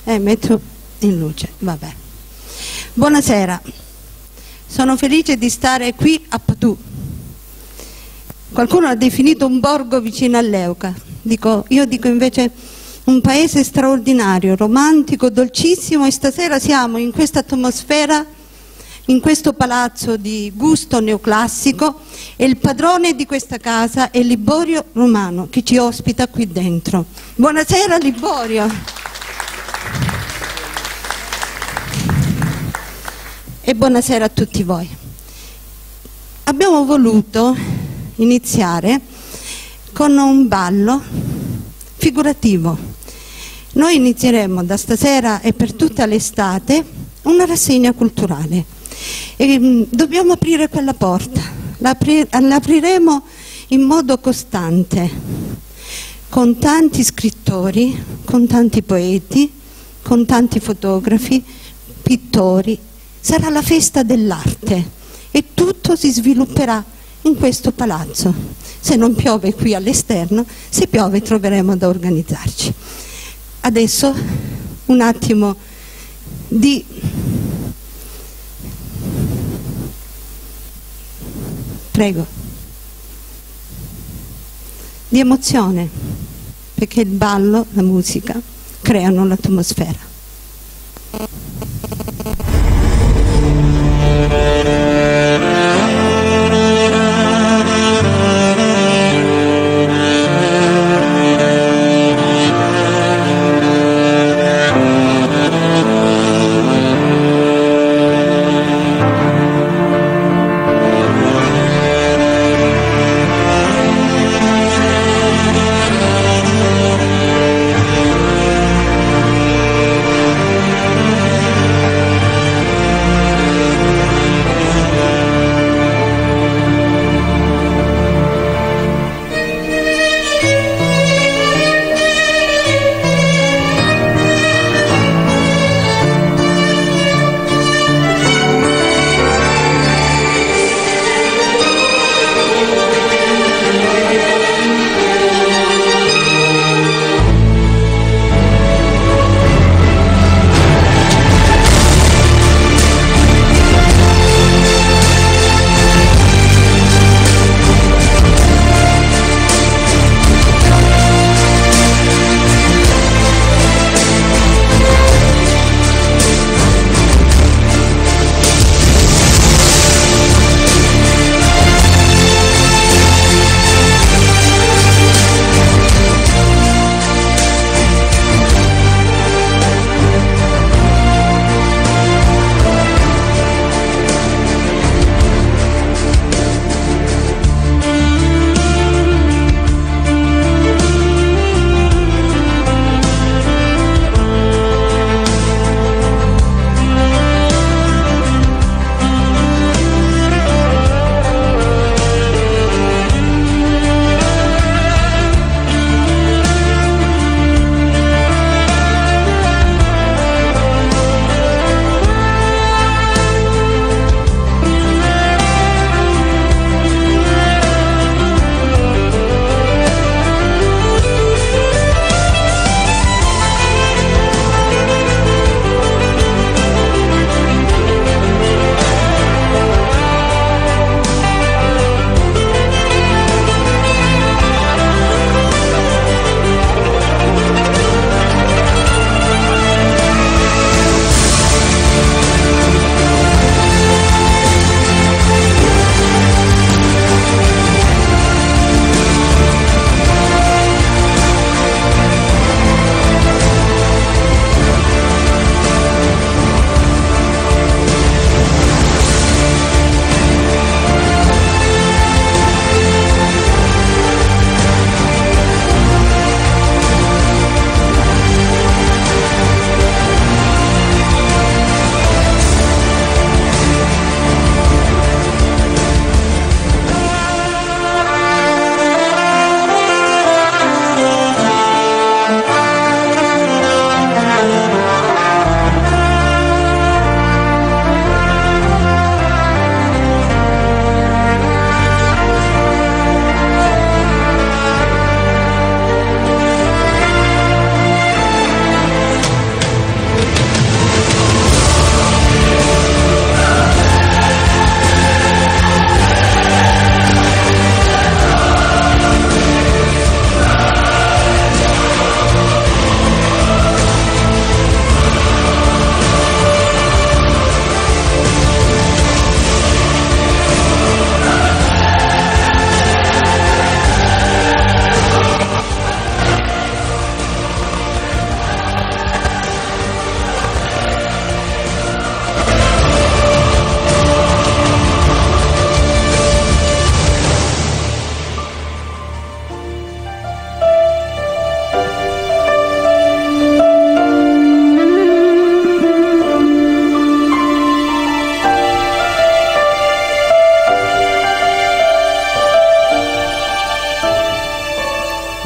Metto in luce, vabbè. Buonasera, sono felice di stare qui a Patù. Qualcuno ha definito un borgo vicino a Leuca, io dico invece un paese straordinario, romantico, dolcissimo, e stasera siamo in questa atmosfera, in questo palazzo di gusto neoclassico, e il padrone di questa casa è Liborio Romano, che ci ospita qui dentro. Buonasera Liborio! E buonasera a tutti voi. Abbiamo voluto iniziare con un ballo figurativo. Noi inizieremo da stasera e per tutta l'estate una rassegna culturale e dobbiamo aprire quella porta. L'apriremo in modo costante, con tanti scrittori, con tanti poeti, con tanti fotografi, pittori. Sarà la festa dell'arte e tutto si svilupperà in questo palazzo. Se non piove qui all'esterno, se piove troveremo da organizzarci. Adesso un attimo di emozione, perché il ballo, la musica creano l'atmosfera.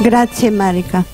Grazie Marica.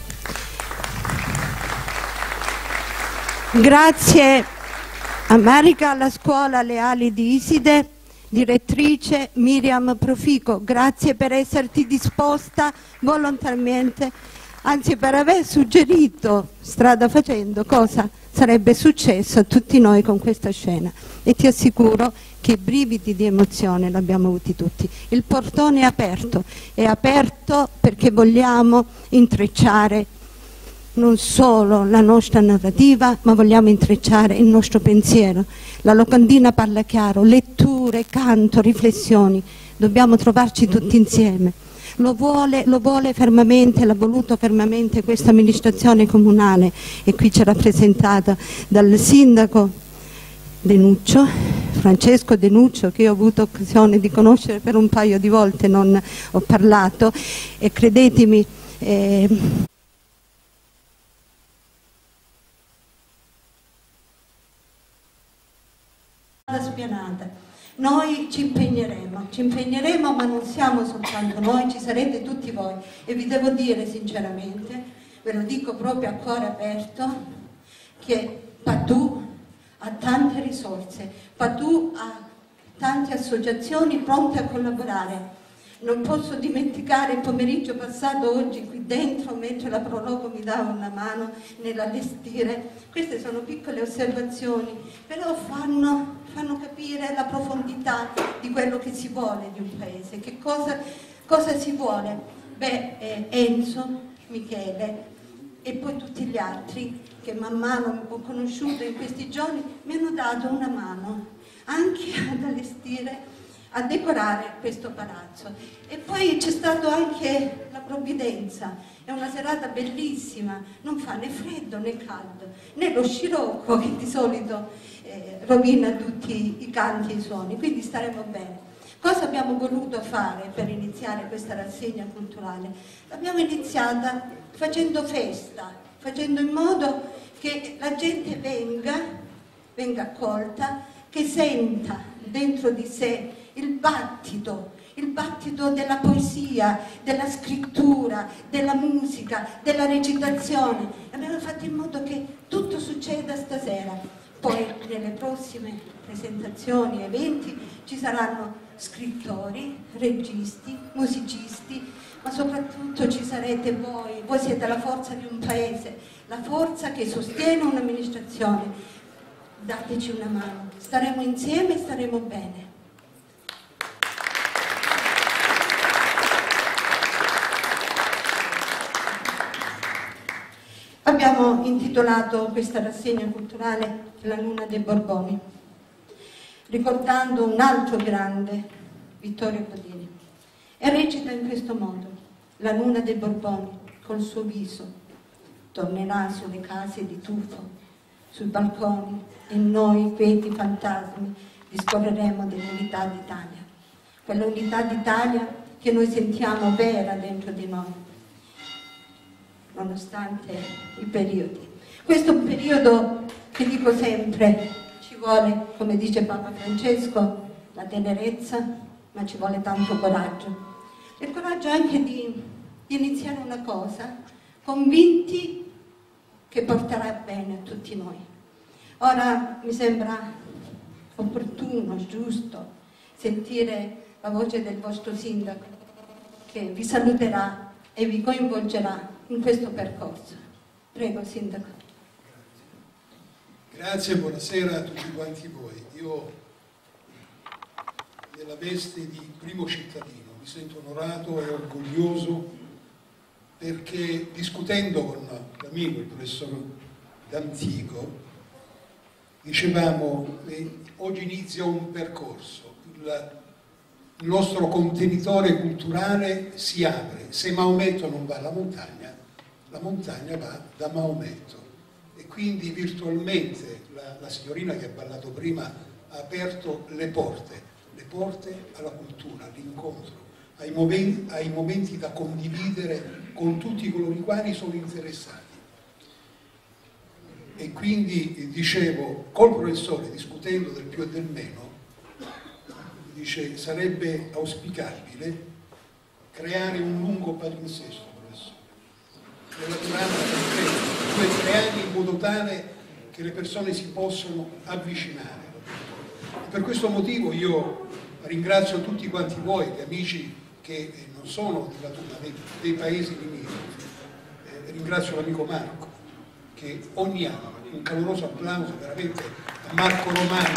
Grazie a Marica, alla scuola Le Ali di Iside, direttrice Miriam Profico, grazie per esserti disposta volontariamente, anzi per aver suggerito strada facendo cosa sarebbe successo a tutti noi con questa scena, e ti assicuro che brividi di emozione l'abbiamo avuti tutti. Il portone è aperto perché vogliamo intrecciare non solo la nostra narrativa, ma vogliamo intrecciare il nostro pensiero. La locandina parla chiaro, letture, canto, riflessioni, dobbiamo trovarci tutti insieme. Lo vuole fermamente, l'ha voluto fermamente questa amministrazione comunale, e qui c'è rappresentata dal sindaco Denuccio, Francesco Denuccio, che io ho avuto occasione di conoscere per un paio di volte, non ho parlato, e credetemi, la spianata. Noi ci impegneremo, ma non siamo soltanto noi, ci sarete tutti voi, e vi devo dire sinceramente, ve lo dico proprio a cuore aperto, che Padoue ha tante risorse, Padoue ha tante associazioni pronte a collaborare. Non posso dimenticare il pomeriggio passato oggi qui dentro, mentre la Prologo mi dava una mano nell'allestire. Queste sono piccole osservazioni, però fanno capire la profondità di quello che si vuole di un paese. Che cosa si vuole? Beh, Enzo, Michele e poi tutti gli altri che man mano ho conosciuto in questi giorni mi hanno dato una mano anche ad allestire, a decorare questo palazzo. E poi c'è stato anche la provvidenza, è una serata bellissima, non fa né freddo né caldo, né lo scirocco che di solito rovina tutti i canti e i suoni, quindi staremo bene. Cosa abbiamo voluto fare per iniziare questa rassegna culturale? L'abbiamo iniziata facendo festa, facendo in modo che la gente venga accolta, che senta dentro di sé il battito della poesia, della scrittura, della musica, della recitazione. Abbiamo fatto in modo che tutto succeda stasera. Poi nelle prossime presentazioni, eventi, ci saranno scrittori, registi, musicisti, ma soprattutto ci sarete voi. Voi siete la forza di un paese, la forza che sostiene un'amministrazione. Dateci una mano, staremo insieme e staremo bene. Abbiamo intitolato questa rassegna culturale La Luna dei Borboni, ricordando un altro grande, Vittorio Codini, e recita in questo modo: la luna dei Borboni col suo viso tornerà sulle case di tufo, sui balconi, e noi, quieti fantasmi, discorreremo dell'unità d'Italia, quella unità d'Italia che noi sentiamo vera dentro di noi, nonostante i periodi. Questo è un periodo che, dico sempre, ci vuole, come dice Papa Francesco, la tenerezza, ma ci vuole tanto coraggio. Il coraggio anche di iniziare una cosa, convinti che porterà bene a tutti noi. Ora mi sembra opportuno, giusto, sentire la voce del vostro sindaco, che vi saluterà e vi coinvolgerà in questo percorso. Prego, sindaco. Grazie, buonasera a tutti quanti voi. Io, nella veste di primo cittadino, mi sento onorato e orgoglioso, perché discutendo con l'amico, il professor D'Antico, dicevamo oggi inizia un percorso, il nostro contenitore culturale si apre. Se Maometto non va alla montagna, la montagna va da Maometto, e quindi virtualmente la signorina che ha parlato prima ha aperto le porte alla cultura, all'incontro, ai momenti da condividere con tutti coloro i quali sono interessati. E quindi dicevo, col professore, discutendo del più e del meno, dice sarebbe auspicabile creare un lungo palinsesto, professore, nella durata di 2 o 3 anni, in modo tale che le persone si possono avvicinare. E per questo motivo io ringrazio tutti quanti voi, gli amici che non sono dei paesi limitrofi. Ringrazio l'amico Marco, che ogni anno, un caloroso applauso veramente a Marco Romano,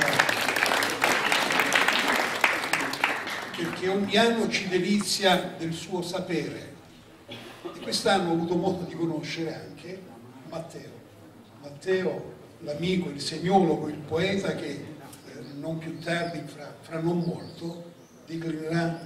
perché ogni anno ci delizia del suo sapere. E quest'anno ho avuto modo di conoscere anche Matteo, l'amico, il semiologo, il poeta che non più tardi, fra non molto, declinerà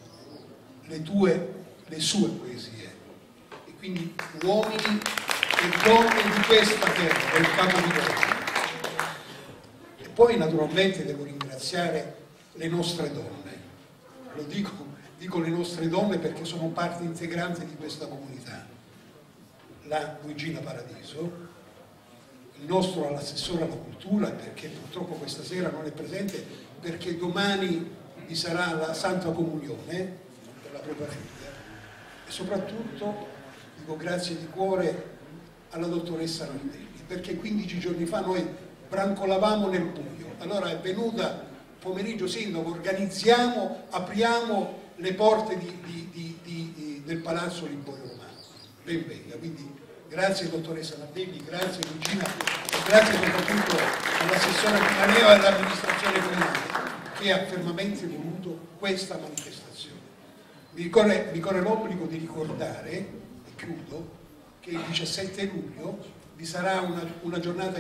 le sue poesie. E quindi uomini e donne di questa terra, del Capo di Verona. E poi naturalmente devo ringraziare le nostre donne. Lo dico le nostre donne perché sono parte integrante di questa comunità. La Luigina Paradiso, il nostro assessore alla cultura, perché purtroppo questa sera non è presente, perché domani vi sarà la Santa Comunione per la preparazione, e soprattutto dico grazie di cuore alla dottoressa Nardelli, perché 15 giorni fa noi brancolavamo nel buio, allora è venuta pomeriggio sindaco, organizziamo, apriamo le porte del Palazzo Liborio Romano, ben venga. Quindi grazie dottoressa Nardelli, grazie Luigina e grazie soprattutto all'assessore Pimaneo e all'amministrazione comunale che ha fermamente voluto questa manifestazione. Mi corre l'obbligo di ricordare, e chiudo, che il 17 luglio vi sarà una giornata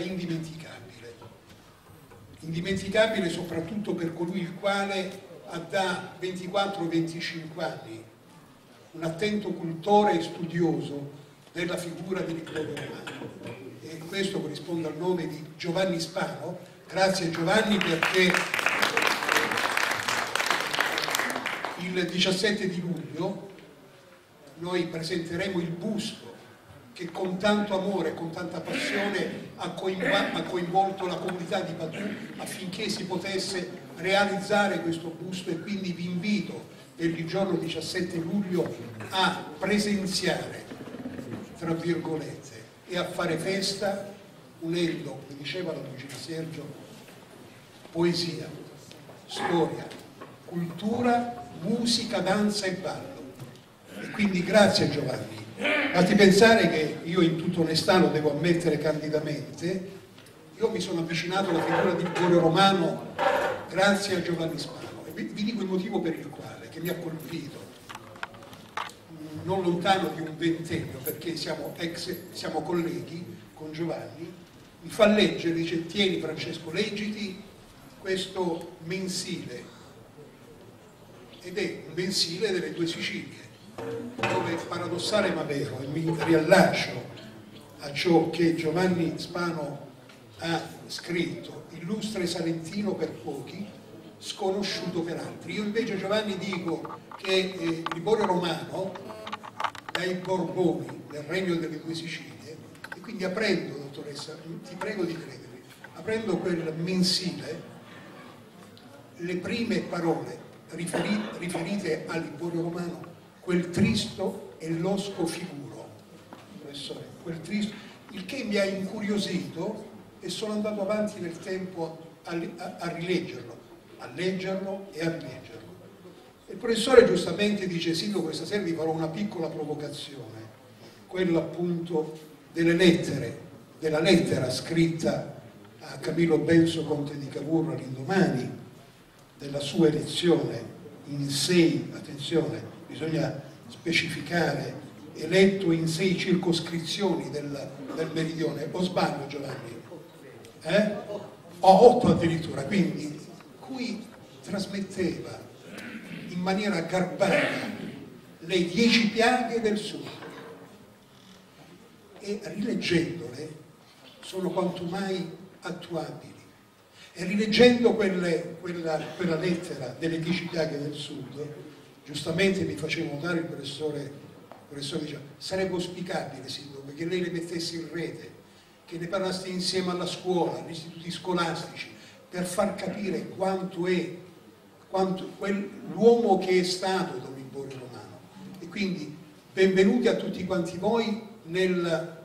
indimenticabile soprattutto per colui il quale ha da 24-25 anni un attento cultore e studioso della figura di Liborio Romano, e questo corrisponde al nome di Giovanni Spano. Grazie Giovanni, perché il 17 di luglio noi presenteremo il busto che con tanto amore e con tanta passione ha coinvolto la comunità di Padù affinché si potesse realizzare questo busto, e quindi vi invito per il giorno 17 luglio a presenziare, tra virgolette, e a fare festa unendo, come diceva la Luigina Sergio, poesia, storia, cultura, musica, danza e ballo. E quindi grazie Giovanni. Fatti pensare che io, in tutta onestà, lo devo ammettere candidamente, io mi sono avvicinato alla figura di Liborio Romano grazie a Giovanni Spano, e vi dico il motivo per il quale, che mi ha colpito non lontano di un ventennio, perché siamo colleghi con Giovanni. Mi fa leggere, dice: tieni Francesco, leggiti questo mensile, ed è un mensile delle due Sicilie, dove, paradossale ma vero, e mi riallaccio a ciò che Giovanni Spano ha scritto: illustre salentino per pochi, sconosciuto per altri. Io invece, Giovanni, dico che Liborio Romano, dai Borboni, del regno delle due Sicilie, e quindi aprendo, dottoressa, ti prego di credermi, aprendo quel mensile, le prime parole riferite a Liborio Romano: quel tristo e losco figuro, professore, quel tristo, il che mi ha incuriosito, e sono andato avanti nel tempo a rileggerlo, a leggerlo e a rileggerlo. Il professore giustamente dice: Silvio, questa sera vi farò una piccola provocazione, quella appunto delle lettere, della lettera scritta a Camillo Benso, conte di Cavour, all'indomani della sua elezione in 6, attenzione, bisogna specificare, eletto in 6 circoscrizioni del meridione, o sbaglio Giovanni? O 8 addirittura, quindi cui trasmetteva in maniera garbata le 10 piaghe del sud, e rileggendole sono quanto mai attuabili. E rileggendo quella lettera delle 10 piaghe del sud, giustamente mi faceva notare il professore diceva: sarebbe auspicabile, Sindaco, che lei le mettesse in rete, che ne parlaste insieme alla scuola, agli istituti scolastici, per far capire quanto è l'uomo che è stato Don Liborio Romano. E quindi benvenuti a tutti quanti voi, nella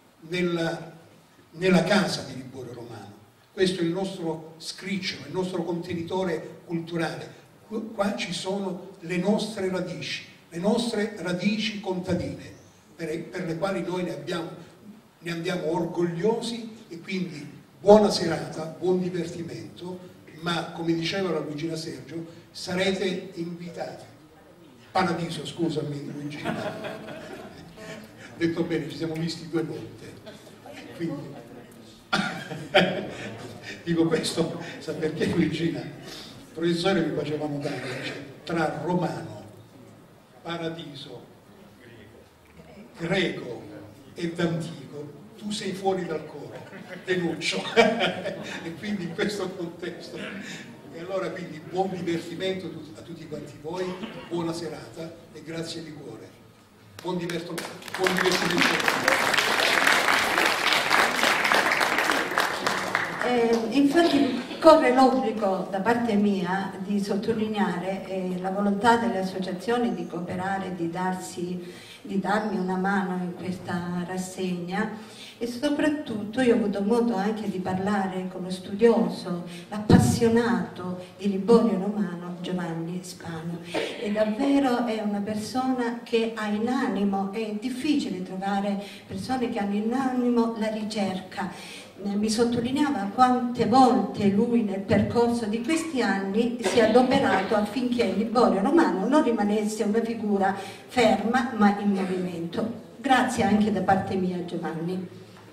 casa di Liborio Romano. Questo è il nostro scricciolo, il nostro contenitore culturale. Qua ci sono le nostre radici contadine, per le quali noi ne andiamo orgogliosi, e quindi buona serata, buon divertimento, ma come diceva la Luigina Sergio, sarete invitati. Paradiso, scusami Luigina. Detto bene, ci siamo visti 2 volte. Quindi dico questo, sa perché Luigina? Il professore mi faceva notare, dice, tra romano, paradiso, greco ed antico, tu sei fuori dal coro, denuncio. E quindi in questo contesto. E allora quindi buon divertimento a tutti quanti voi, buona serata e grazie di cuore. Buon divertimento. Infatti corre l'obbligo da parte mia di sottolineare la volontà delle associazioni di cooperare, di darmi una mano in questa rassegna, e soprattutto io ho avuto modo anche di parlare con lo studioso, l'appassionato di Liborio Romano, Giovanni Spano, e davvero è una persona che ha in animo, è difficile trovare persone che hanno in animo la ricerca. Mi sottolineava quante volte lui nel percorso di questi anni si è adoperato affinché Liborio Romano non rimanesse una figura ferma ma in movimento. Grazie anche da parte mia, Giovanni.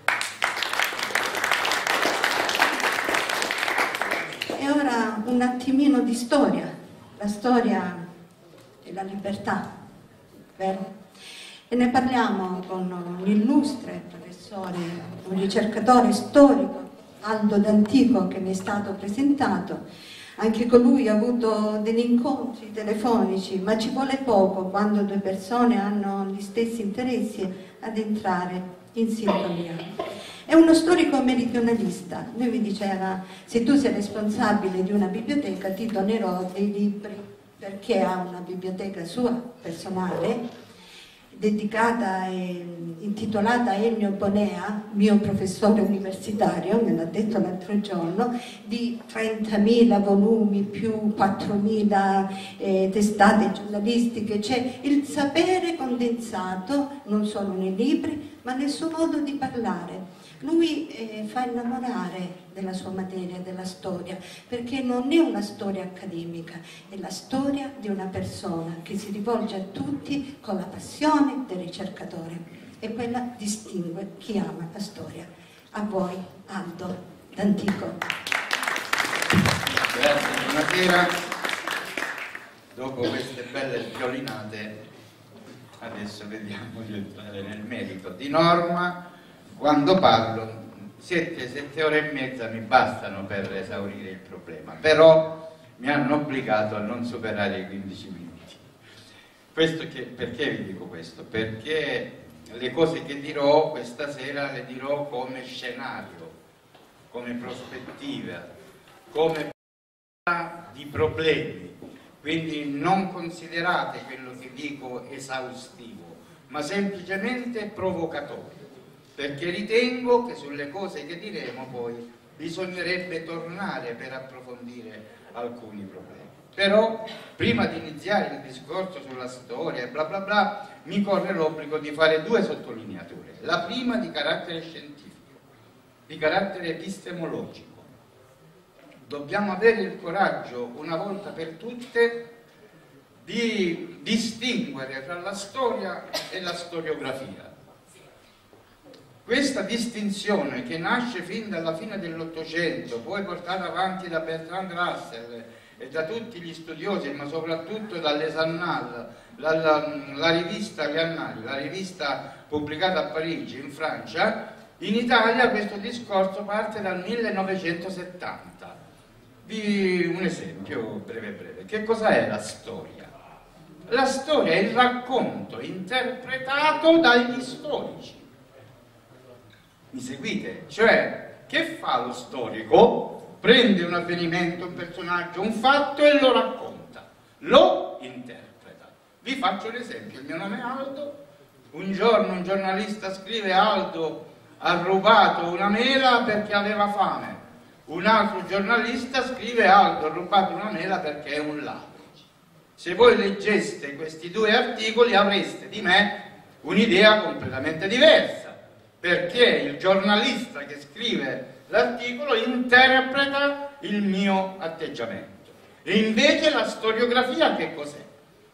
E ora un attimino di storia, la storia della libertà, vero? E ne parliamo con un illustre professore, un ricercatore storico, Aldo D'Antico, che mi è stato presentato. Anche con lui ho avuto degli incontri telefonici, ma ci vuole poco quando 2 persone hanno gli stessi interessi ad entrare in sintonia. È uno storico meridionalista. Lui mi diceva: se tu sei responsabile di una biblioteca ti donerò dei libri, perché ha una biblioteca sua personale dedicata e intitolata a Ennio Bonea, mio professore universitario, me l'ha detto l'altro giorno, di 30.000 volumi più 4.000 testate giornalistiche. C'è il sapere condensato non solo nei libri ma nel suo modo di parlare. Lui fa innamorare della sua materia, della storia, perché non è una storia accademica, è la storia di una persona che si rivolge a tutti con la passione del ricercatore, e quella distingue chi ama la storia. A voi, Aldo D'Antico. Grazie, buonasera. Dopo queste belle fiolinate, adesso vediamo di entrare nel merito. Di norma, quando parlo, 7 ore e mezza mi bastano per esaurire il problema, però mi hanno obbligato a non superare i 15 minuti. Perché vi dico questo? Perché le cose che dirò questa sera le dirò come scenario, come prospettiva, come di problemi, quindi non considerate quello che dico esaustivo, ma semplicemente provocatorio, perché ritengo che sulle cose che diremo poi bisognerebbe tornare per approfondire alcuni problemi. Però prima di iniziare il discorso sulla storia e bla bla bla, mi corre l'obbligo di fare 2 sottolineature. La prima di carattere scientifico, di carattere epistemologico. Dobbiamo avere il coraggio, una volta per tutte, di distinguere tra la storia e la storiografia. Questa distinzione, che nasce fin dalla fine dell'Ottocento, poi portata avanti da Bertrand Russell e da tutti gli studiosi, ma soprattutto dalle Annales, la rivista Gli Annali, la rivista pubblicata a Parigi, in Francia, in Italia questo discorso parte dal 1970. Vi un esempio breve. Che cosa è la storia? La storia è il racconto interpretato dagli storici. Mi seguite? Cioè, che fa lo storico? Prende un avvenimento, un personaggio, un fatto e lo racconta, lo interpreta. Vi faccio un esempio: il mio nome è Aldo, Un giorno un giornalista scrive: Aldo ha rubato una mela perché aveva fame. Un altro giornalista scrive: Aldo ha rubato una mela perché è un ladro. Se voi leggeste questi due articoli avreste di me un'idea completamente diversa, perché il giornalista che scrive l'articolo interpreta il mio atteggiamento. E invece la storiografia che cos'è?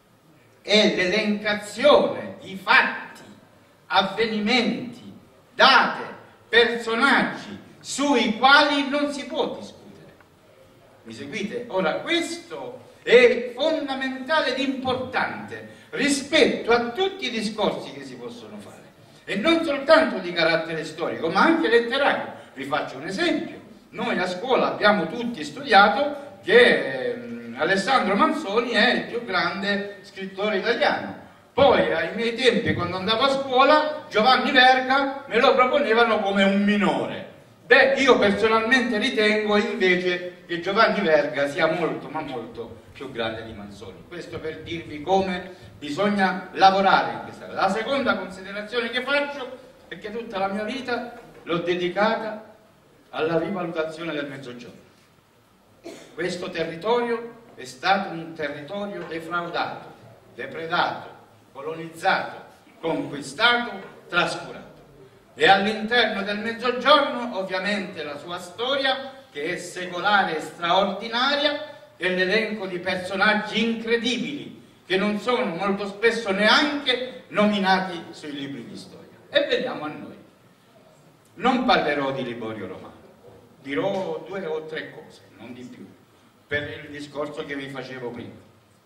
È l'elencazione di fatti, avvenimenti, date, personaggi sui quali non si può discutere. Mi seguite? Ora, questo è fondamentale ed importante rispetto a tutti i discorsi che si possono fare, e non soltanto di carattere storico ma anche letterario. Vi faccio un esempio: noi a scuola abbiamo tutti studiato che Alessandro Manzoni è il più grande scrittore italiano. Poi ai miei tempi, quando andavo a scuola, Giovanni Verga me lo proponevano come un minore. Beh, io personalmente ritengo invece che Giovanni Verga sia molto ma molto più grande di Manzoni. Questo per dirvi come bisogna lavorare in questa cosa. La seconda considerazione che faccio è che tutta la mia vita l'ho dedicata alla rivalutazione del Mezzogiorno. Questo territorio è stato un territorio defraudato, depredato, colonizzato, conquistato, trascurato. E all'interno del Mezzogiorno ovviamente la sua storia, che è secolare e straordinaria, è l'elenco di personaggi incredibili che non sono molto spesso neanche nominati sui libri di storia. E veniamo a noi. Non parlerò di Liborio Romano, dirò 2 o 3 cose, non di più, per il discorso che vi facevo prima.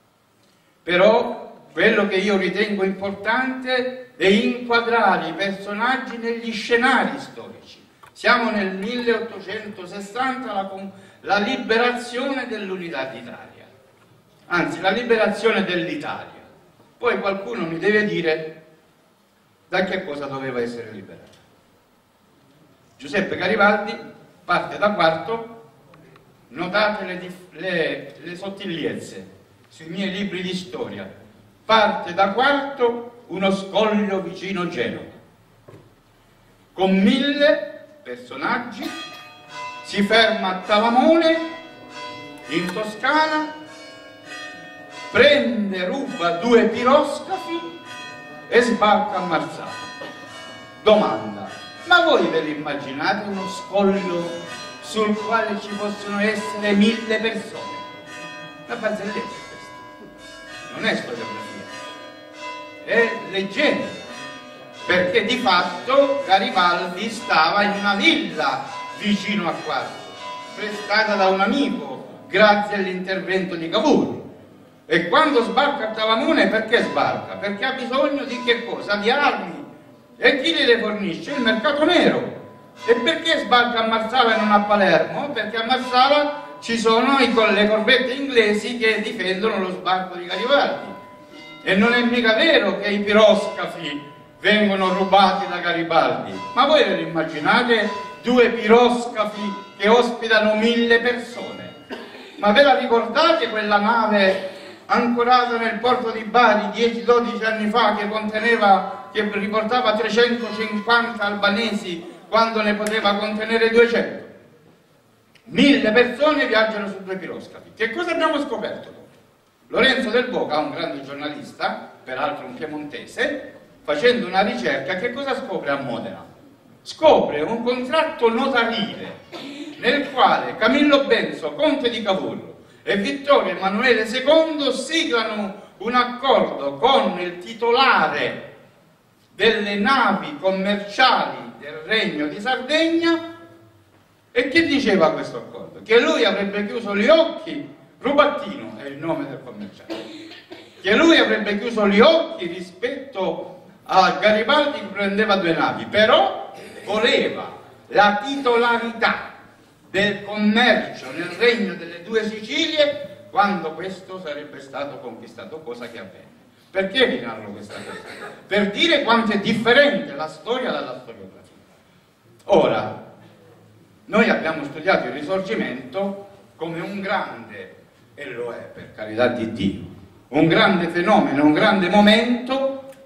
Però quello che io ritengo importante è inquadrare i personaggi negli scenari storici. Siamo nel 1860, la liberazione dell'unità d'Italia, anzi la liberazione dell'Italia. Poi qualcuno mi deve dire da che cosa doveva essere liberata. Giuseppe Garibaldi parte da Quarto, notate le sottigliezze sui miei libri di storia, parte da Quarto, uno scoglio vicino Genova, con 1000 personaggi, si ferma a Talamone, in Toscana, prende, ruba 2 piroscafi e sbarca a Marsala. Domanda: ma voi ve l'immaginate uno scoglio sul quale ci possono essere 1000 persone? Una barzelletta questa, non è storiografia, è leggenda, perché di fatto Garibaldi stava in una villa vicino a Quarto, prestata da un amico grazie all'intervento di Cavour. E quando sbarca a Talamone, perché sbarca? Perché ha bisogno di che cosa? Di armi. E chi le fornisce? Il mercato nero. E perché sbarca a Marsala e non a Palermo? Perché a Marsala ci sono le corvette inglesi che difendono lo sbarco di Garibaldi. E non è mica vero che i piroscafi vengono rubati da Garibaldi. Ma voi ve lo immaginate 2 piroscafi che ospitano 1000 persone? Ma ve la ricordate quella nave ancorata nel porto di Bari 10-12 anni fa che riportava 350 albanesi quando ne poteva contenere 200? 1000 persone viaggiano su 2 piroscafi. Che cosa abbiamo scoperto dopo? Lorenzo Del Boca, un grande giornalista, peraltro un piemontese, facendo una ricerca, che cosa scopre a Modena? Scopre un contratto notarile nel quale Camillo Benso, conte di Cavour, e Vittorio Emanuele II siglano un accordo con il titolare delle navi commerciali del Regno di Sardegna. E che diceva questo accordo? Che lui avrebbe chiuso gli occhi, Rubattino è il nome del commerciale, che lui avrebbe chiuso gli occhi rispetto a Garibaldi che prendeva 2 navi, però voleva la titolarità del commercio nel regno delle 2 Sicilie quando questo sarebbe stato conquistato, cosa che avvenne. Perché vi narro questa cosa? Per dire quanto è differente la storia dalla storiografia. Ora, noi abbiamo studiato il Risorgimento come un grande, e lo è per carità di Dio, un grande fenomeno, un grande momento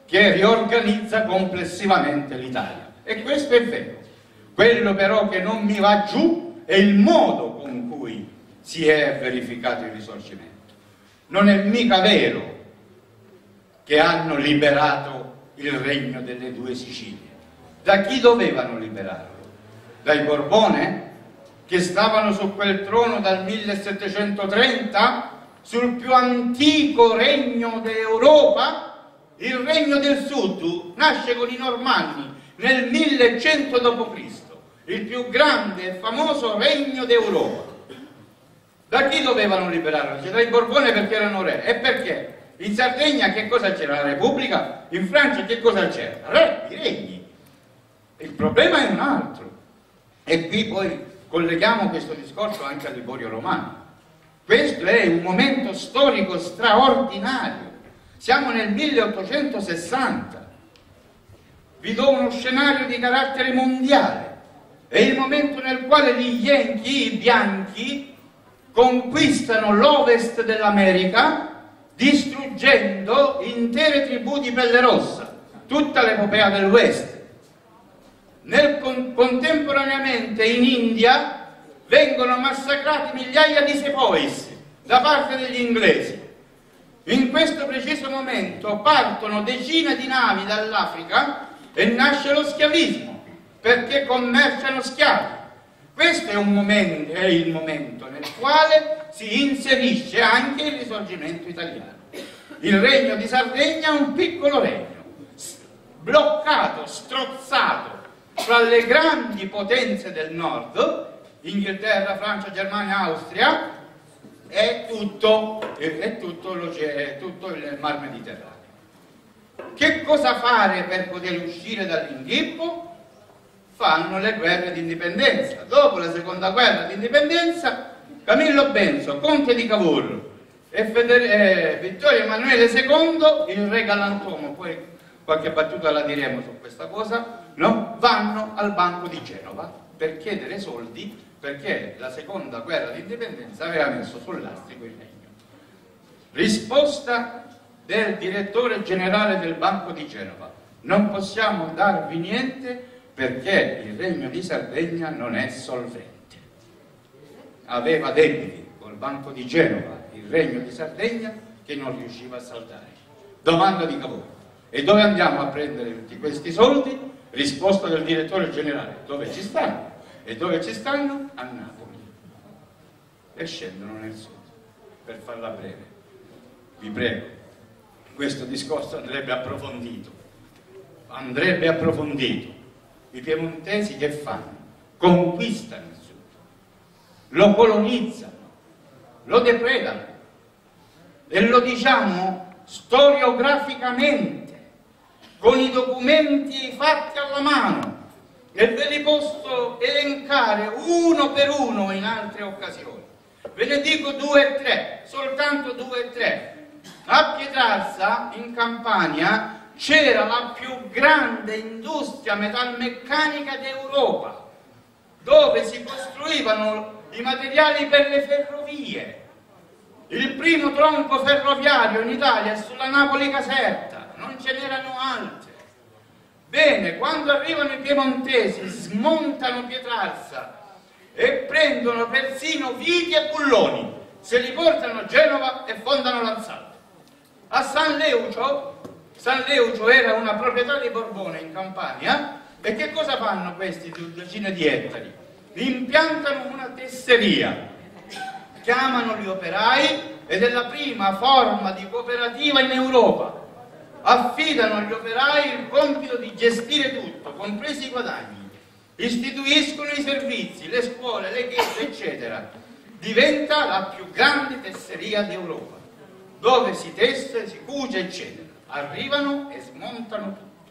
che riorganizza complessivamente l'Italia. E questo è vero. Quello però che non mi va giù è il modo con cui si è verificato il Risorgimento. Non è mica vero che hanno liberato il regno delle due Sicilie. Da chi dovevano liberarlo? Dai Borbone, che stavano su quel trono dal 1730, sul più antico regno d'Europa? Il regno del Sud nasce con i Normanni nel 1100 d.C., il più grande e famoso regno d'Europa. Da chi dovevano liberarlo? Cioè, dai Borbone, perché erano re. E perché? In Sardegna che cosa c'era? La Repubblica? In Francia che cosa c'era? Re, i regni. Il problema è un altro. E qui poi colleghiamo questo discorso anche al Liborio Romano. Questo è un momento storico straordinario. Siamo nel 1860. Vi do uno scenario di carattere mondiale. È il momento nel quale gli Yankee, i bianchi, conquistano l'ovest dell'America distruggendo intere tribù di pelle rossa, tutta l'epopea del West. Contemporaneamente in India vengono massacrati migliaia di sepoys da parte degli inglesi. In questo preciso momento partono decine di navi dall'Africa e nasce lo schiavismo, perché commerciano schiavi. Questo è il momento nel quale si inserisce anche il Risorgimento italiano. Il regno di Sardegna è un piccolo regno, bloccato, strozzato fra le grandi potenze del nord, Inghilterra, Francia, Germania, Austria, e tutto il Mar Mediterraneo. Che cosa fare per poter uscire dall'inghippo? Fanno le guerre di indipendenza. Dopo la seconda guerra di indipendenza, Camillo Benso, conte di Cavour e Vittorio Emanuele II, il re galantuomo, poi qualche battuta la diremo su questa cosa, no? Vanno al Banco di Genova per chiedere soldi, perché la seconda guerra di indipendenza aveva messo sul lastrico il regno. Risposta del direttore generale del Banco di Genova: non possiamo darvi niente perché il regno di Sardegna non è solvente. Aveva debiti col Banco di Genova il regno di Sardegna che non riusciva a saldare. Domanda di Cavour: e dove andiamo a prendere tutti questi soldi? Risposta del direttore generale: dove ci stanno? E dove ci stanno? A Napoli. E scendono nel sud. Per farla breve, vi prego, questo discorso andrebbe approfondito. Andrebbe approfondito. I piemontesi che fanno? Conquistano il sud, lo colonizzano, lo depredano, e lo diciamo storiograficamente, con i documenti fatti alla mano, e ve li posso elencare uno per uno in altre occasioni. Ve ne dico 2 o 3, soltanto 2 o 3. A Pietrarsa, in Campania, c'era la più grande industria metalmeccanica d'Europa, dove si costruivano i materiali per le ferrovie. Il primo tronco ferroviario in Italia è sulla Napoli-Caserta, non ce n'erano altre. Bene, quando arrivano i piemontesi, smontano Pietrarsa e prendono persino viti e bulloni, se li portano a Genova e fondano l'Ansaldo. A San Leucio era una proprietà di Borbone in Campania, e che cosa fanno questi decine di ettari? Impiantano una tesseria, chiamano gli operai, ed è la prima forma di cooperativa in Europa. Affidano agli operai il compito di gestire tutto, compresi i guadagni, istituiscono i servizi, le scuole, le chiese, eccetera. Diventa la più grande tesseria d'Europa, dove si tesse, si cuce, eccetera. Arrivano e smontano tutto.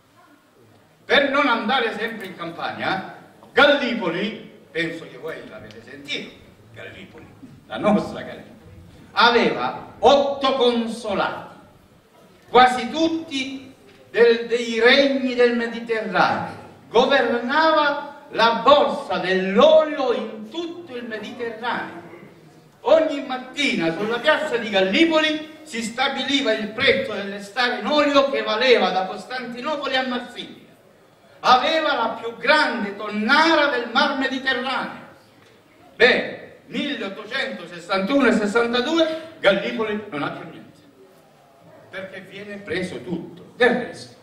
Per non andare sempre in Campania, Gallipoli, penso che voi l'avete sentito, Gallipoli, la nostra Gallipoli, aveva 8 consolati, quasi tutti dei regni del Mediterraneo, governava la borsa dell'olio in tutto il Mediterraneo. Ogni mattina sulla piazza di Gallipoli si stabiliva il prezzo delle stare in olio che valeva da Costantinopoli a Marsiglia. Aveva la più grande tonnara del Mar Mediterraneo. Bene, 1861 e 62 Gallipoli non ha più niente, perché viene preso tutto. Del resto,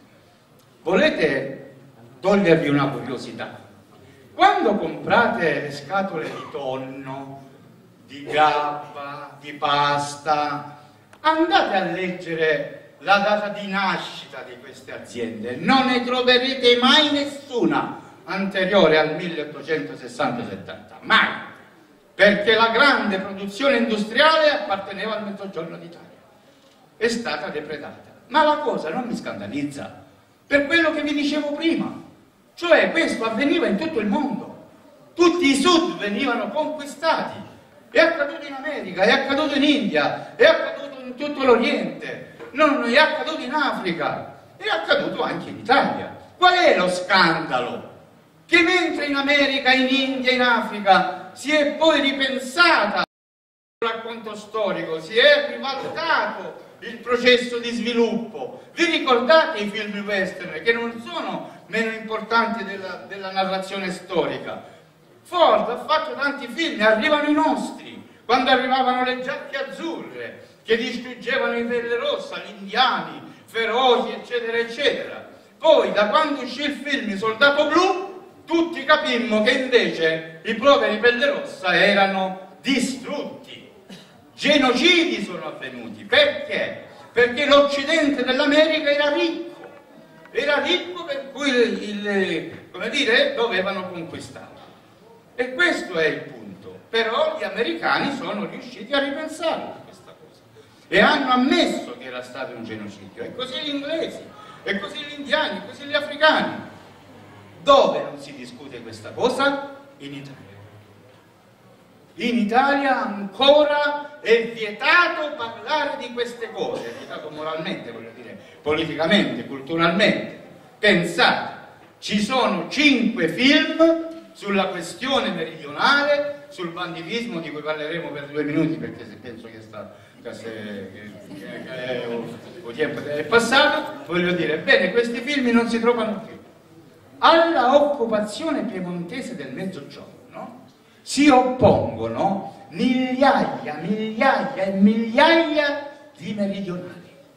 volete togliervi una curiosità? Quando comprate le scatole di tonno, di gabba, di pasta, andate a leggere la data di nascita di queste aziende. Non ne troverete mai nessuna anteriore al 1860-70, mai, perché la grande produzione industriale apparteneva al Mezzogiorno d'Italia, è stata depredata. Ma la cosa non mi scandalizza, per quello che vi dicevo prima, cioè questo avveniva in tutto il mondo, tutti i sud venivano conquistati, è accaduto in America, è accaduto in India, è accaduto in tutto l'Oriente, non è accaduto in Africa, è accaduto anche in Italia. Qual è lo scandalo? Che mentre in America, in India, in Africa si è poi ripensata il racconto storico, si è rivalutato il processo di sviluppo. Vi ricordate i film western, che non sono meno importanti della narrazione storica? Ford ha fatto tanti film, arrivano i nostri, quando arrivavano le giacche azzurre che distruggevano i Pelle Rossa, gli indiani feroci, eccetera eccetera. Poi da quando uscì il film Soldato Blu, tutti capimmo che invece i poveri Pelle Rossa erano distrutti. Genocidi sono avvenuti. Perché? Perché l'Occidente dell'America era ricco per cui come dire, dovevano conquistare. E questo è il punto. Però gli americani sono riusciti a ripensare a questa cosa e hanno ammesso che era stato un genocidio. E così gli inglesi, e così gli indiani, e così gli africani. Dove non si discute questa cosa? In Italia. In Italia ancora è vietato parlare di queste cose, è vietato moralmente, voglio dire, politicamente, culturalmente. Pensate, ci sono 5 film sulla questione meridionale, sul banditismo, di cui parleremo per 2 minuti, perché se penso che il tempo è passato, voglio dire, bene, questi film non si trovano più. Alla occupazione piemontese del Mezzogiorno si oppongono migliaia, migliaia e migliaia di meridionali.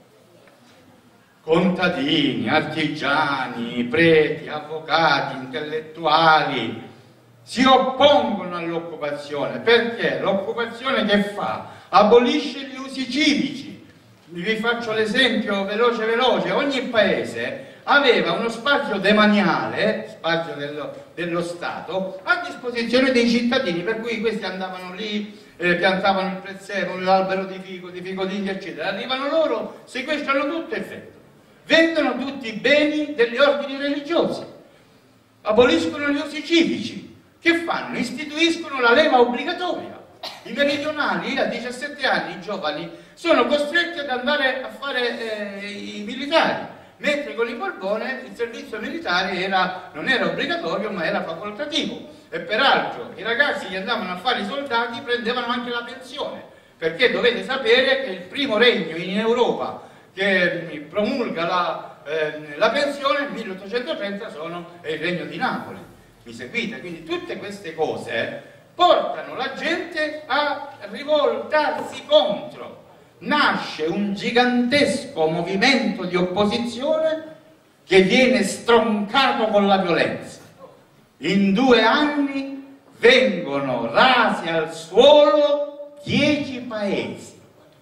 Contadini, artigiani, preti, avvocati, intellettuali si oppongono all'occupazione. Perché? L'occupazione che fa? Abolisce gli usi civici. Vi faccio l'esempio veloce. Ogni paese aveva uno spazio demaniale, spazio dello Stato, a disposizione dei cittadini, per cui questi andavano lì, piantavano il prezzemolo, l'albero di fico d'India, eccetera. Arrivano loro, sequestrano tutto e vendono tutti i beni degli ordini religiosi, aboliscono gli usi civici. Che fanno? Istituiscono la leva obbligatoria. I meridionali a 17 anni, i giovani, sono costretti ad andare a fare i militari, mentre con il Borbone il servizio militare non era obbligatorio ma era facoltativo. E peraltro i ragazzi che andavano a fare i soldati prendevano anche la pensione, perché dovete sapere che il primo regno in Europa che promulga la pensione nel 1830 è il regno di Napoli. Mi seguite? Quindi tutte queste cose portano la gente a rivoltarsi contro. Nasce un gigantesco movimento di opposizione che viene stroncato con la violenza. In 2 anni vengono rasi al suolo 10 paesi,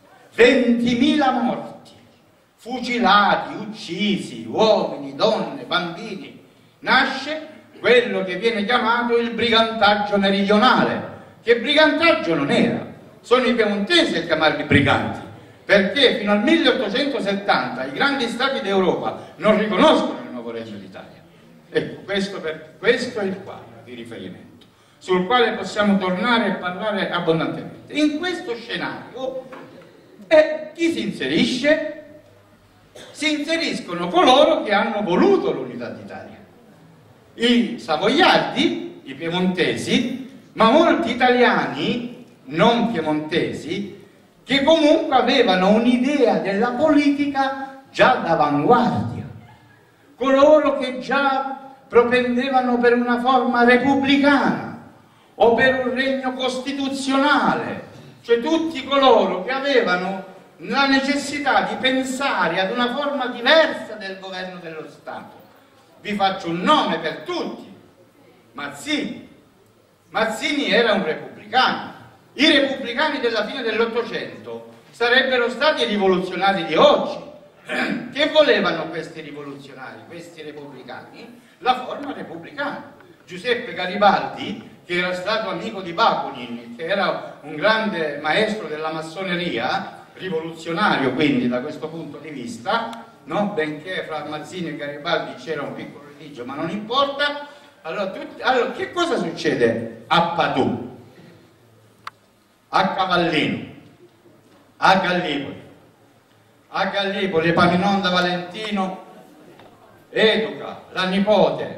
20.000 morti, fucilati, uccisi, uomini, donne, bambini. Nasce quello che viene chiamato il brigantaggio meridionale, che brigantaggio non era. Sono i piemontesi a chiamarli briganti, perché fino al 1870 i grandi stati d'Europa non riconoscono il nuovo Regno d'Italia. Ecco, questo è il quadro di riferimento, sul quale possiamo tornare e parlare abbondantemente. In questo scenario chi si inserisce? Si inseriscono coloro che hanno voluto l'unità d'Italia. I savoiardi, i piemontesi, ma molti italiani non piemontesi che comunque avevano un'idea della politica già d'avanguardia, coloro che già propendevano per una forma repubblicana o per un regno costituzionale, cioè tutti coloro che avevano la necessità di pensare ad una forma diversa del governo dello Stato. Vi faccio un nome per tutti: Mazzini. Mazzini era un repubblicano. I repubblicani della fine dell'Ottocento sarebbero stati i rivoluzionari di oggi. Che volevano questi rivoluzionari, questi repubblicani? La forma repubblicana. Giuseppe Garibaldi, che era stato amico di Bakunin, che era un grande maestro della massoneria, rivoluzionario quindi da questo punto di vista, no? Benché fra Mazzini e Garibaldi c'era un piccolo litigio, ma non importa. Allora, che cosa succede a Padoue, a Cavallino, a Gallipoli? Epaminonda Valentino educa la nipote,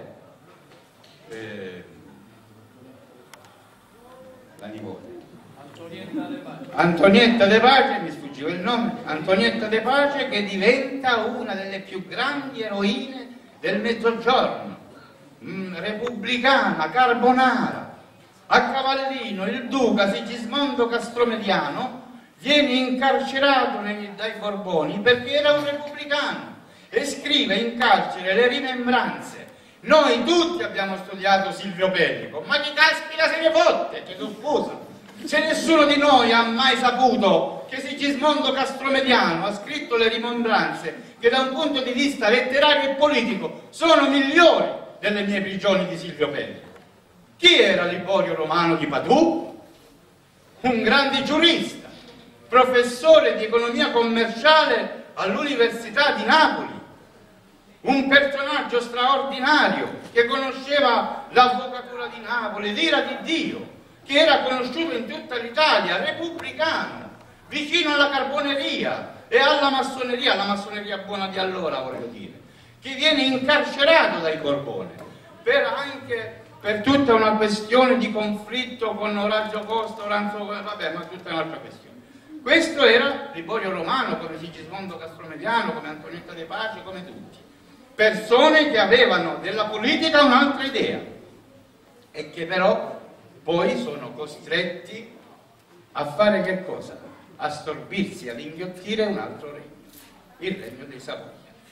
Antonietta De Pace, mi sfuggiva il nome, Antonietta De Pace, che diventa una delle più grandi eroine del Mezzogiorno, repubblicana, carbonara. A Cavallino il duca Sigismondo Castromediano viene incarcerato dai Borboni perché era un repubblicano e scrive in carcere le rimembranze. Noi tutti abbiamo studiato Silvio Pellico, ma chi caspita se ne fotte, Gesù scusa. Se nessuno di noi ha mai saputo che Sigismondo Castromediano ha scritto le rimembranze che da un punto di vista letterario e politico sono migliori delle mie prigioni di Silvio Pellico. Chi era Liborio Romano di Padoue? Un grande giurista, professore di economia commerciale all'Università di Napoli, un personaggio straordinario che conosceva l'avvocatura di Napoli, l'ira di Dio, che era conosciuto in tutta l'Italia, repubblicano, vicino alla carboneria e alla massoneria buona di allora, voglio dire, che viene incarcerato dai Borbone per tutta una questione di conflitto con Orazio Costa, vabbè, ma tutta un'altra questione. Questo era Liborio Romano, come Sigismondo Castromediano, come Antonietta De Pace, come tutti. Persone che avevano della politica un'altra idea e che però poi sono costretti a fare che cosa? A storbirsi, ad inghiottire un altro regno, il regno dei Savoia.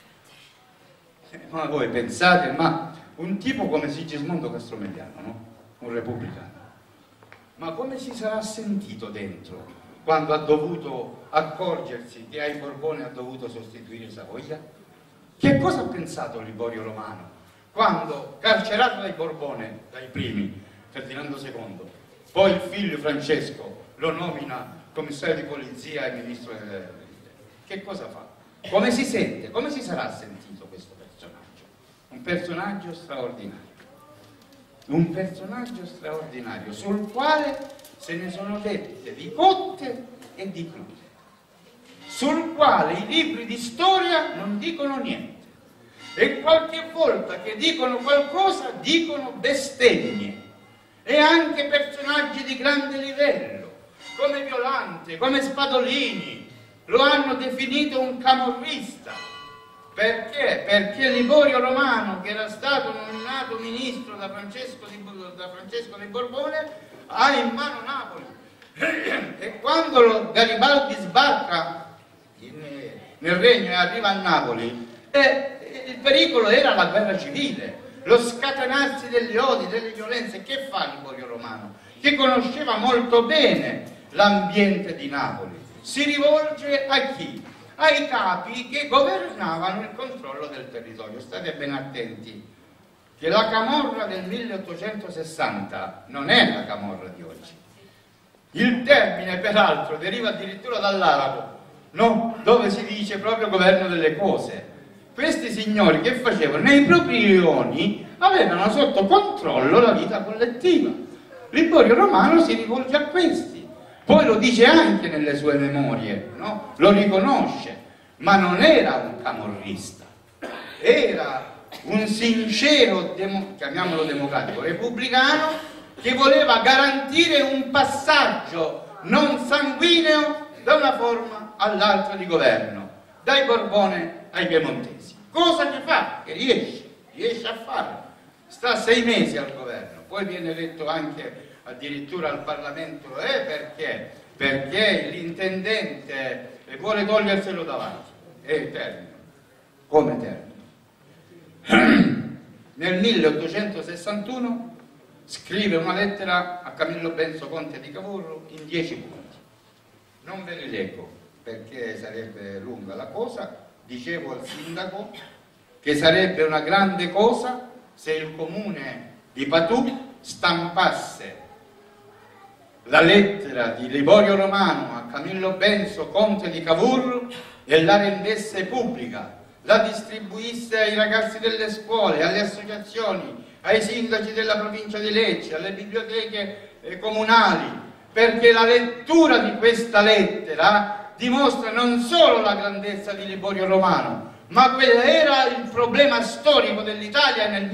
Ma voi pensate, ma un tipo come Sigismondo Castromediano, no? Un repubblicano, ma come si sarà sentito dentro quando ha dovuto accorgersi che ai Borbone ha dovuto sostituire Savoia? Che cosa ha pensato Liborio Romano quando, carcerato dai Borbone, dai primi, Ferdinando II, poi il figlio Francesco lo nomina commissario di polizia e ministro del... Che cosa fa? Come si sente? Come si sarà sentito questo personaggio? Un personaggio straordinario. Un personaggio straordinario sul quale se ne sono dette di cotte e di crude, sul quale i libri di storia non dicono niente e qualche volta che dicono qualcosa dicono bestemmie. E anche personaggi di grande livello, come Violante, come Spadolini, lo hanno definito un camorrista. Perché? Perché Liborio Romano, che era stato nominato ministro da Francesco di Borbone, ha in mano Napoli. E quando Garibaldi sbarca nel regno e arriva a Napoli, il pericolo era la guerra civile, lo scatenarsi degli odi, delle violenze. Che fa Liborio Romano? Che conosceva molto bene l'ambiente di Napoli. Si rivolge a chi? Ai capi che governavano il controllo del territorio. State ben attenti che la camorra del 1860 non è la camorra di oggi. Il termine, peraltro, deriva addirittura dall'arabo, no? Dove si dice proprio governo delle cose. Questi signori che facevano? Nei propri rioni avevano sotto controllo la vita collettiva. Liborio Romano si rivolge a questi, poi lo dice anche nelle sue memorie, no? Lo riconosce, ma non era un camorrista, era un sincero, chiamiamolo democratico, repubblicano, che voleva garantire un passaggio non sanguineo da una forma all'altra di governo, dai Borbone ai Piemontesi. Cosa che fa? Che riesce a farlo. Sta 6 mesi al governo, poi viene eletto anche addirittura al Parlamento, perché? Perché l'intendente vuole toglierselo davanti. E termino. Come termino? Nel 1861 scrive una lettera a Camillo Benso, conte di Cavour, in 10 punti. Non ve li leggo perché sarebbe lunga la cosa. Dicevo al sindaco che sarebbe una grande cosa se il comune di Patù stampasse la lettera di Liborio Romano a Camillo Benso, conte di Cavour, e la rendesse pubblica, la distribuisse ai ragazzi delle scuole, alle associazioni, ai sindaci della provincia di Lecce, alle biblioteche comunali, perché la lettura di questa lettera dimostra non solo la grandezza di Liborio Romano, ma quello era il problema storico dell'Italia nel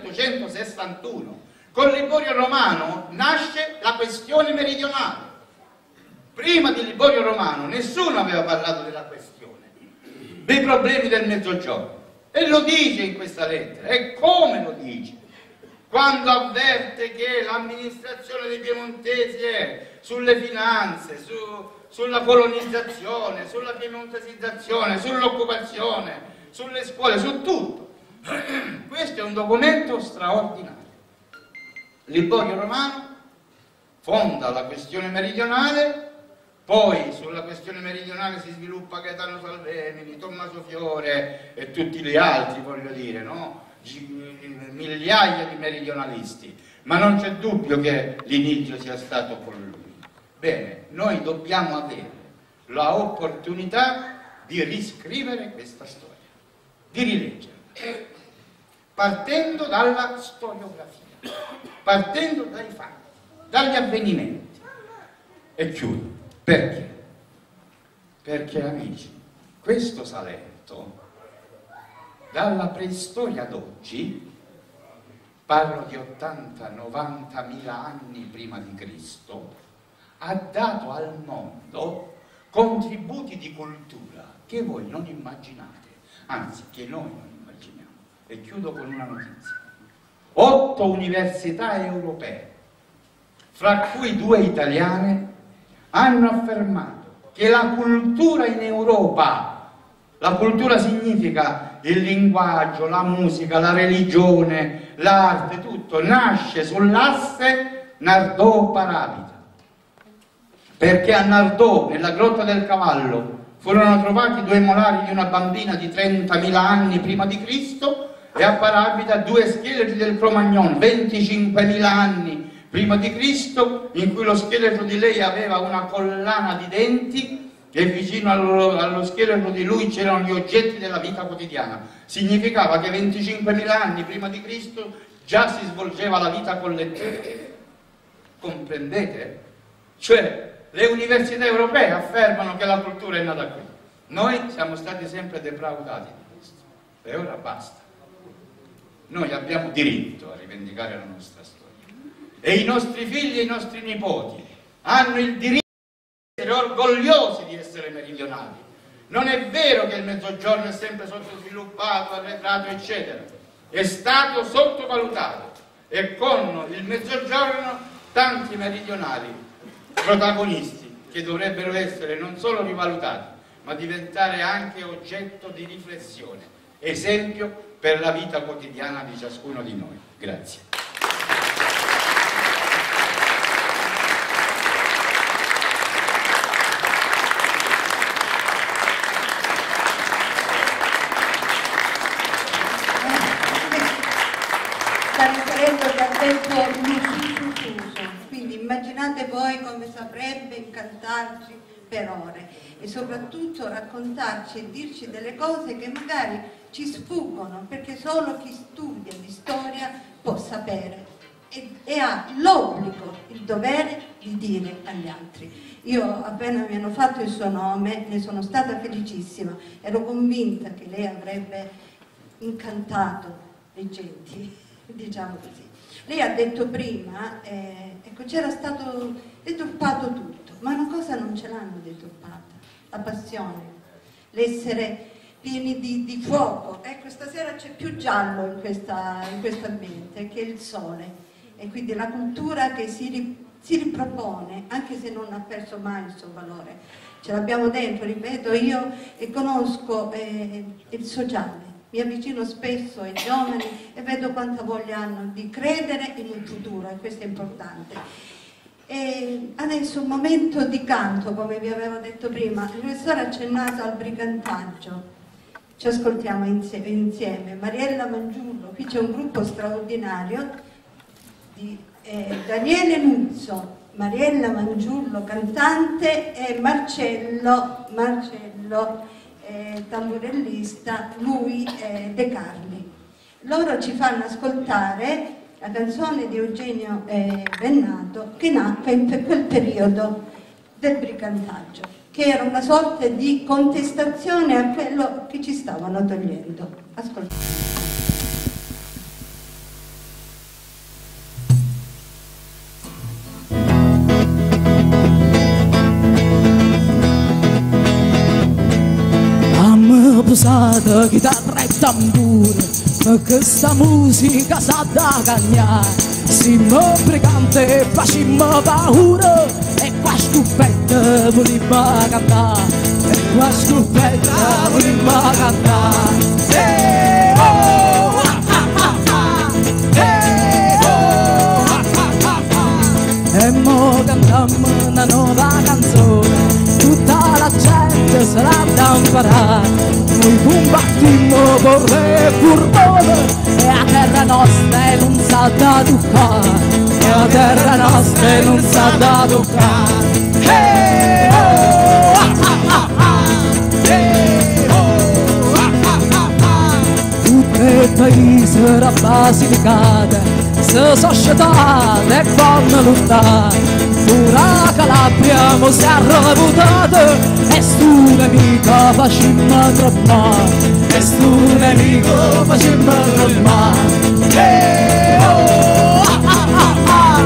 1861. Con Liborio Romano nasce la questione meridionale. Prima di Liborio Romano nessuno aveva parlato della questione, dei problemi del Mezzogiorno. E lo dice in questa lettera. E come lo dice? Quando avverte che l'amministrazione dei piemontesi è sulle finanze, sulla colonizzazione, sulla piemontesizzazione, sull'occupazione, sulle scuole, su tutto. Questo è un documento straordinario. Liborio Romano fonda la questione meridionale, poi sulla questione meridionale si sviluppa Gaetano Salvemini, Tommaso Fiore e tutti gli altri, voglio dire, no? Migliaia di meridionalisti, ma non c'è dubbio che l'inizio sia stato con lui. Bene, noi dobbiamo avere l'opportunità di riscrivere questa storia, di rileggerla, partendo dalla storiografia, partendo dai fatti, dagli avvenimenti. E chiudo. Perché? Perché, amici, questo Salento, dalla preistoria ad oggi, parlo di 80-90 mila anni prima di Cristo, ha dato al mondo contributi di cultura che voi non immaginate, anzi che noi non immaginiamo. E chiudo con una notizia. 8 università europee, fra cui 2 italiane, hanno affermato che la cultura in Europa, la cultura significa il linguaggio, la musica, la religione, l'arte, tutto, nasce sull'asse Nardò-Parabita. Perché a Nardò, nella Grotta del Cavallo, furono trovati 2 molari di una bambina di 30.000 anni prima di Cristo, e a Parabita 2 scheletri del Cro-Magnon, 25.000 anni prima di Cristo, in cui lo scheletro di lei aveva una collana di denti e vicino allo scheletro di lui c'erano gli oggetti della vita quotidiana. Significava che 25.000 anni prima di Cristo già si svolgeva la vita collettiva. Comprendete? Cioè, le università europee affermano che la cultura è nata qui. Noi siamo stati sempre defraudati di questo. E ora basta. Noi abbiamo diritto a rivendicare la nostra storia. E i nostri figli e i nostri nipoti hanno il diritto di essere orgogliosi di essere meridionali. Non è vero che il Mezzogiorno è sempre sottosviluppato, arretrato, eccetera. È stato sottovalutato, e con il Mezzogiorno tanti meridionali protagonisti che dovrebbero essere non solo rivalutati, ma diventare anche oggetto di riflessione, esempio per la vita quotidiana di ciascuno di noi. Grazie. Sta riferendo che ha detto l'uso, quindi immaginate voi come saprebbe incantarci per ore e soprattutto raccontarci e dirci delle cose che magari ci sfuggono, perché solo chi studia di storia può sapere e ha l'obbligo, il dovere di dire agli altri. Io appena mi hanno fatto il suo nome ne sono stata felicissima, ero convinta che lei avrebbe incantato le genti, diciamo così. Lei ha detto prima, ecco, c'era stato deturpato tutto, ma non una cosa non ce l'hanno deturpata, la passione, l'essere pieni di fuoco. Ecco, stasera c'è più giallo in questo ambiente, che è il sole, e quindi la cultura che si ripropone, anche se non ha perso mai il suo valore. Ce l'abbiamo dentro, ripeto, io conosco il sociale, mi avvicino spesso ai giovani e vedo quanta voglia hanno di credere in un futuro, e questo è importante. E adesso un momento di canto, come vi avevo detto prima. Il professore ha accennato al brigantaggio, ci ascoltiamo insieme. Mariella Mangiullo, qui c'è un gruppo straordinario di Daniele Nuzzo, Mariella Mangiullo cantante e Marcello tamburellista, lui De Carli. Loro ci fanno ascoltare la canzone di Eugenio Bennato, che nacque in quel periodo del brigantaggio, che era una sorta di contestazione a quello che ci stavano togliendo. Ascoltiamo. Posata, chitarra e tamburo, ma questa musica sa da cagnare. Siamo briganti e facciamo paura, e qua scoppetta volimmo cantare, e qua scoppetta volimmo cantare. Oh, ah, ah, ah, ah. Oh, ah, ah, ah. E mo cantiamo una nuova canzone, tutta la gente sarà da imparare. Noi combattimmo con le furbone, e a terra nostra non sa da toccare, e a terra nostra non sa da toccare. Hey, oh, ah, ah, ah, ah. Hey, oh, ah, ah, ah, ah. Tutto il paese era basilicata, se societate e vanno lottare. Ora Calabria mo si è reputata, e stu nemico facimmo troppare, e stu nemico facimmo troppare. Oh, ah, ah, ah, ah.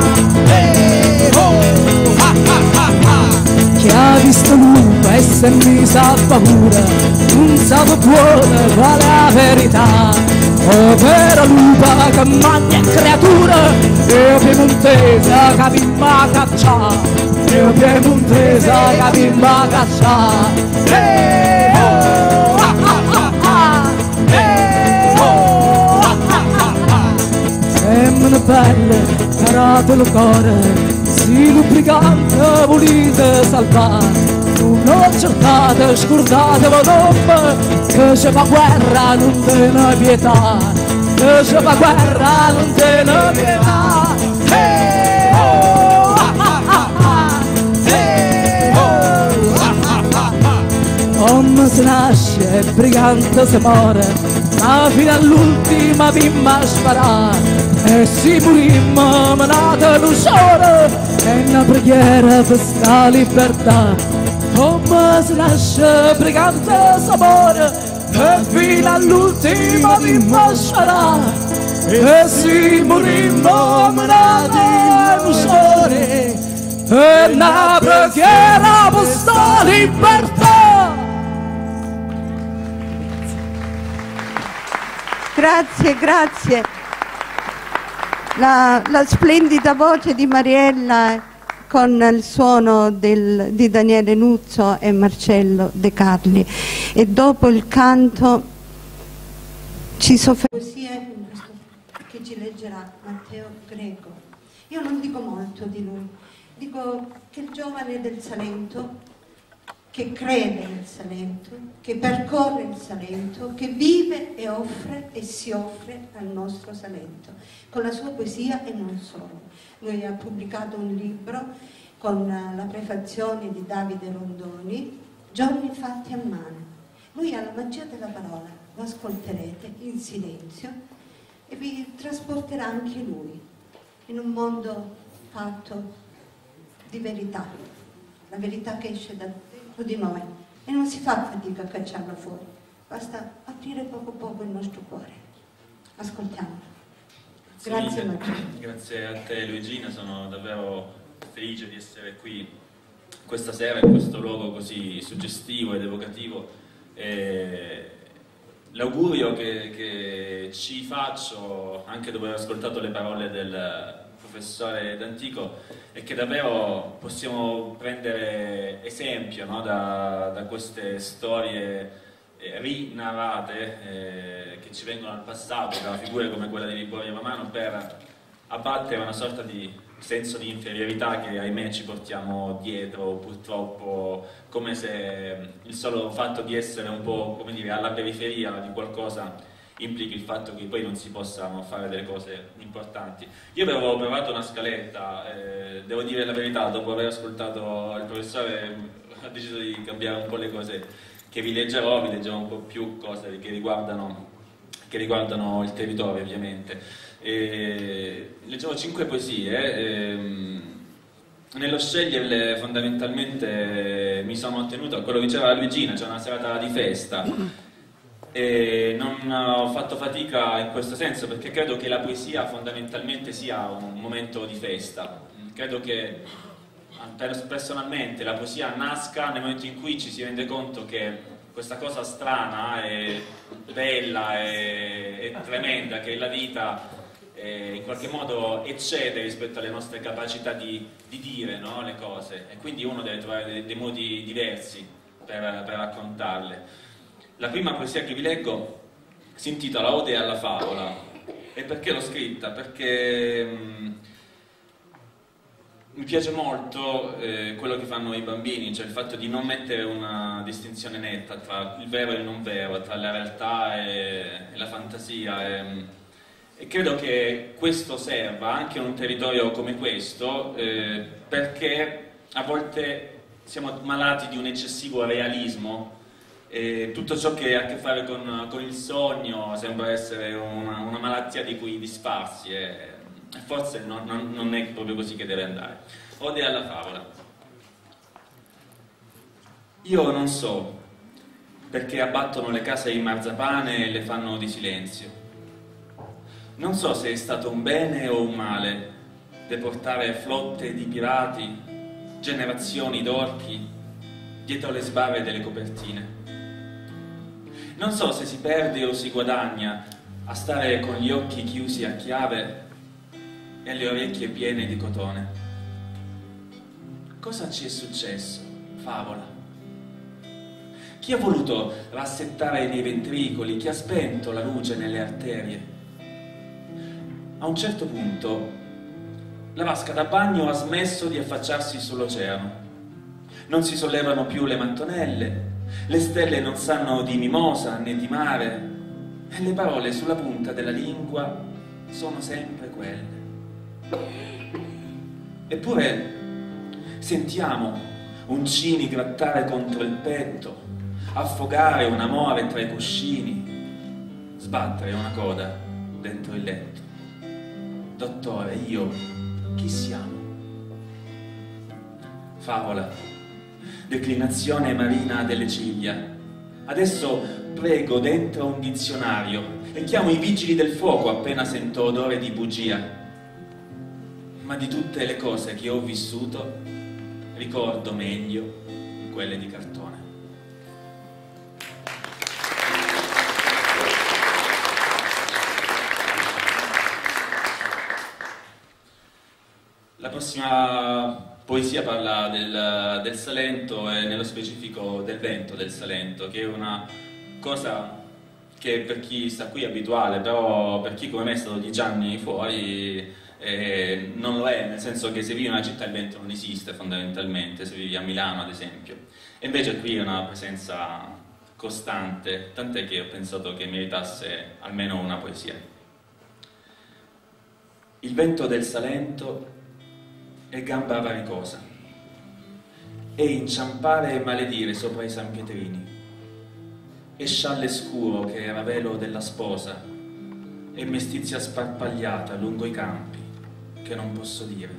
Oh, ah, ah, ah, ah. Chi ha visto lupo e si è misa a paura, non sa buona qual è la verità. Oh, però lupa che mangia creatura, io piemontesa capimmo a cacciare, io piemontesa capimmo a cacciare. Oh, ah, ah, ah, ah. Oh, ah, ah, ah, ah. Femmine belle, carate il cuore, si lubricante volete salvare. Non cercate, scordate la tomba, che c'è fa guerra, non te ne pietà, che c'è fa guerra, non te ne pietà. Hey, oh, ah, ah, ah, ah. Hey, oh, ah, ah, ah, ah. Uomo si nasce e brigante si muore, ma fino all'ultima bimba sparare. E si morimmo menate l'usciore, e una preghiera per sta libertà. Come si nasce brigante s'amore, e fino all'ultima bimba sarà. E si morimmo menate l'usciore, e una preghiera per sta libertà. Grazie, grazie. La splendida voce di Mariella con il suono di Daniele Nuzzo e Marcello De Carli, e dopo il canto ci soffermiamo che ci leggerà Matteo Greco. Io non dico molto di lui, dico che il giovane del Salento, che crede nel Salento, che percorre il Salento, che vive e offre e si offre al nostro Salento, con la sua poesia e non solo. Lui ha pubblicato un libro con la prefazione di Davide Rondoni, Giorni fatti a mano. Lui ha la magia della parola, lo ascolterete in silenzio e vi trasporterà anche lui in un mondo fatto di verità, la verità che esce da dentro di noi e non si fa fatica a cacciarla fuori, basta aprire poco poco il nostro cuore. Ascoltiamolo. Grazie Matteo. Grazie a te Luigina, sono davvero felice di essere qui questa sera in questo luogo così suggestivo ed evocativo. L'augurio che ci faccio, anche dopo aver ascoltato le parole del professore D'Antico, è che davvero possiamo prendere esempio, no, da queste storie rinarrate che ci vengono dal passato, da figure come quella di Liborio Romano, per abbattere una sorta di senso di inferiorità che ahimè ci portiamo dietro purtroppo, come se il solo fatto di essere un po', come dire, alla periferia di qualcosa implichi il fatto che poi non si possano fare delle cose importanti. Io avevo provato una scaletta, devo dire la verità, dopo aver ascoltato il professore ho deciso di cambiare un po' le cose che vi leggerò un po' più cose che riguardano il territorio, ovviamente. Leggevo 5 poesie, nello sceglierle fondamentalmente mi sono attenuto a quello che diceva la Luigina, cioè una serata di festa, e non ho fatto fatica in questo senso, perché credo che la poesia fondamentalmente sia un momento di festa. Credo che personalmente la poesia nasca nel momento in cui ci si rende conto che questa cosa strana e bella e tremenda che è la vita in qualche modo eccede rispetto alle nostre capacità di dire, no, le cose, e quindi uno deve trovare dei modi diversi per raccontarle. La prima poesia che vi leggo si intitola Ode alla favola. E perché l'ho scritta? Perché mi piace molto quello che fanno i bambini, cioè il fatto di non mettere una distinzione netta tra il vero e il non vero, tra la realtà e la fantasia. E credo che questo serva anche in un territorio come questo, perché a volte siamo malati di un eccessivo realismo, e tutto ciò che ha a che fare con il sogno sembra essere una malattia di cui disfarsi, e forse non è proprio così che deve andare. Ode alla favola. Io non so perché abbattono le case in marzapane e le fanno di silenzio. Non so se è stato un bene o un male deportare flotte di pirati, generazioni d'orchi dietro le sbarre delle copertine. Non so se si perde o si guadagna a stare con gli occhi chiusi a chiave e le orecchie piene di cotone. Cosa ci è successo, favola? Chi ha voluto rassettare nei ventricoli? Chi ha spento la luce nelle arterie? A un certo punto la vasca da bagno ha smesso di affacciarsi sull'oceano. Non si sollevano più le mattonelle, le stelle non sanno di mimosa né di mare, e le parole sulla punta della lingua sono sempre quelle. Eppure sentiamo uncini grattare contro il petto, affogare un amore tra i cuscini, sbattere una coda dentro il letto. Dottore, io chi siamo? Favola, declinazione marina delle ciglia. Adesso prego dentro un dizionario e chiamo i vigili del fuoco appena sento odore di bugia. Ma di tutte le cose che ho vissuto ricordo meglio quelle di cartone. La prossima poesia parla del Salento e nello specifico del vento del Salento, che è una cosa che per chi sta qui è abituale, però per chi come me è stato 10 anni fuori non lo è, nel senso che se vivi in una città il vento non esiste fondamentalmente, se vivi a Milano ad esempio. E invece qui è una presenza costante, tant'è che ho pensato che meritasse almeno una poesia. Il vento del Salento è gamba varicosa, e inciampare e maledire sopra i San Pietrini, e scialle scuro che era velo della sposa, e mestizia sparpagliata lungo i campi che non posso dire,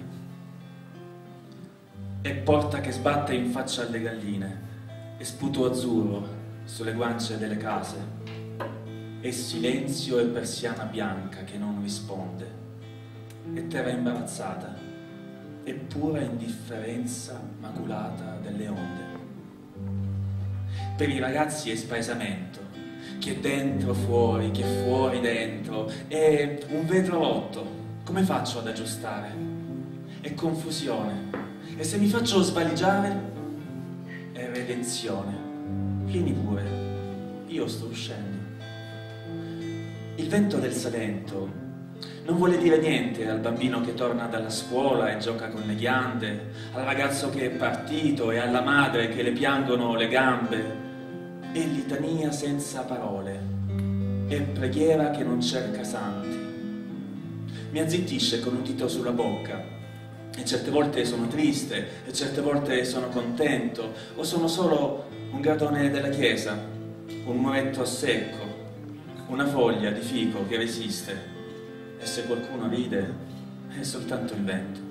e porta che sbatte in faccia alle galline, e sputo azzurro sulle guance delle case, e silenzio e persiana bianca che non risponde, e terra imbarazzata e pura indifferenza maculata delle onde. Per i ragazzi è spaesamento, che dentro fuori, che fuori dentro, è un vetro rotto, come faccio ad aggiustare? È confusione, e se mi faccio svaligiare è redenzione. Vieni pure, io sto uscendo. Il vento del Salento non vuole dire niente al bambino che torna dalla scuola e gioca con le ghiande, al ragazzo che è partito e alla madre che le piangono le gambe. È litania senza parole, è preghiera che non cerca santi. Mi azzittisce con un dito sulla bocca e certe volte sono triste e certe volte sono contento, o sono solo un gradone della chiesa, un muretto a secco, una foglia di fico che resiste, e se qualcuno ride è soltanto il vento.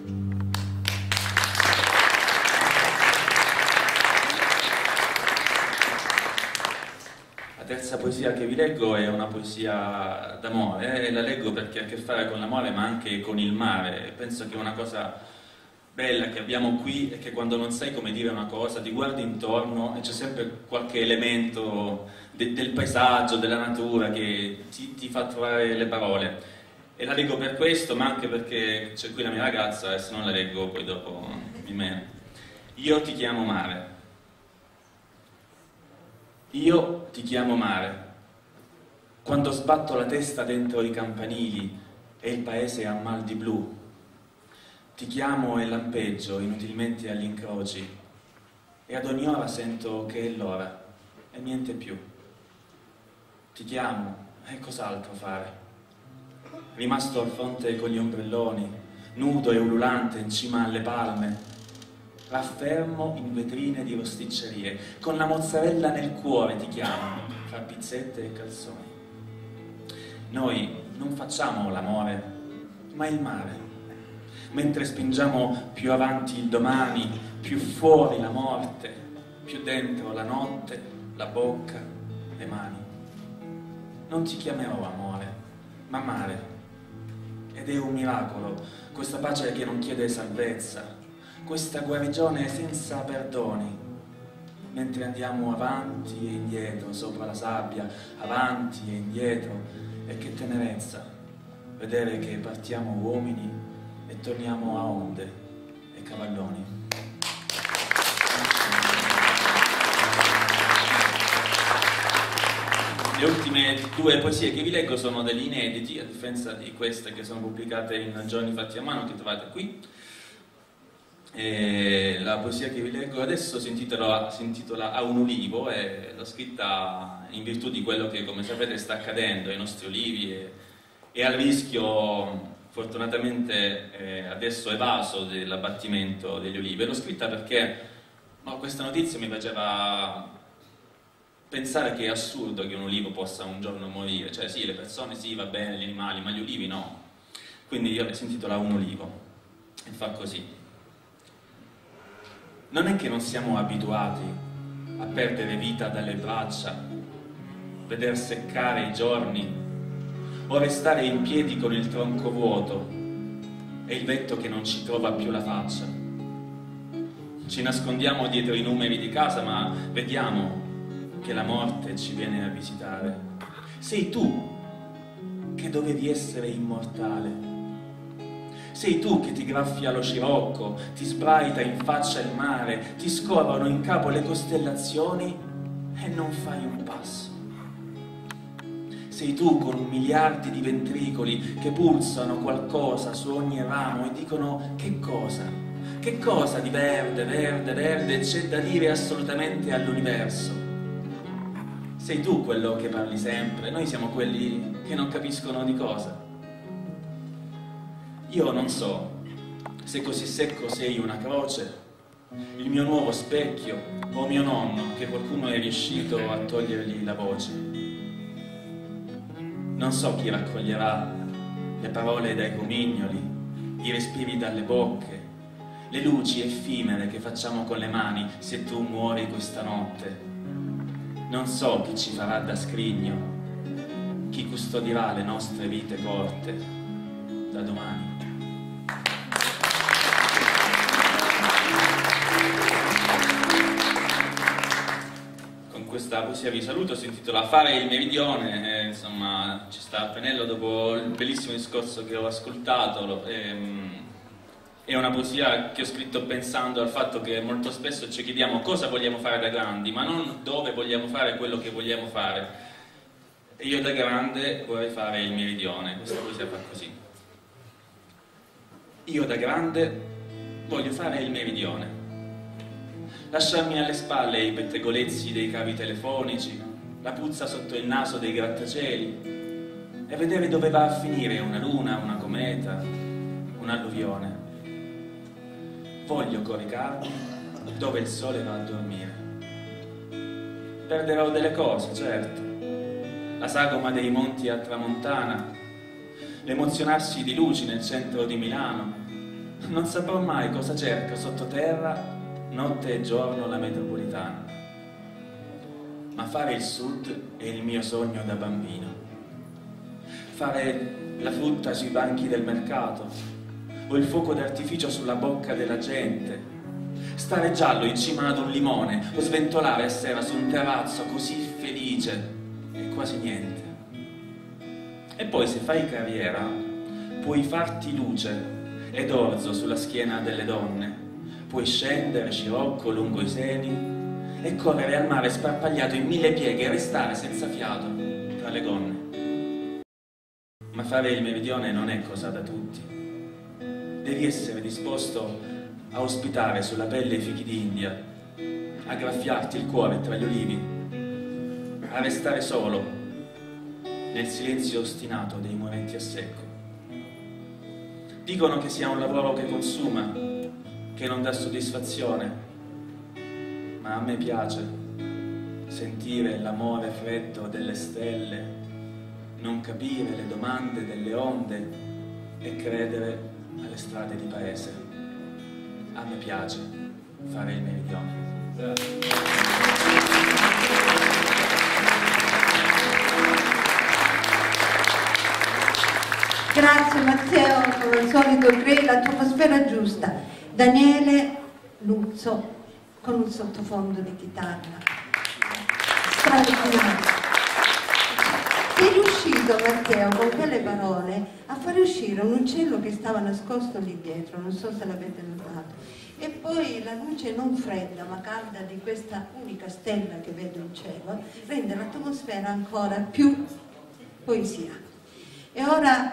La terza poesia che vi leggo è una poesia d'amore, e la leggo perché ha a che fare con l'amore ma anche con il mare. Penso che una cosa bella che abbiamo qui è che quando non sai come dire una cosa ti guardi intorno e c'è sempre qualche elemento del paesaggio, della natura che ti fa trovare le parole. E la leggo per questo, ma anche perché c'è qui la mia ragazza e se non la leggo poi dopo mi meno. Io ti chiamo mare. Io ti chiamo mare. Quando sbatto la testa dentro i campanili e il paese ha mal di blu, ti chiamo e lampeggio inutilmente agli incroci, e ad ogni ora sento che è l'ora e niente più. Ti chiamo e cos'altro fare? Rimasto al fronte con gli ombrelloni, nudo e ululante in cima alle palme, raffermo in vetrine di rosticcerie, con la mozzarella nel cuore ti chiamo, fra pizzette e calzoni. Noi non facciamo l'amore, ma il mare, mentre spingiamo più avanti il domani, più fuori la morte, più dentro la notte, la bocca, le mani. Non ti chiamerò amore, ma mare. Ed è un miracolo, questa pace che non chiede salvezza, questa guarigione senza perdoni, mentre andiamo avanti e indietro sopra la sabbia, avanti e indietro, e che tenerezza vedere che partiamo uomini e torniamo a onde e cavalloni. Le ultime due poesie che vi leggo sono degli inediti, a differenza di queste che sono pubblicate in giorni fatti a mano, che trovate qui. E la poesia che vi leggo adesso si intitola A un ulivo, e l'ho scritta in virtù di quello che, come sapete, sta accadendo ai nostri olivi e al rischio, fortunatamente, adesso evaso dell'abbattimento degli olivi. L'ho scritta perché questa notizia mi faceva pensare che è assurdo che un ulivo possa un giorno morire, cioè sì, le persone sì, va bene, gli animali, ma gli ulivi no. Quindi si intitola Un ulivo e fa così. Non è che non siamo abituati a perdere vita dalle braccia, veder seccare i giorni, o restare in piedi con il tronco vuoto e il vento che non ci trova più la faccia. Ci nascondiamo dietro i numeri di casa, ma vediamo che la morte ci viene a visitare. Sei tu che dovevi essere immortale. Sei tu che ti graffia lo scirocco, ti sbraita in faccia il mare, ti scorrono in capo le costellazioni e non fai un passo. Sei tu con miliardi di ventricoli che pulsano qualcosa su ogni ramo e dicono che cosa? Che cosa di verde, verde, verde c'è da dire assolutamente all'universo? Sei tu quello che parli sempre, noi siamo quelli che non capiscono di cosa. Io non so se così secco sei una croce, il mio nuovo specchio o mio nonno che qualcuno è riuscito a togliergli la voce. Non so chi raccoglierà le parole dai comignoli, i respiri dalle bocche, le luci effimere che facciamo con le mani se tu muori questa notte. Non so chi ci farà da scrigno, chi custodirà le nostre vite corte da domani. questa poesia vi saluto, si intitola Fare il meridione, insomma ci sta a pennello dopo il bellissimo discorso che ho ascoltato. È una poesia che ho scritto pensando al fatto che molto spesso ci chiediamo cosa vogliamo fare da grandi, ma non dove vogliamo fare quello che vogliamo fare. E io da grande vorrei fare il meridione, questa poesia fa così. Io da grande voglio fare il meridione. Lasciarmi alle spalle i pettegolezzi dei cavi telefonici, la puzza sotto il naso dei grattacieli e vedere dove va a finire una luna, una cometa, un'alluvione. Voglio coricarmi dove il sole va a dormire. Perderò delle cose, certo. La sagoma dei monti a tramontana, l'emozionarsi di luci nel centro di Milano. Non saprò mai cosa cerca sottoterra, notte e giorno la metropolitana. Ma fare il sud è il mio sogno da bambino. Fare la frutta sui banchi del mercato, o il fuoco d'artificio sulla bocca della gente, stare giallo in cima ad un limone, o sventolare a sera su un terrazzo così felice e quasi niente. E poi se fai carriera, puoi farti luce ed orzo sulla schiena delle donne. Puoi scendere scirocco lungo i seni e correre al mare sparpagliato in 1000 pieghe e restare senza fiato tra le gonne. Ma fare il meridione non è cosa da tutti. Devi essere disposto a ospitare sulla pelle i fichi d'India, a graffiarti il cuore tra gli olivi, a restare solo nel silenzio ostinato dei morenti a secco. Dicono che sia un lavoro che consuma, che non dà soddisfazione, ma a me piace sentire l'amore freddo delle stelle, non capire le domande delle onde e credere alle strade di paese. A me piace fare il meridione. Grazie Matteo, come al solito crei l'atmosfera giusta. Daniele Luzzo con un sottofondo di chitarra straordinario. Sei riuscito, Matteo, con quelle parole a far uscire un uccello che stava nascosto lì dietro, non so se l'avete notato, e poi la luce non fredda ma calda di questa unica stella che vedo in cielo rende l'atmosfera ancora più poesia. E ora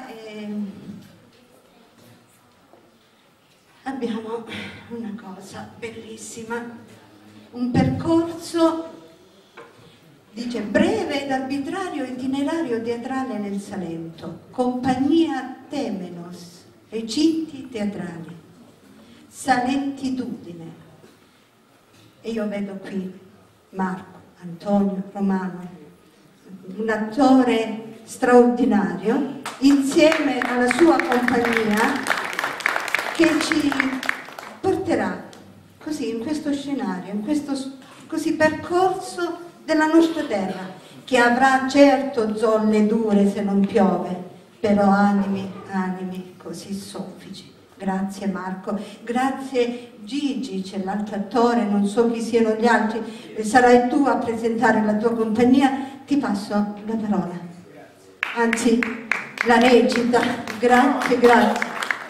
abbiamo una cosa bellissima, un percorso, dice, breve ed arbitrario itinerario teatrale nel Salento, compagnia Temenos, recinti teatrali, Salentitudine. E io vedo qui Marco, Antonio, Romano, un attore straordinario, insieme alla sua compagnia, che ci porterà così in questo scenario, in questo così percorso della nostra terra, che avrà certo zolle dure se non piove, però animi così soffici. Grazie Marco, grazie Gigi, c'è l'altro attore, non so chi siano gli altri, sarai tu a presentare la tua compagnia, ti passo la parola, anzi la recita. Grazie.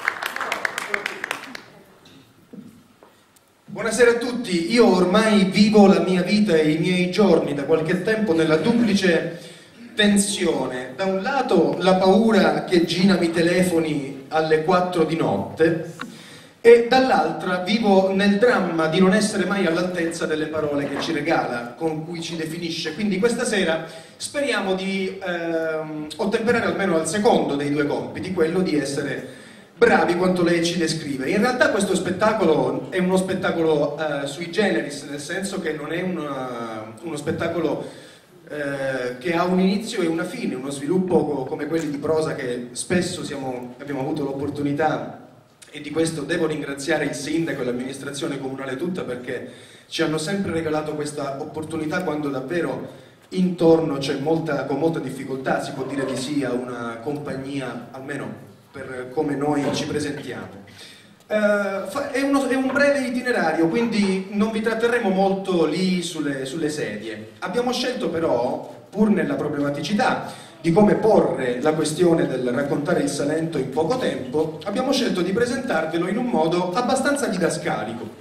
Buonasera a tutti, io ormai vivo la mia vita e i miei giorni da qualche tempo nella duplice tensione. Da un lato la paura che Gina mi telefoni alle 4 di notte e dall'altra vivo nel dramma di non essere mai all'altezza delle parole che ci regala, con cui ci definisce. Quindi questa sera speriamo di ottemperare almeno al secondo dei due compiti, quello di essere bravi quanto lei ci descrive. In realtà questo spettacolo è uno spettacolo sui generis, nel senso che non è uno spettacolo che ha un inizio e una fine, uno sviluppo come quelli di prosa che spesso abbiamo avuto l'opportunità, e di questo devo ringraziare il sindaco e l'amministrazione comunale tutta, perché ci hanno sempre regalato questa opportunità quando davvero intorno c'è con molta difficoltà si può dire di sì a una compagnia, almeno per come noi ci presentiamo. È un breve itinerario, quindi non vi tratterremo molto lì sulle sedie. Abbiamo scelto però, pur nella problematicità di come porre la questione del raccontare il Salento in poco tempo, abbiamo scelto di presentarvelo in un modo abbastanza didascalico.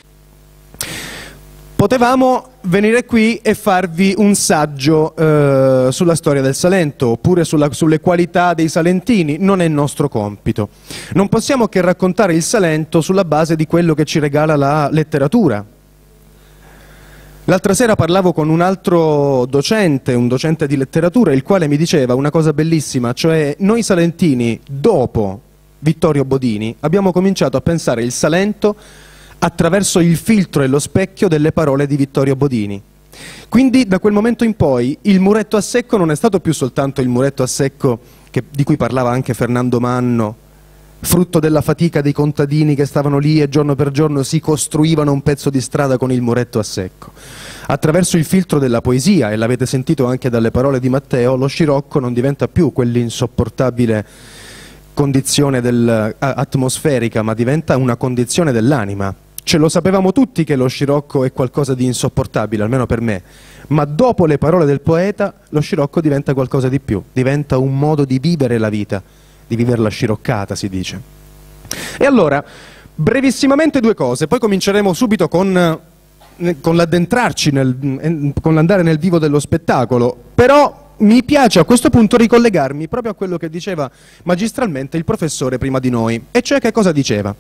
Potevamo venire qui e farvi un saggio sulla storia del Salento, oppure sulle qualità dei salentini, non è nostro compito. Non possiamo che raccontare il Salento sulla base di quello che ci regala la letteratura. L'altra sera parlavo con un altro docente, un docente di letteratura, il quale mi diceva una cosa bellissima, cioè noi salentini, dopo Vittorio Bodini, abbiamo cominciato a pensare il Salento attraverso il filtro e lo specchio delle parole di Vittorio Bodini. Quindi da quel momento in poi il muretto a secco non è stato più soltanto il muretto a secco di cui parlava anche Fernando Manno, frutto della fatica dei contadini che stavano lì e giorno per giorno si costruivano un pezzo di strada con il muretto a secco. Attraverso il filtro della poesia, e l'avete sentito anche dalle parole di Matteo, lo scirocco non diventa più quell'insopportabile condizione atmosferica, ma diventa una condizione dell'anima. Ce lo sapevamo tutti che lo scirocco è qualcosa di insopportabile, almeno per me, ma dopo le parole del poeta lo scirocco diventa qualcosa di più, diventa un modo di vivere la vita, di viverla sciroccata, si dice. E allora, brevissimamente due cose, poi cominceremo subito con l'addentrarci, con l'andare nel vivo dello spettacolo, però mi piace a questo punto ricollegarmi proprio a quello che diceva magistralmente il professore prima di noi, e cioè che cosa diceva?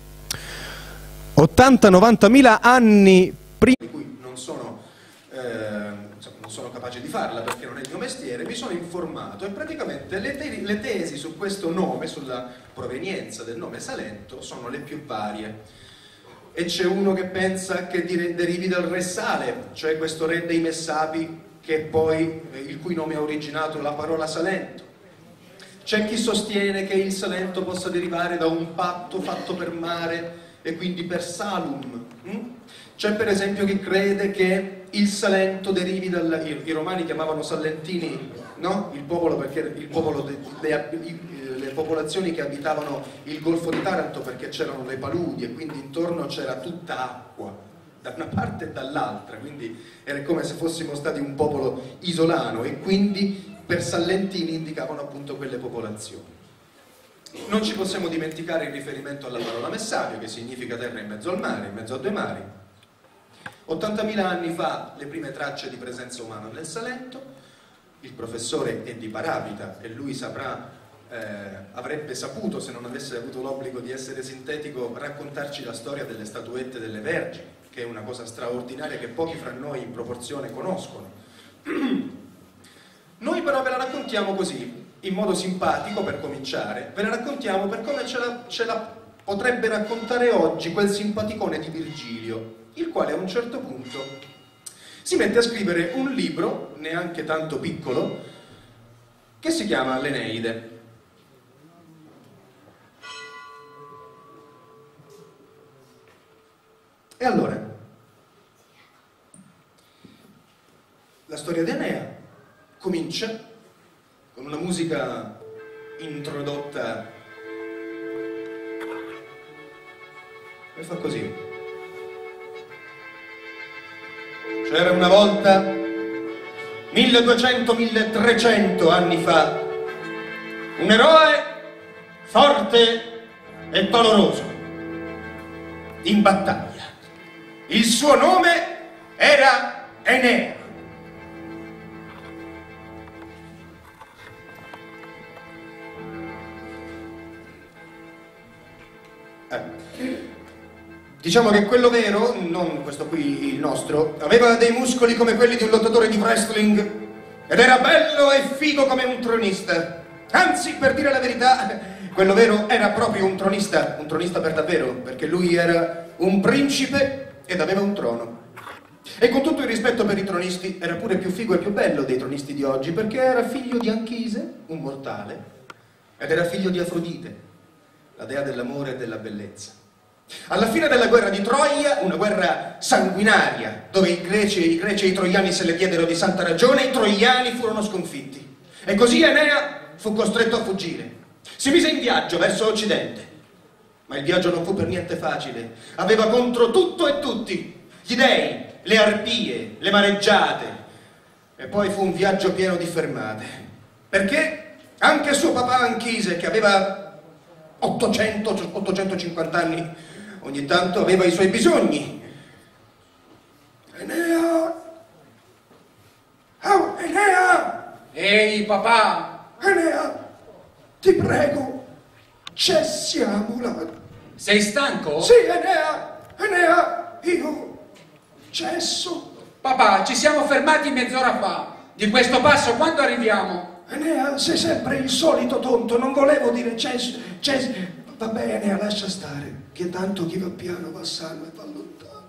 80-90 mila anni prima, di cui non sono capace di farla perché non è il mio mestiere, mi sono informato e praticamente le tesi su questo nome, sulla provenienza del nome Salento, sono le più varie. E c'è uno che pensa che derivi dal re Sale, cioè questo re dei Messapi, che poi il cui nome ha originato la parola Salento. C'è chi sostiene che il Salento possa derivare da un patto fatto per mare e quindi per Salum. C'è per esempio chi crede che il Salento derivi i romani chiamavano Sallentini, no? Il popolo, perché le popolazioni che abitavano il Golfo di Taranto, perché c'erano le paludi e quindi intorno c'era tutta acqua, da una parte e dall'altra, quindi era come se fossimo stati un popolo isolano, e quindi per Sallentini indicavano appunto quelle popolazioni. Non ci possiamo dimenticare il riferimento alla parola Messapio, che significa terra in mezzo al mare, in mezzo a due mari. 80.000 anni fa le prime tracce di presenza umana nel Salento. Il professore è di Paravita e lui avrebbe saputo, se non avesse avuto l'obbligo di essere sintetico, raccontarci la storia delle statuette delle Vergini, che è una cosa straordinaria che pochi fra noi in proporzione conoscono. Noi però ve la raccontiamo così, in modo simpatico per cominciare, ve la raccontiamo per come ce la potrebbe raccontare oggi quel simpaticone di Virgilio, il quale a un certo punto si mette a scrivere un libro, neanche tanto piccolo, che si chiama L'Eneide. E allora, la storia di Enea comincia con una musica introdotta e fa così. C'era una volta, 1200-1300 anni fa, un eroe forte e valoroso in battaglia. Il suo nome era Enea. Diciamo che quello vero, non questo qui il nostro, aveva dei muscoli come quelli di un lottatore di wrestling ed era bello e figo come un tronista. Anzi, per dire la verità, quello vero era proprio un tronista per davvero, perché lui era un principe ed aveva un trono. E con tutto il rispetto per i tronisti, era pure più figo e più bello dei tronisti di oggi, perché era figlio di Anchise, un mortale, ed era figlio di Afrodite, la dea dell'amore e della bellezza. Alla fine della guerra di Troia, una guerra sanguinaria, dove i greci e i troiani se le diedero di santa ragione, i troiani furono sconfitti. E così Enea fu costretto a fuggire. Si mise in viaggio verso l'Occidente. Ma il viaggio non fu per niente facile. Aveva contro tutto e tutti: gli dei, le arpie, le mareggiate. E poi fu un viaggio pieno di fermate. Perché anche suo papà Anchise, che aveva 850 anni, ogni tanto aveva i suoi bisogni. Enea! Oh, Enea! Ehi, papà! Enea, ti prego, cessiamola. Sei stanco? Sì, Enea, io cesso. Papà, ci siamo fermati mezz'ora fa. Di questo passo quando arriviamo? Enea, sei sempre il solito tonto, non volevo dire cesso. Va bene, Enea, lascia stare, che tanto chi va piano va sano e va lontano.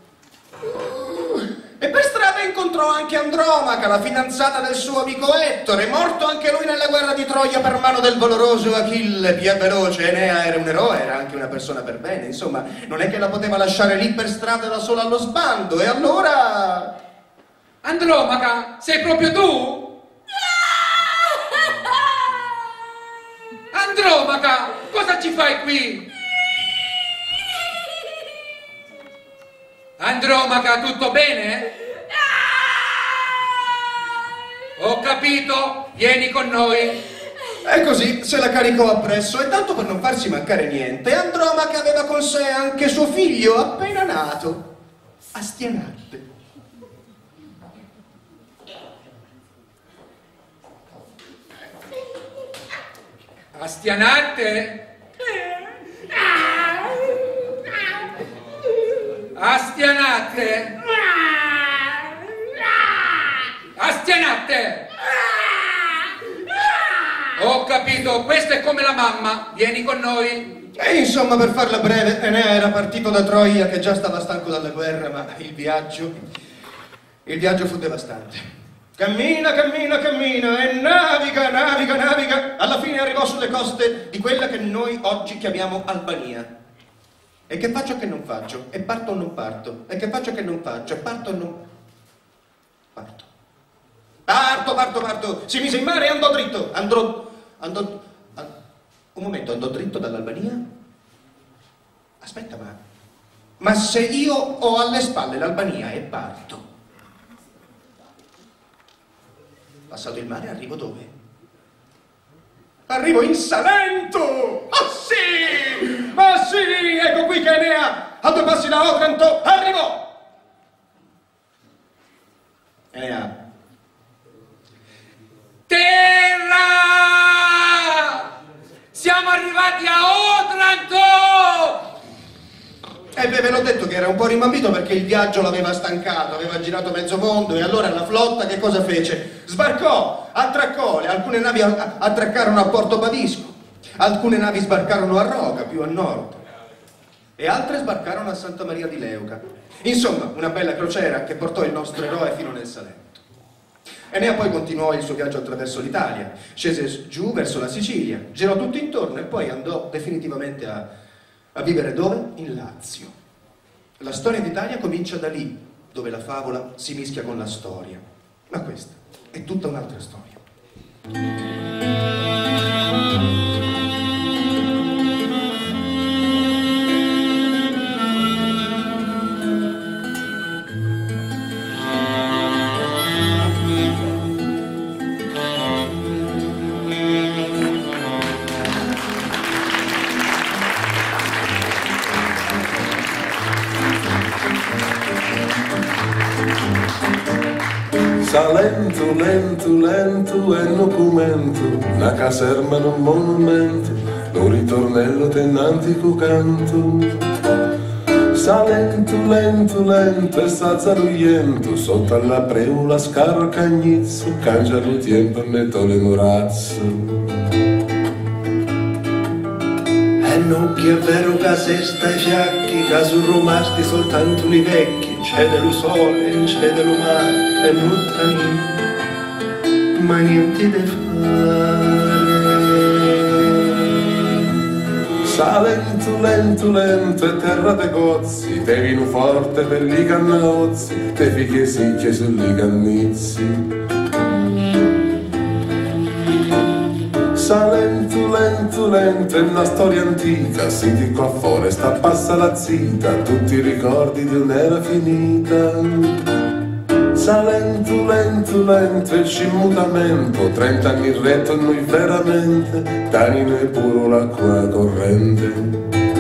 E per strada incontrò anche Andromaca, la fidanzata del suo amico Ettore, morto anche lui nella guerra di Troia per mano del valoroso Achille, più veloce. Enea era un eroe, era anche una persona per bene, insomma, non è che la poteva lasciare lì per strada da sola allo sbando, e allora... Andromaca, sei proprio tu? Andromaca, cosa ci fai qui? Andromaca, tutto bene? Ho capito, vieni con noi. E così se la caricò appresso, e tanto per non farsi mancare niente, Andromaca aveva con sé anche suo figlio appena nato, Astianatte. Astianatte? Astianatte? Astianatte! Ho capito, questa è come la mamma, vieni con noi. E insomma, per farla breve, Enea era partito da Troia, che già stava stanco dalla guerra, ma il viaggio fu devastante. Cammina e naviga. Alla fine arrivò sulle coste di quella che noi oggi chiamiamo Albania. E che faccio e che non faccio? E parto o non parto? E che faccio e che non faccio? E parto o non... Parto. Si mise in mare e andò dritto. Un momento, andò dritto dall'Albania? Aspetta, ma se io ho alle spalle l'Albania e parto, passato il mare, arrivo dove? Arrivo in Salento! Ah sì, ecco qui che Enea, a 2 passi da Otranto, arrivò! Enea. Terra! Siamo arrivati a Otranto! Ve l'ho detto che era un po' rimbambito perché il viaggio l'aveva stancato, aveva girato mezzo mondo, e allora la flotta che cosa fece? Sbarcò, attraccò, alcune navi attraccarono a Porto Badisco, alcune navi sbarcarono a Roga, più a nord, e altre sbarcarono a Santa Maria di Leuca. Insomma, una bella crociera che portò il nostro eroe fino nel Salento. Enea poi continuò il suo viaggio attraverso l'Italia, scese giù verso la Sicilia, girò tutto intorno e poi andò definitivamente a vivere dove? In Lazio. La storia d'Italia comincia da lì, dove la favola si mischia con la storia. Ma questa è tutta un'altra storia. Salento, lento è un documento, una caserma in un monumento, un ritornello tennantico canto. Salento, lento, e sta zarugliento, sotto alla preula scarcagnizzo, cangia lo tempo e metto le murazzo. E non che è vero che se stai fiacchi, che sono rimasti soltanto i vecchi, c'è dello sole, c'è dello mare, e non ma niente da fare. Salento, e terra de gozzi, te vino forte per li cannozzi, te fiche sicche sulli cannizzi. Salento, lento, lento, è una storia antica, siti qua fuori, sta passa la zita, tutti i ricordi di un'era finita. Salento, lento, lento, il mutamento, 30 anni in retto e noi veramente, tanino e puro l'acqua corrente.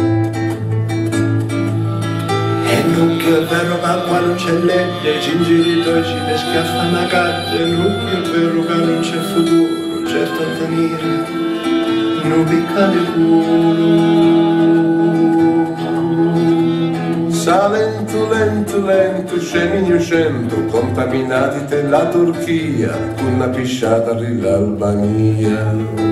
E non che è vero che qua non c'è legge, gingiri dolci, le schiaffa una caccia, non che è vero che non c'è futuro, certo a tenere, non picca di culo. Salento, lento, lento, scemi 100, contaminati della Turchia, con una pisciata dall'Albania.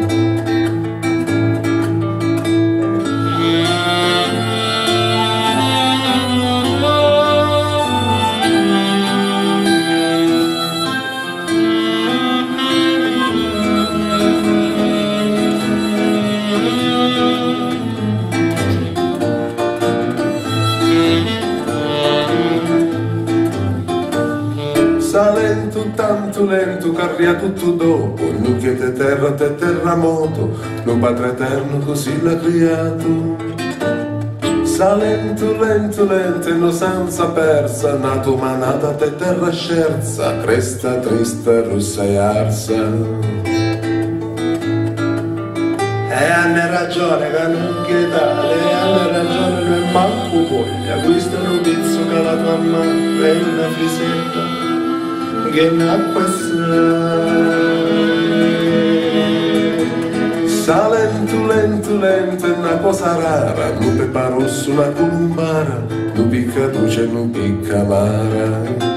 Salento, tanto lento, carria tutto dopo, non che te terremoto, lo Padre Eterno così l'ha creato. Salento, lento, lento, innocenza persa, nato manata te terra scerza, cresta triste, rossa e arsa. Hanno ragione che non che tale, hanno ragione non è manco voglia, questo è un pezzo che la tua mamma è una frisetta. Che nacque Salento, lento, lento, è una cosa rara, non pepa rosso, una columbara, non picca luce, non picca mara.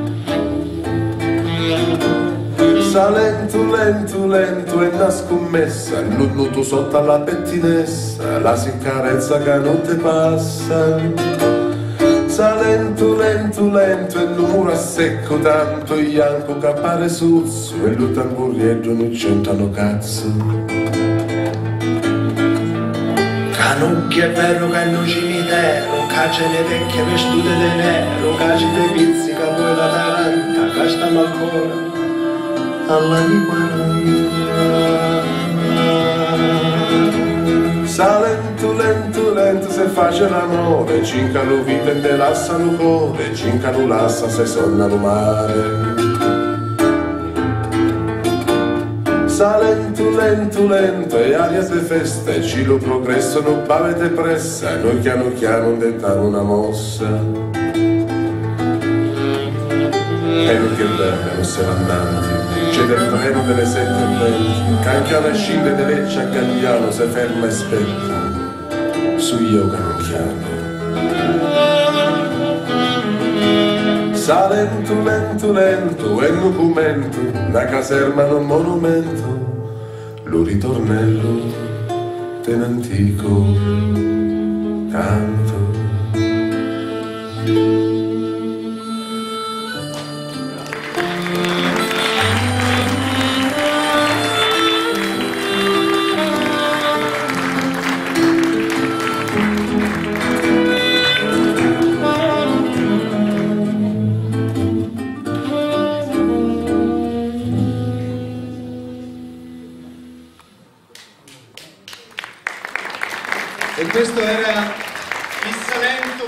Salento, lento, lento, è una scommessa, il nudo sotto alla pettinessa, la siccarezza che non te passa. Salento, lento, lento, e non mura secco tanto, il bianco che appare suzzo, e lo tamburietto non c'entrano cazzo. Canucchi è vero che è un cimitero, caccia le vecchie vestute di nero, caccia le pizzica poi la taranta, che stiamo ancora all'anima. Salento, lento, lento, se face l'amore, cinca lo vive e lassa lo cuore, cinca lo lassa se sonna lo mare. Salento, lento, lento, e aria se festa, e cilo progresso non pavete pressa, e noi piano piano inventiamo una mossa. E non che belle, non se vannanti, c'è del treno delle 7:20, che anche alla scinde di Lecce a Gagliano si ferma e spetta, su io che non chiamo. Salento, lento, lento, è un documento, una caserma non monumento, lo ritornello dell'antico canto. E questo era il Salento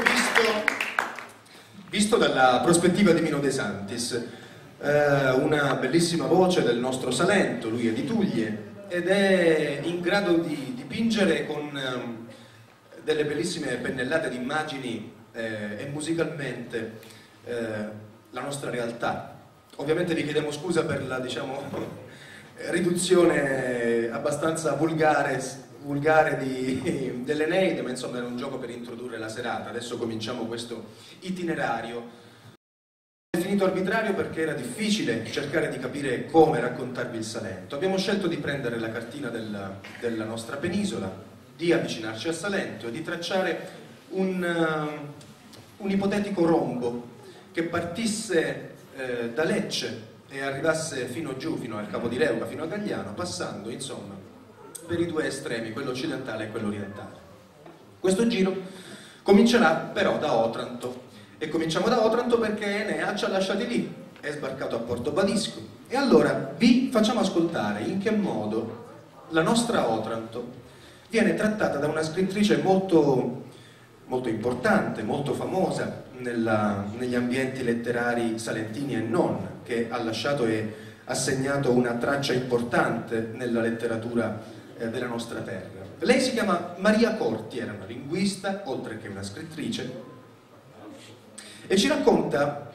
visto dalla prospettiva di Mino De Santis, una bellissima voce del nostro Salento, lui è di Tuglie ed è in grado di dipingere con delle bellissime pennellate di immagini e musicalmente la nostra realtà. Ovviamente vi chiediamo scusa per la, diciamo, riduzione abbastanza vulgare dell'Eneide, ma insomma era un gioco per introdurre la serata. Adesso cominciamo questo itinerario. È definito arbitrario perché era difficile cercare di capire come raccontarvi il Salento. Abbiamo scelto di prendere la cartina della nostra penisola, di avvicinarci al Salento e di tracciare un ipotetico rombo che partisse da Lecce e arrivasse fino giù, fino al Capo di Leuca, fino a Gagliano, passando insomma per i due estremi, quello occidentale e quello orientale. Questo giro comincerà però da Otranto, e cominciamo da Otranto perché Enea ci ha lasciati lì, è sbarcato a Porto Badisco, e allora vi facciamo ascoltare in che modo la nostra Otranto viene trattata da una scrittrice molto importante, molto famosa negli ambienti letterari salentini e non, che ha lasciato e ha segnato una traccia importante nella letteratura della nostra terra. Lei si chiama Maria Corti, era una linguista, oltre che una scrittrice, e ci racconta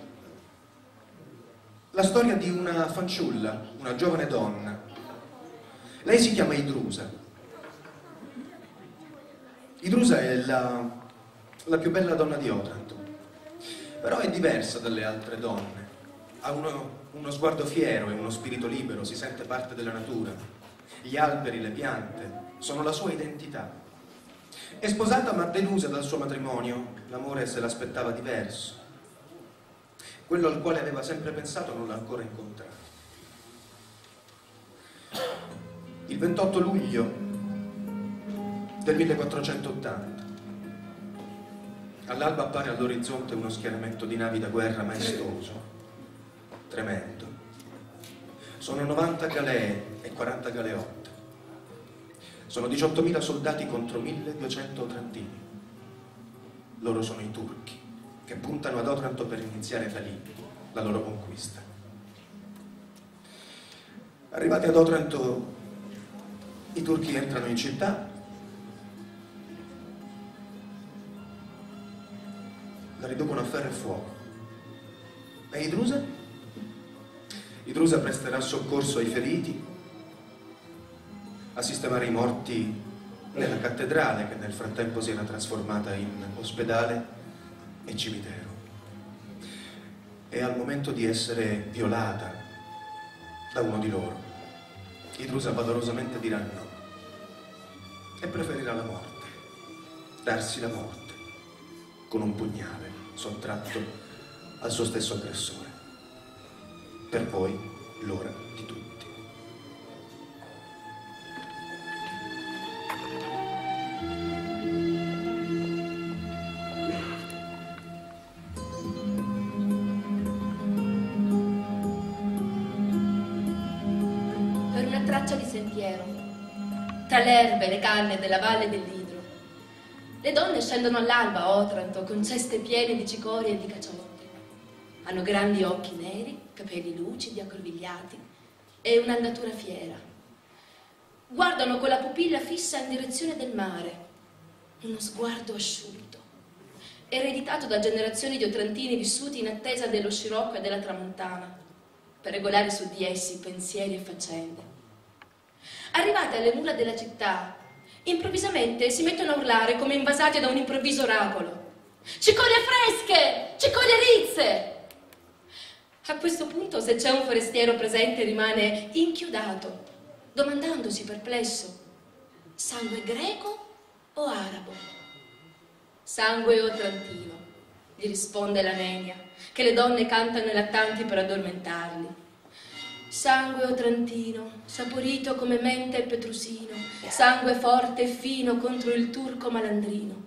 la storia di una fanciulla, una giovane donna. Lei si chiama Idrusa. Idrusa è la più bella donna di Otranto, però è diversa dalle altre donne, ha uno sguardo fiero e uno spirito libero, si sente parte della natura. Gli alberi, le piante sono la sua identità. È sposata ma delusa dal suo matrimonio, l'amore se l'aspettava diverso. Quello al quale aveva sempre pensato non l'ha ancora incontrato. Il 28 luglio del 1480, all'alba appare all'orizzonte uno schieramento di navi da guerra maestoso, tremendo. Sono 90 galee e 40 galeotte. Sono 18.000 soldati contro 1.200 otrantini. Loro sono i turchi, che puntano ad Otranto per iniziare da lì la loro conquista. Arrivati ad Otranto, i turchi entrano in città, la riducono a ferro e fuoco. E Idrusa? Idrusa presterà soccorso ai feriti, a sistemare i morti nella cattedrale, che nel frattempo si era trasformata in ospedale e cimitero. E al momento di essere violata da uno di loro, Idrusa valorosamente dirà no e preferirà la morte, darsi la morte con un pugnale sottratto al suo stesso aggressore, per poi l'ora di tutti. Per una traccia di sentiero, tra le erbe e le canne della valle dell'Idro, le donne scendono all'alba a Otranto con ceste piene di cicorie e di caciotte. Hanno grandi occhi neri, capelli lucidi, aggrovigliati e un'andatura fiera. Guardano con la pupilla fissa in direzione del mare, uno sguardo asciutto, ereditato da generazioni di otrantini vissuti in attesa dello scirocco e della tramontana, per regolare su di essi pensieri e faccende. Arrivate alle mura della città, improvvisamente si mettono a urlare come invasati da un improvviso oracolo. Cicorie fresche! Cicorie rizze! A questo punto, se c'è un forestiero presente, rimane inchiodato, domandandosi perplesso: sangue greco o arabo? Sangue otrantino, gli risponde la nenia, che le donne cantano ai lattanti per addormentarli. Sangue otrantino, saporito come mente e petrusino, sangue forte e fino contro il turco malandrino.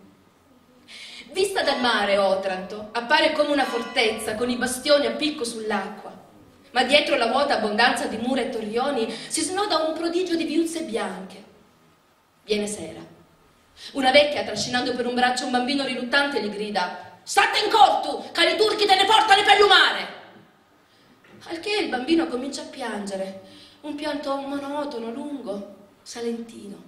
Vista dal mare, Otranto appare come una fortezza con i bastioni a picco sull'acqua, ma dietro la vuota abbondanza di mura e torrioni si snoda un prodigio di viuzze bianche. Viene sera. Una vecchia, trascinando per un braccio un bambino riluttante, gli grida: «State in cortu, che i turchi te ne portano per lumare!» Al che il bambino comincia a piangere, un pianto monotono, lungo, salentino.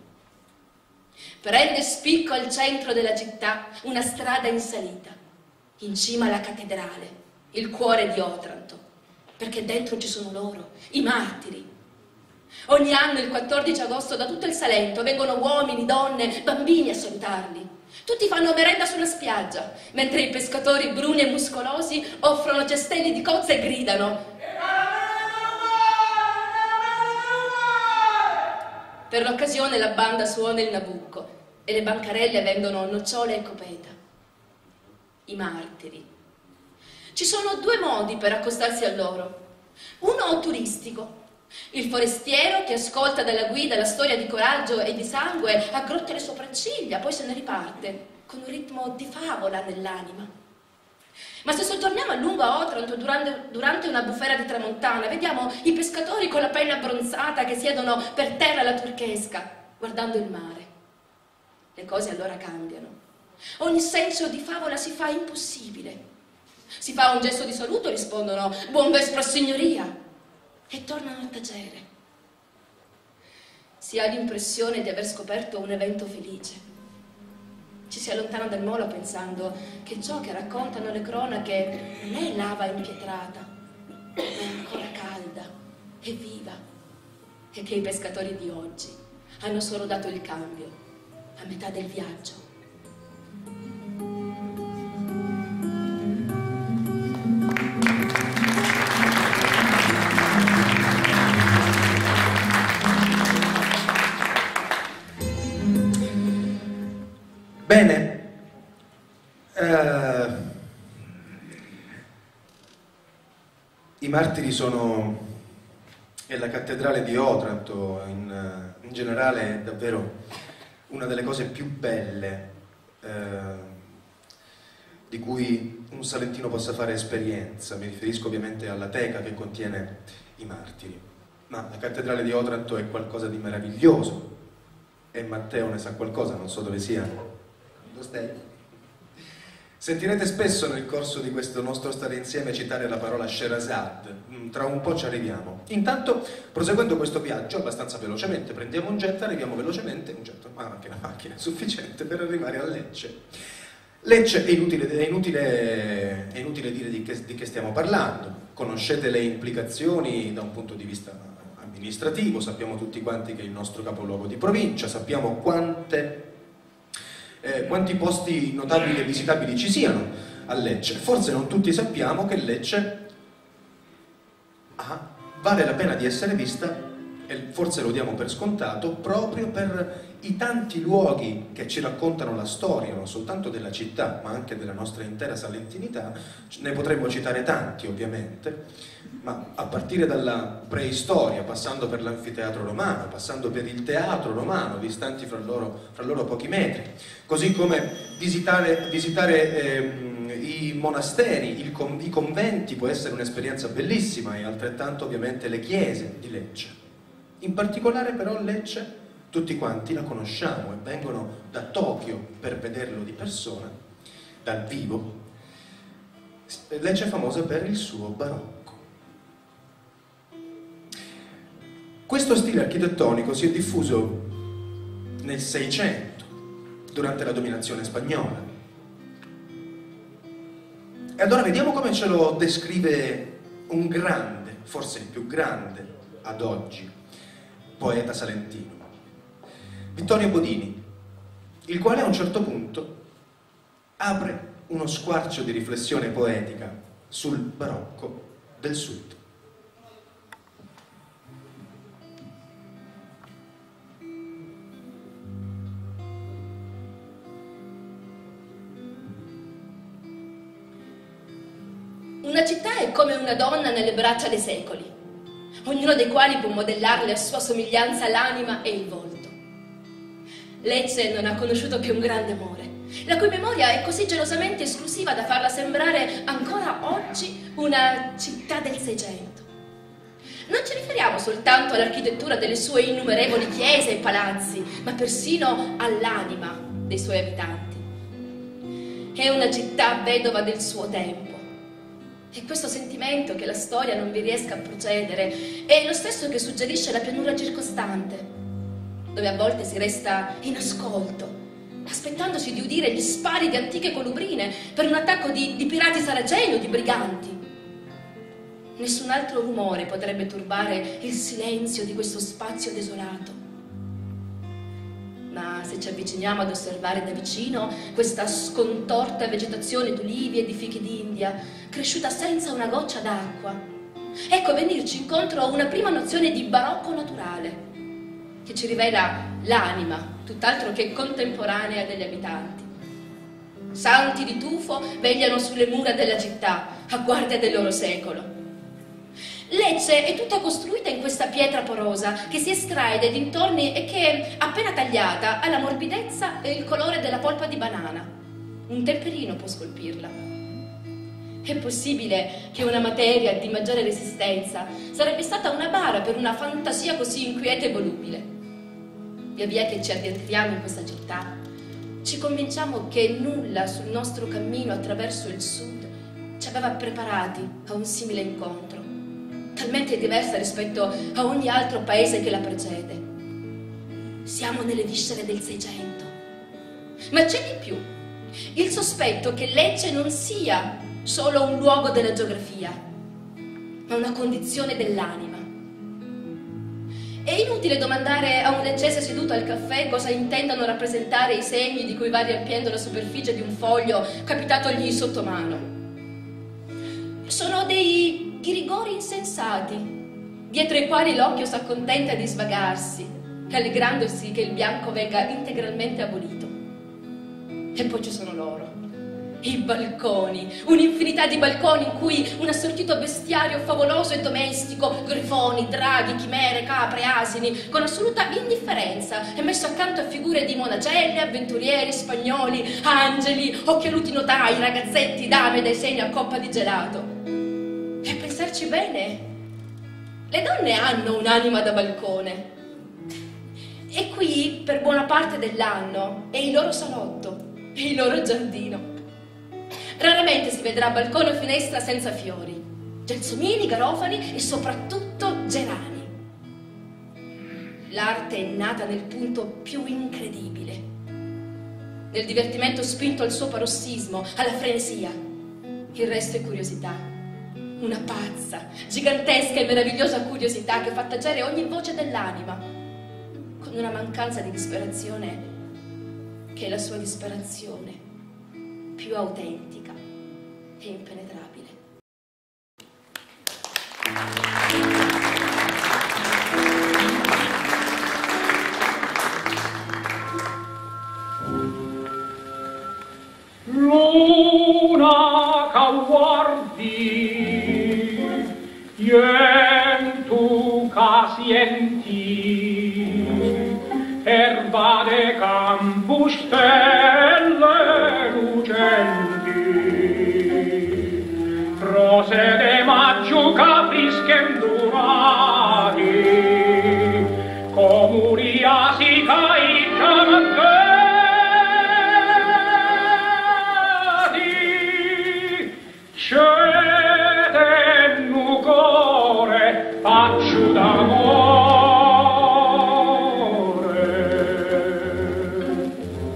Prende spicco al centro della città una strada in salita, in cima alla cattedrale, il cuore di Otranto, perché dentro ci sono loro, i martiri. Ogni anno il 14 agosto da tutto il Salento vengono uomini, donne, bambini a salutarli. Tutti fanno merenda sulla spiaggia, mentre i pescatori bruni e muscolosi offrono cestelli di cozza e gridano: per l'occasione la banda suona il nabucco e le bancarelle vendono nocciole e copeta. I martiri. Ci sono due modi per accostarsi a loro. Uno turistico. Il forestiero che ascolta dalla guida la storia di coraggio e di sangue aggrotta le sopracciglia, poi se ne riparte con un ritmo di favola nell'anima. Ma se soggiorniamo a lungo a Otranto durante una bufera di tramontana, vediamo i pescatori con la pelle abbronzata che siedono per terra alla turchesca, guardando il mare. Le cose allora cambiano. Ogni senso di favola si fa impossibile. Si fa un gesto di saluto, rispondono «Buon vespro, signoria!» e tornano a tacere. Si ha l'impressione di aver scoperto un evento felice. Ci si allontana dal molo pensando che ciò che raccontano le cronache non è lava impietrata, ma è ancora calda e viva, e che i pescatori di oggi hanno solo dato il cambio a metà del viaggio. Bene, i martiri sono, e la cattedrale di Otranto in generale è davvero una delle cose più belle di cui un salentino possa fare esperienza. Mi riferisco ovviamente alla teca che contiene i martiri, ma la cattedrale di Otranto è qualcosa di meraviglioso e Matteo ne sa qualcosa, non so dove sia. Dove stai? Sentirete spesso nel corso di questo nostro stare insieme citare la parola Sherazad, tra un po' ci arriviamo. Intanto, proseguendo questo viaggio abbastanza velocemente, prendiamo un jet, arriviamo velocemente, ma anche la macchina è sufficiente per arrivare a Lecce. Lecce è inutile dire di che stiamo parlando, conoscete le implicazioni da un punto di vista amministrativo, sappiamo tutti quanti che è il nostro capoluogo di provincia, sappiamo quanti posti notabili e visitabili ci siano a Lecce. Forse non tutti sappiamo che Lecce vale la pena di essere vista, e forse lo diamo per scontato, proprio per i tanti luoghi che ci raccontano la storia, non soltanto della città, ma anche della nostra intera salentinità. Ne potremmo citare tanti, ovviamente, ma a partire dalla preistoria, passando per l'anfiteatro romano, passando per il teatro romano, distanti fra loro pochi metri, così come visitare i monasteri, i conventi può essere un'esperienza bellissima, e altrettanto ovviamente le chiese di Lecce. In particolare però Lecce tutti quanti la conosciamo e vengono da Tokyo per vederlo di persona, dal vivo. Lecce è famosa per il suo barocco. Questo stile architettonico si è diffuso nel Seicento, durante la dominazione spagnola. E allora vediamo come ce lo descrive un grande, forse il più grande ad oggi, poeta salentino, Vittorio Bodini, il quale a un certo punto apre uno squarcio di riflessione poetica sul barocco del sud. Una città è come una donna nelle braccia dei secoli, ognuno dei quali può modellarle a sua somiglianza l'anima e il volto. Lecce non ha conosciuto che un grande amore, la cui memoria è così gelosamente esclusiva da farla sembrare ancora oggi una città del Seicento. Non ci riferiamo soltanto all'architettura delle sue innumerevoli chiese e palazzi, ma persino all'anima dei suoi abitanti. È una città vedova del suo tempo. E questo sentimento che la storia non vi riesca a procedere è lo stesso che suggerisce la pianura circostante, dove a volte si resta in ascolto, aspettandosi di udire gli spari di antiche colubrine per un attacco di pirati saraceni o di briganti. Nessun altro rumore potrebbe turbare il silenzio di questo spazio desolato. Ma se ci avviciniamo ad osservare da vicino questa scontorta vegetazione d'ulivi e di fichi d'India, cresciuta senza una goccia d'acqua, ecco venirci incontro una prima nozione di barocco naturale, che ci rivela l'anima, tutt'altro che contemporanea degli abitanti. Santi di tufo vegliano sulle mura della città, a guardia del loro secolo. Lecce è tutta costruita in questa pietra porosa che si estrae dai dintorni e che, appena tagliata, ha la morbidezza e il colore della polpa di banana. Un temperino può scolpirla. È possibile che una materia di maggiore resistenza sarebbe stata una bara per una fantasia così inquieta e volubile? Via via che ci addentriamo in questa città, ci convinciamo che nulla sul nostro cammino attraverso il sud ci aveva preparati a un simile incontro, talmente diversa rispetto a ogni altro paese che la precede. Siamo nelle viscere del Seicento. Ma c'è di più. Il sospetto che Lecce non sia solo un luogo della geografia, ma una condizione dell'anima. È inutile domandare a un leccese seduto al caffè cosa intendano rappresentare i segni di cui va riempiendo la superficie di un foglio capitatogli sotto mano. Sono dei ghirigori insensati, dietro i quali l'occhio s'accontenta di svagarsi, allegrandosi che il bianco venga integralmente abolito. E poi ci sono loro, i balconi, un'infinità di balconi in cui un assortito bestiario favoloso e domestico, grifoni, draghi, chimere, capre, asini, con assoluta indifferenza è messo accanto a figure di monacelle, avventurieri, spagnoli, angeli, occhialuti notai, ragazzetti, dame dai seni a coppa di gelato. E a pensarci bene, le donne hanno un'anima da balcone. E qui, per buona parte dell'anno, è il loro salotto, è il loro giardino. Raramente si vedrà balcone o finestra senza fiori, gelsomini, garofani e soprattutto gerani. L'arte è nata nel punto più incredibile, nel divertimento spinto al suo parossismo, alla frenesia. Il resto è curiosità, una pazza, gigantesca e meravigliosa curiosità che fa tacere ogni voce dell'anima, con una mancanza di disperazione che è la sua disperazione più autentica e impenetrabile. Luna caguardi, tu casienti, erba de campo stelle lucenti, rose de maggio capri scendurati, comuria si caicciano scete nucore faccio d'amore.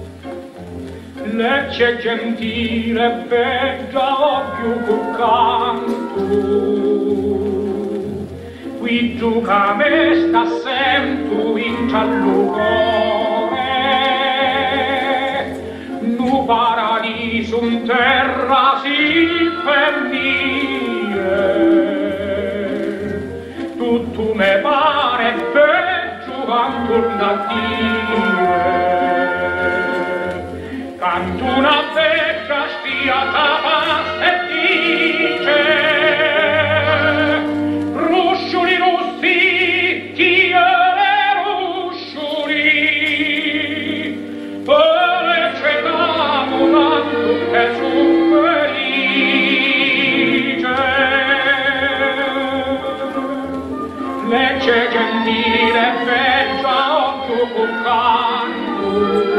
Lecce gentile bella più canto, qui giuca me sta sento in giallucore, nu paradiso in terra si venire, tutto me pare peggio ancora a dire. Canto una vecchia spiata e dice, ruscioli russi, chi le ruscioli, poi cercavo tanto che su Lecce gentile bella occhio con canto,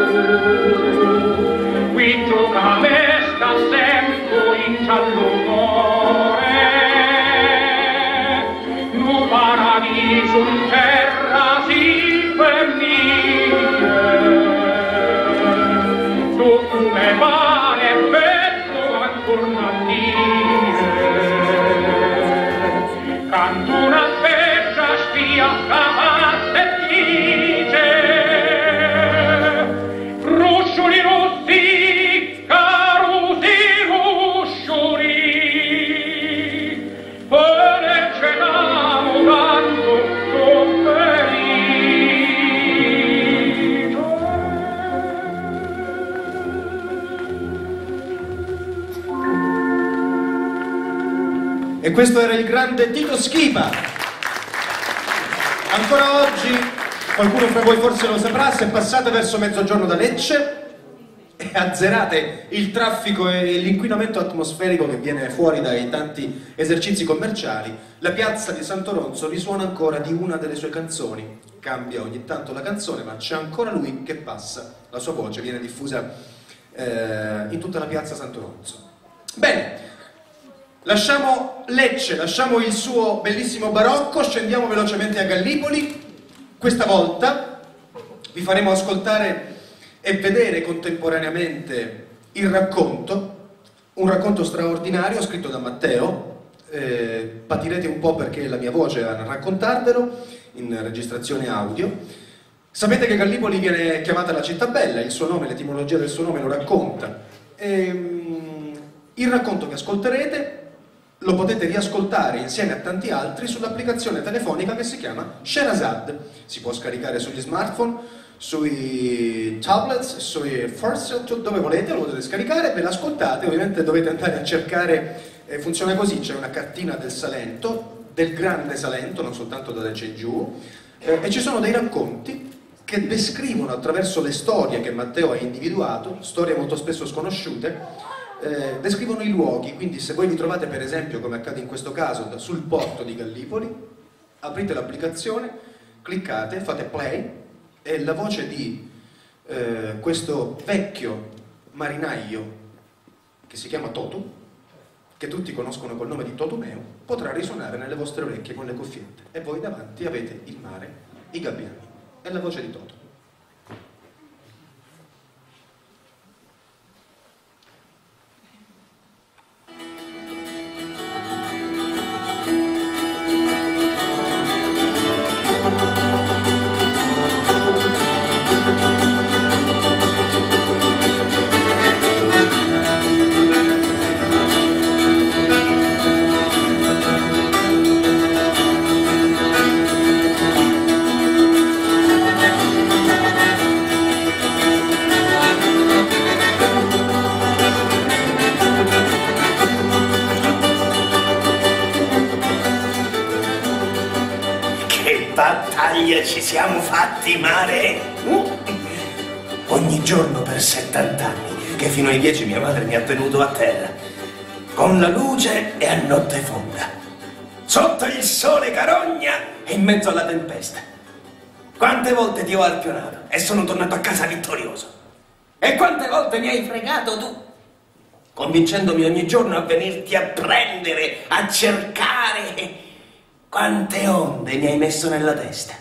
qui gioca me sta sempre in giallore, nu paradiso in terra si venire, tutto me pare bello ancora a dire. Canto una spia cavasse dice, ruscioli rossi, carusi ruscioli, poi cenamo tanto felice. E questo era il grande Tito Schipa. Ancora oggi, qualcuno fra voi forse lo saprà, se passate verso Mezzogiorno da Lecce, e azzerate il traffico e l'inquinamento atmosferico che viene fuori dai tanti esercizi commerciali, la piazza di Sant'Oronzo risuona ancora di una delle sue canzoni. Cambia ogni tanto la canzone, ma c'è ancora lui che passa, la sua voce viene diffusa in tutta la piazza Sant'Oronzo. Bene, lasciamo Lecce, lasciamo il suo bellissimo barocco, scendiamo velocemente a Gallipoli. Questa volta vi faremo ascoltare e vedere contemporaneamente il racconto, un racconto straordinario scritto da Matteo. Patirete un po' perché è la mia voce a raccontarvelo in registrazione audio. Sapete che Gallipoli viene chiamata la città bella, il suo nome, l'etimologia del suo nome lo racconta. Il racconto che ascolterete lo potete riascoltare insieme a tanti altri sull'applicazione telefonica che si chiama Sherazad. Si può scaricare sugli smartphone, sui tablets, sui First, dove volete, lo potete scaricare, ve l'ascoltate. Ovviamente dovete andare a cercare, funziona così, c'è una cartina del Salento, del grande Salento, non soltanto da Lecce in giù, e ci sono dei racconti che descrivono attraverso le storie che Matteo ha individuato, storie molto spesso sconosciute, descrivono i luoghi. Quindi se voi vi trovate per esempio, come accade in questo caso, sul porto di Gallipoli, aprite l'applicazione, cliccate, fate play e la voce di questo vecchio marinaio che si chiama Totu, che tutti conoscono col nome di Totumeo, potrà risuonare nelle vostre orecchie con le cuffiette e voi davanti avete il mare, i gabbiani e la voce di Totu. Ci siamo fatti mare ogni giorno per 70 anni, che fino ai 10 mia madre mi ha tenuto a terra, con la luce e a notte fonda, sotto il sole carogna e in mezzo alla tempesta. Quante volte ti ho arpionato e sono tornato a casa vittorioso, e quante volte mi hai fregato tu, convincendomi ogni giorno a venirti a prendere, a cercare. Quante onde mi hai messo nella testa.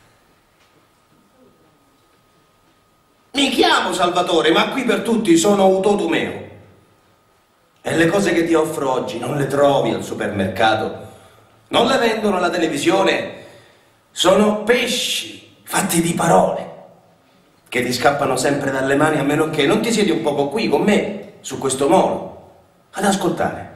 Mi chiamo Salvatore, ma qui per tutti sono Totumeo. E le cose che ti offro oggi non le trovi al supermercato, non le vendono alla televisione. Sono pesci fatti di parole che ti scappano sempre dalle mani, a meno che non ti siedi un poco qui con me, su questo molo, ad ascoltare.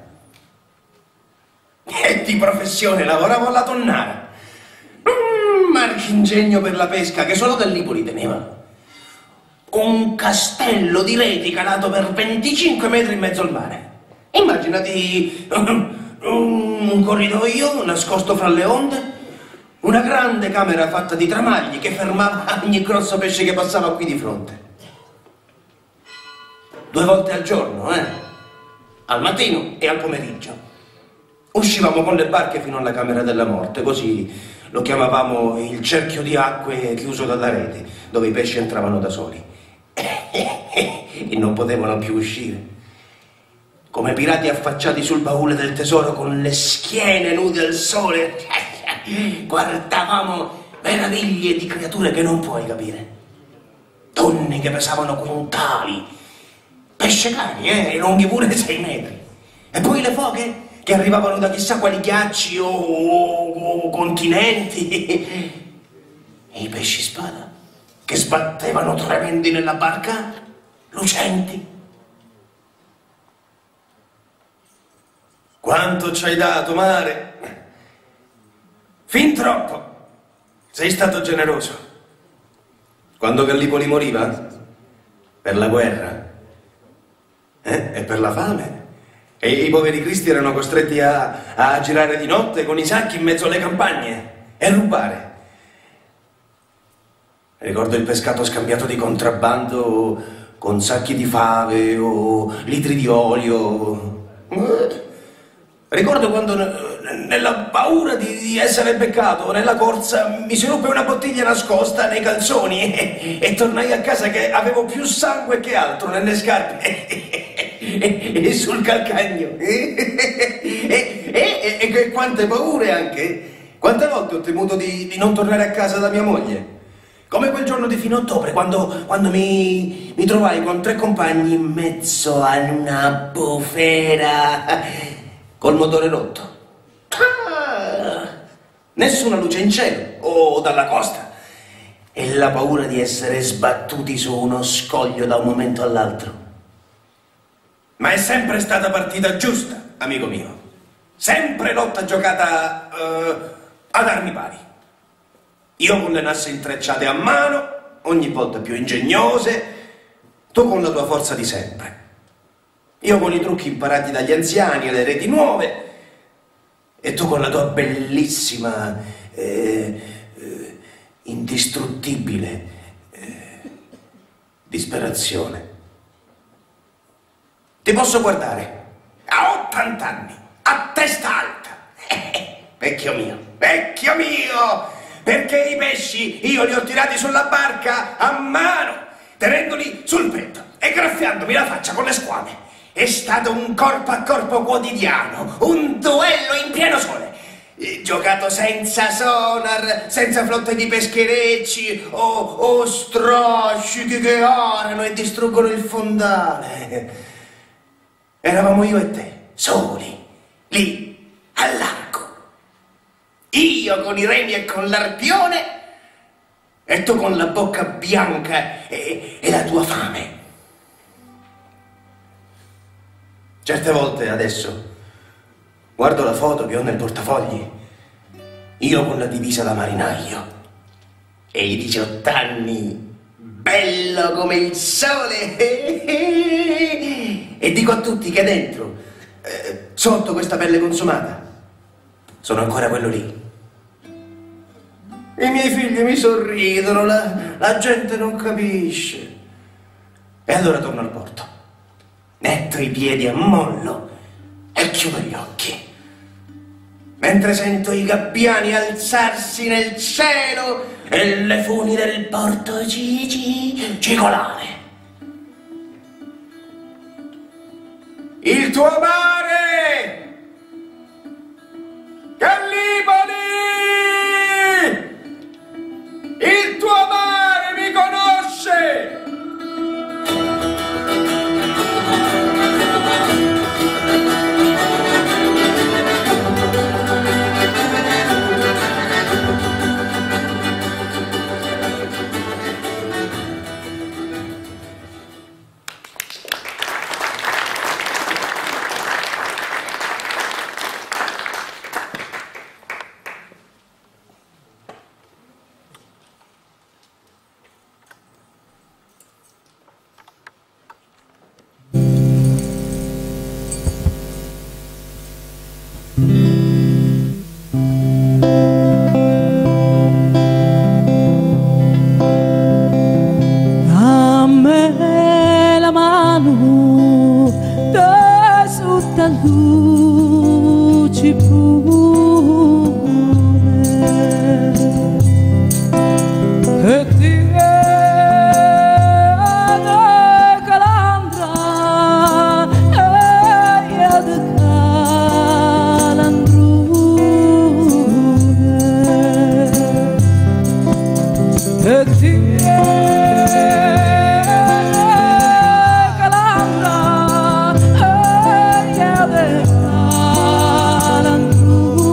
E di professione lavoravo alla tonnara, marchingegno per la pesca, che solo Gallipoli teneva. Un castello di reti calato per 25 metri in mezzo al mare. Immaginati un corridoio nascosto fra le onde, una grande camera fatta di tramagli che fermava ogni grosso pesce che passava qui di fronte. 2 volte al giorno, al mattino e al pomeriggio. Uscivamo con le barche fino alla camera della morte, così lo chiamavamo il cerchio di acque chiuso dalla rete, dove i pesci entravano da soli e non potevano più uscire. Come pirati affacciati sul baule del tesoro con le schiene nude al sole, guardavamo meraviglie di creature che non puoi capire. Donne che pesavano quintali, pesce cani, lunghi pure 6 metri. E poi le foche che arrivavano da chissà quali ghiacci o continenti. E i pesci spada che sbattevano tremendi nella barca, lucenti. Quanto ci hai dato, mare? Fin troppo. Sei stato generoso. Quando Gallipoli moriva? Per la guerra? E per la fame? E i poveri cristi erano costretti a girare di notte con i sacchi in mezzo alle campagne e rubare. Ricordo il pescato scambiato di contrabbando con sacchi di fave o litri di olio. Ricordo quando nella paura di essere beccato nella corsa mi si ruppe una bottiglia nascosta nei calzoni e tornai a casa che avevo più sangue che altro nelle scarpe e sul calcagno. E quante paure anche! Quante volte ho temuto di non tornare a casa da mia moglie? Come quel giorno di fine ottobre, quando mi trovai con 3 compagni in mezzo a una bufera col motore rotto. Nessuna luce in cielo o dalla costa e la paura di essere sbattuti su uno scoglio da un momento all'altro. Ma è sempre stata partita giusta, amico mio. Sempre lotta giocata ad armi pari. Io con le nasse intrecciate a mano, ogni volta più ingegnose, tu con la tua forza di sempre. Io con i trucchi imparati dagli anziani e le reti nuove, e tu con la tua bellissima, indistruttibile disperazione. Ti posso guardare a 80 anni, a testa alta. Vecchio mio, perché i pesci io li ho tirati sulla barca a mano, tenendoli sul petto e graffiandomi la faccia con le squame. È stato un corpo a corpo quotidiano, un duello in pieno sole, giocato senza sonar, senza flotte di pescherecci o strascichi che arano e distruggono il fondale. Eravamo io e te, soli, lì, al largo. Io con i remi e con l'arpione e tu con la bocca bianca e la tua fame. Certe volte adesso guardo la foto che ho nel portafogli, io con la divisa da marinaio e i 18 anni, bello come il sole, e dico a tutti che dentro, sotto questa pelle consumata, sono ancora quello lì. I miei figli mi sorridono, la gente non capisce. E allora torno al porto. Metto i piedi a mollo e chiudo gli occhi, mentre sento i gabbiani alzarsi nel cielo e le funi del porto cigolare. Il tuo mare, Gallipoli! Il tuo mare mi conosce! Calandra,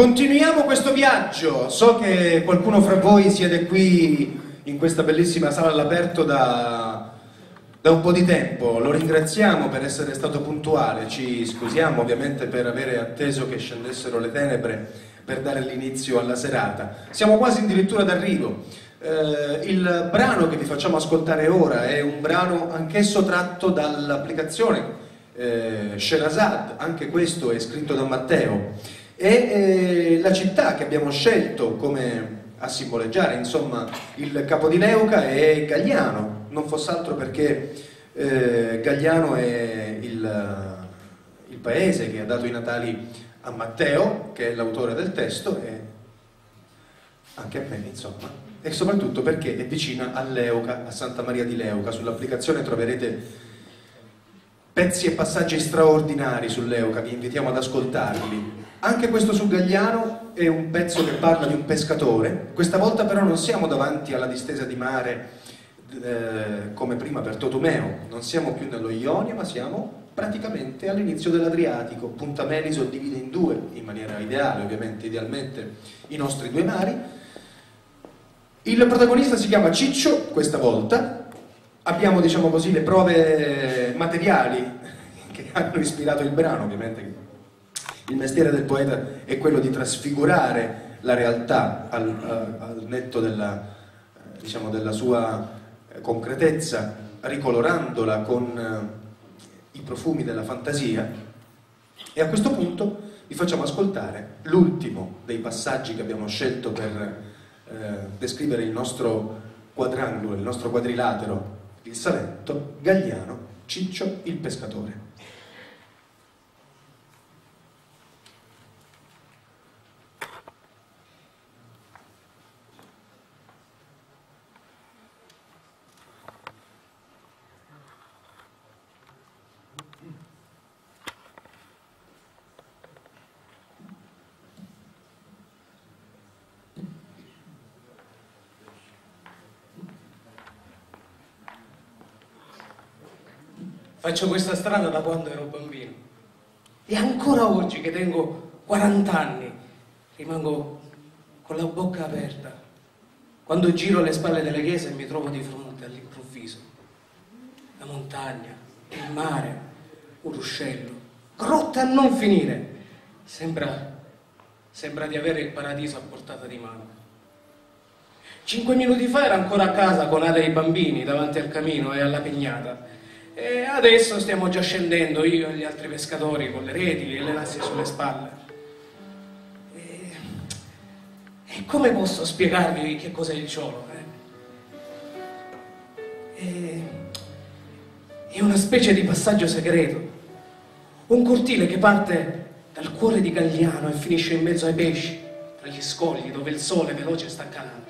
Continuiamo questo viaggio. So che qualcuno fra voi siede qui in questa bellissima sala all'aperto da un po' di tempo. Lo ringraziamo per essere stato puntuale, ci scusiamo ovviamente per avere atteso che scendessero le tenebre per dare l'inizio alla serata. Siamo quasi addirittura d'arrivo. Il brano che vi facciamo ascoltare ora è un brano anch'esso tratto dall'applicazione Sherazad, anche questo è scritto da Matteo, e la città che abbiamo scelto come a simboleggiare insomma il capo di Leuca è Gagliano, non fosse altro perché Gagliano è il paese che ha dato i natali a Matteo, che è l'autore del testo, e anche a me insomma, e soprattutto perché è vicina a Leuca, a Santa Maria di Leuca. Sull'applicazione troverete pezzi e passaggi straordinari su Leuca, vi invitiamo ad ascoltarli. Anche questo su Gagliano è un pezzo che parla di un pescatore. Questa volta però non siamo davanti alla distesa di mare come prima per Totumeo, non siamo più nello Ionio, ma siamo praticamente all'inizio dell'Adriatico. Punta Meliso divide in due, in maniera ideale ovviamente, idealmente, i nostri due mari. Il protagonista si chiama Ciccio questa volta. Abbiamo, diciamo così, le prove materiali che hanno ispirato il brano. Ovviamente il mestiere del poeta è quello di trasfigurare la realtà al netto della, diciamo, della sua concretezza, ricolorandola con i profumi della fantasia. E a questo punto vi facciamo ascoltare l'ultimo dei passaggi che abbiamo scelto per descrivere il nostro quadrangulo, il nostro quadrilatero, il Salento, Gagliano, Ciccio il pescatore. Faccio questa strada da quando ero bambino e ancora oggi che tengo 40 anni rimango con la bocca aperta quando giro alle spalle delle chiese e mi trovo di fronte all'improvviso la montagna, il mare, un ruscello, grotte a non finire. Sembra di avere il paradiso a portata di mano. 5 minuti fa ero ancora a casa con Ada e i bambini davanti al camino e alla pignata. E adesso stiamo già scendendo, io e gli altri pescatori, con le reti e le lassi sulle spalle. E come posso spiegarvi che cos'è il ciolo? È una specie di passaggio segreto, un cortile che parte dal cuore di Gagliano e finisce in mezzo ai pesci, tra gli scogli dove il sole veloce sta calando.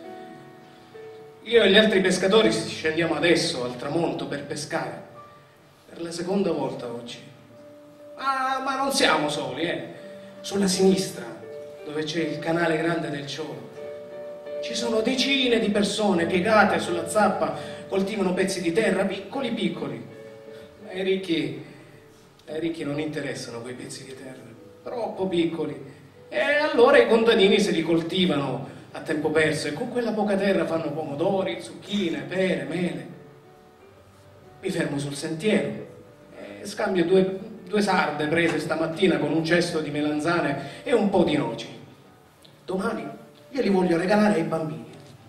Io e gli altri pescatori scendiamo adesso al tramonto per pescare, per la seconda volta oggi. Ma non siamo soli, Sulla sinistra, dove c'è il canale grande del Ciolo, ci sono decine di persone piegate sulla zappa, coltivano pezzi di terra piccoli piccoli. Ai ricchi non interessano quei pezzi di terra, troppo piccoli. E allora i contadini se li coltivano a tempo perso e con quella poca terra fanno pomodori, zucchine, pere, mele. Mi fermo sul sentiero e scambio due sarde prese stamattina con un cesto di melanzane e un po' di noci. Domani glieli voglio regalare ai bambini.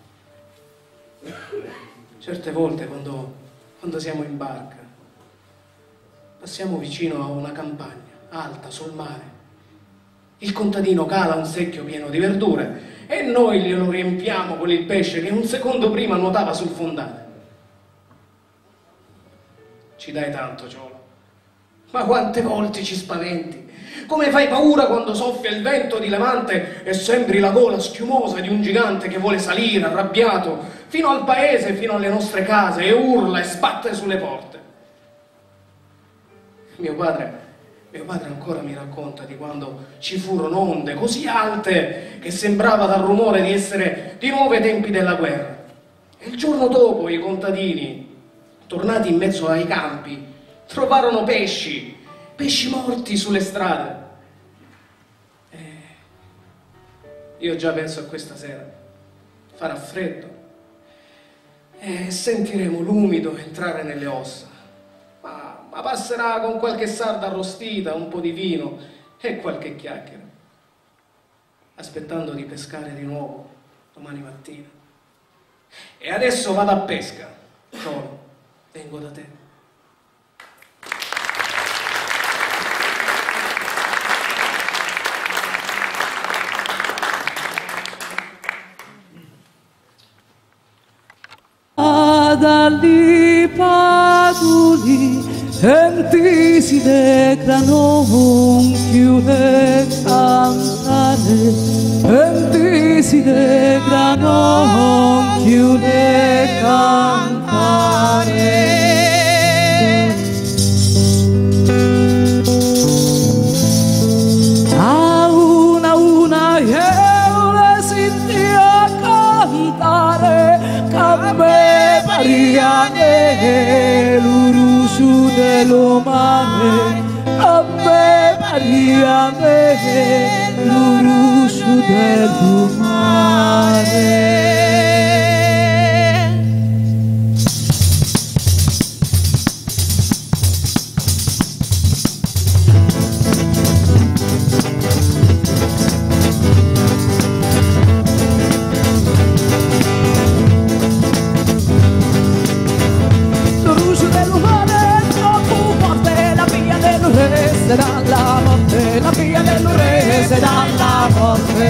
Certe volte quando siamo in barca passiamo vicino a una campagna alta sul mare. Il contadino cala un secchio pieno di verdure e noi glielo riempiamo con il pesce che un secondo prima nuotava sul fondale. Ci dai tanto, Ciolo, ma quante volte ci spaventi? Come fai paura quando soffia il vento di levante e sembri la gola schiumosa di un gigante che vuole salire arrabbiato fino al paese, fino alle nostre case, e urla e sbatte sulle porte. Mio padre ancora mi racconta di quando ci furono onde così alte che sembrava dal rumore di essere di nuovo ai tempi della guerra. E il giorno dopo i contadini, tornati in mezzo ai campi, trovarono pesci morti sulle strade. Io già penso a questa sera. Farà freddo e sentiremo l'umido entrare nelle ossa. Ma passerà con qualche sarda arrostita, un po' di vino e qualche chiacchiera, aspettando di pescare di nuovo domani mattina. E adesso vado a pesca. Solo, vengo da te. Dagli paduli enti si decrano un chiude cantare, enti si decrano un chiude cantare. A una io le senti a cantare, cambe pariane l'urusu dello mare, cambe pariane l'urusu dello mare. Será la morte, la figlia del re será la morte.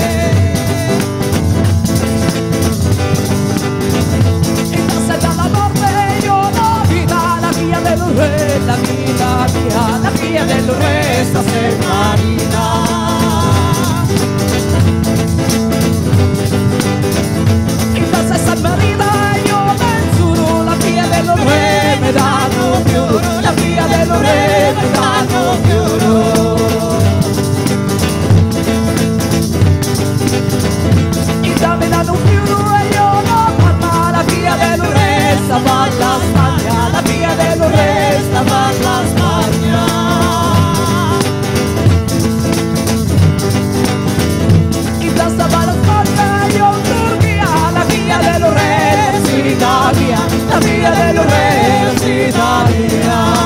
Entonces da la morte yo la vida, la figlia del re, la vida mía, la figlia del re esta ser marina. Entonces San Marina yo menzuro, la figlia del re me danno più, la figlia del re me danno più. Me danno più e io non parla, la figlia del re sta per la Spagna, la figlia del re sta per la Spagna. In testa va la Spagna, io in Turchia, la figlia del re si Italia, la figlia del re si Italia.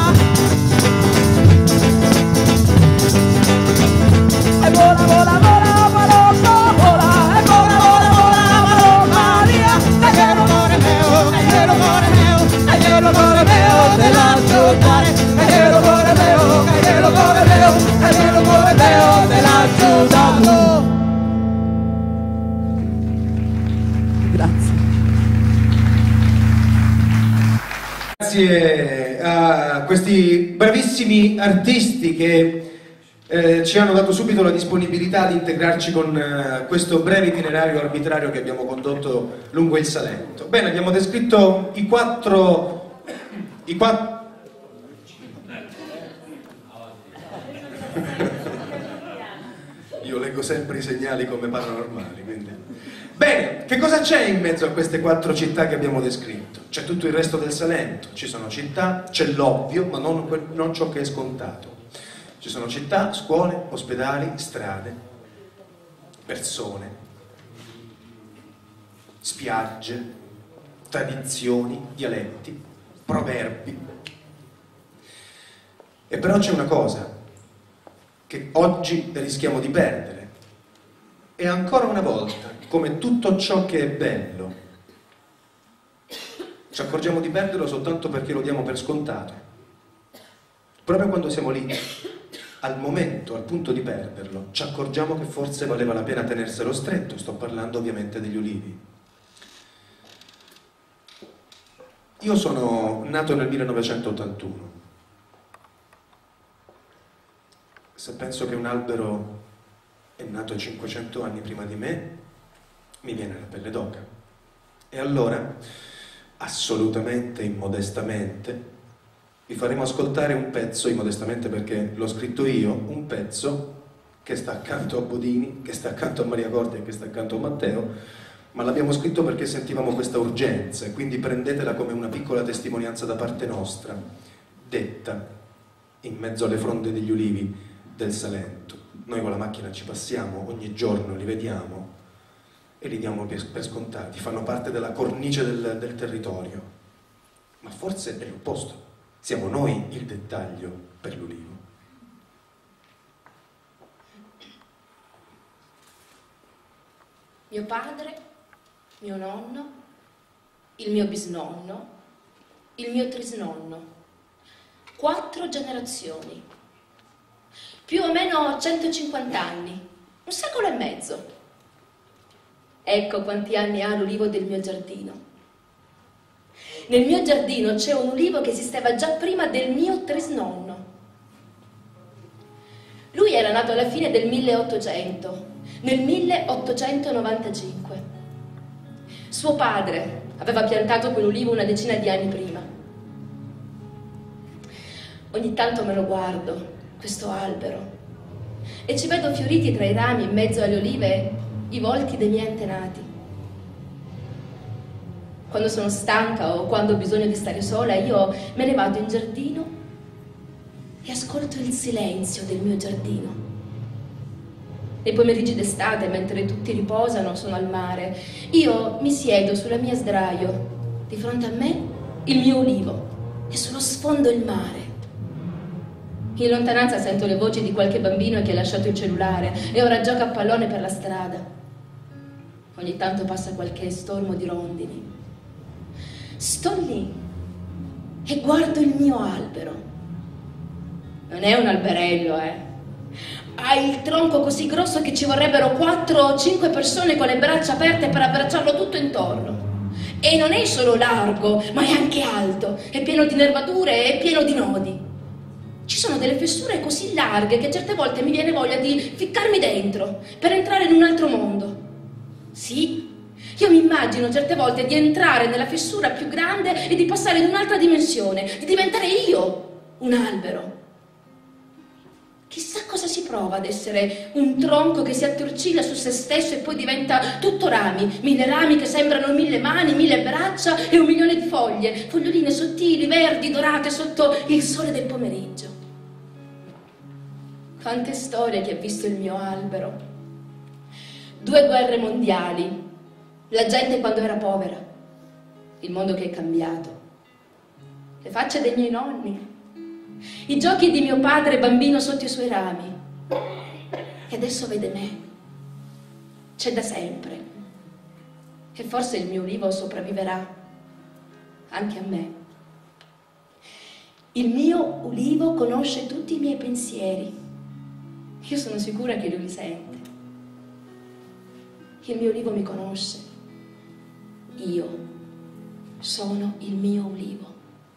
E vola, vola, vola, palomba, vola, e vola, vola, vola, palomba mia, e quiero amore meo, e quiero amore meo, e quiero amore meo, te la giocare, e quiero amore meo, e quiero amore meo, e quiero amore meo, te la giocare. Grazie. Grazie a questi bravissimi artisti che ci hanno dato subito la disponibilità di integrarci con questo breve itinerario arbitrario che abbiamo condotto lungo il Salento. Bene, abbiamo descritto i quattro... Io leggo sempre i segnali come paranormali, quindi... Bene, che cosa c'è in mezzo a queste quattro città che abbiamo descritto? C'è tutto il resto del Salento, ci sono città, c'è l'ovvio, ma non ciò che è scontato. Ci sono città, scuole, ospedali, strade, persone, spiagge, tradizioni, dialetti, proverbi. E però c'è una cosa che oggi rischiamo di perdere. E ancora una volta, come tutto ciò che è bello, ci accorgiamo di perderlo soltanto perché lo diamo per scontato. Proprio quando siamo lì, al momento, al punto di perderlo, ci accorgiamo che forse valeva la pena tenerselo stretto. Sto parlando ovviamente degli ulivi. Io sono nato nel 1981. Se penso che un albero è nato 500 anni prima di me, mi viene la pelle d'oca. E allora, assolutamente immodestamente, vi faremo ascoltare un pezzo, immodestamente perché l'ho scritto io, un pezzo che sta accanto a Bodini, che sta accanto a Maria Corti e che sta accanto a Matteo, ma l'abbiamo scritto perché sentivamo questa urgenza, e quindi prendetela come una piccola testimonianza da parte nostra, detta in mezzo alle fronde degli ulivi del Salento. Noi con la macchina ci passiamo ogni giorno, li vediamo e li diamo per scontati, fanno parte della cornice del territorio. Ma forse è l'opposto, siamo noi il dettaglio per l'ulivo. Mio padre, mio nonno, il mio bisnonno, il mio trisnonno. 4 generazioni. Più o meno 150 anni, 1 secolo e mezzo. Ecco quanti anni ha l'ulivo del mio giardino. Nel mio giardino c'è un ulivo che esisteva già prima del mio trisnonno. Lui era nato alla fine del 1800, nel 1895. Suo padre aveva piantato quell'ulivo una decina di anni prima. Ogni tanto me lo guardo, questo albero, e ci vedo fioriti tra i rami in mezzo alle olive i volti dei miei antenati. Quando sono stanca o quando ho bisogno di stare sola, io me ne vado in giardino e ascolto il silenzio del mio giardino. Nei pomeriggi d'estate, mentre tutti riposano, sono al mare. Io mi siedo sulla mia sdraio, di fronte a me il mio ulivo e sullo sfondo il mare. In lontananza sento le voci di qualche bambino che ha lasciato il cellulare e ora gioca a pallone per la strada. Ogni tanto passa qualche stormo di rondini. Sto lì e guardo il mio albero. Non è un alberello, Ha il tronco così grosso che ci vorrebbero 4 o 5 persone con le braccia aperte per abbracciarlo tutto intorno. E non è solo largo, ma è anche alto, è pieno di nervature, è pieno di nodi. Ci sono delle fessure così larghe che certe volte mi viene voglia di ficcarmi dentro per entrare in un altro mondo. Sì, io mi immagino certe volte di entrare nella fessura più grande e di passare in un'altra dimensione, di diventare io un albero. Chissà cosa si prova ad essere un tronco che si attorciglia su se stesso e poi diventa tutto rami, 1000 rami che sembrano 1000 mani, 1000 braccia e 1 milione di foglie, foglioline sottili, verdi, dorate sotto il sole del pomeriggio. Quante storie che ha visto il mio albero. 2 guerre mondiali, la gente quando era povera, il mondo che è cambiato, le facce dei miei nonni, i giochi di mio padre bambino sotto i suoi rami. E adesso vede me. C'è da sempre. E forse il mio ulivo sopravviverà anche a me. Il mio ulivo conosce tutti i miei pensieri. Io sono sicura che lui li sente. Il mio ulivo mi conosce. Io sono il mio ulivo.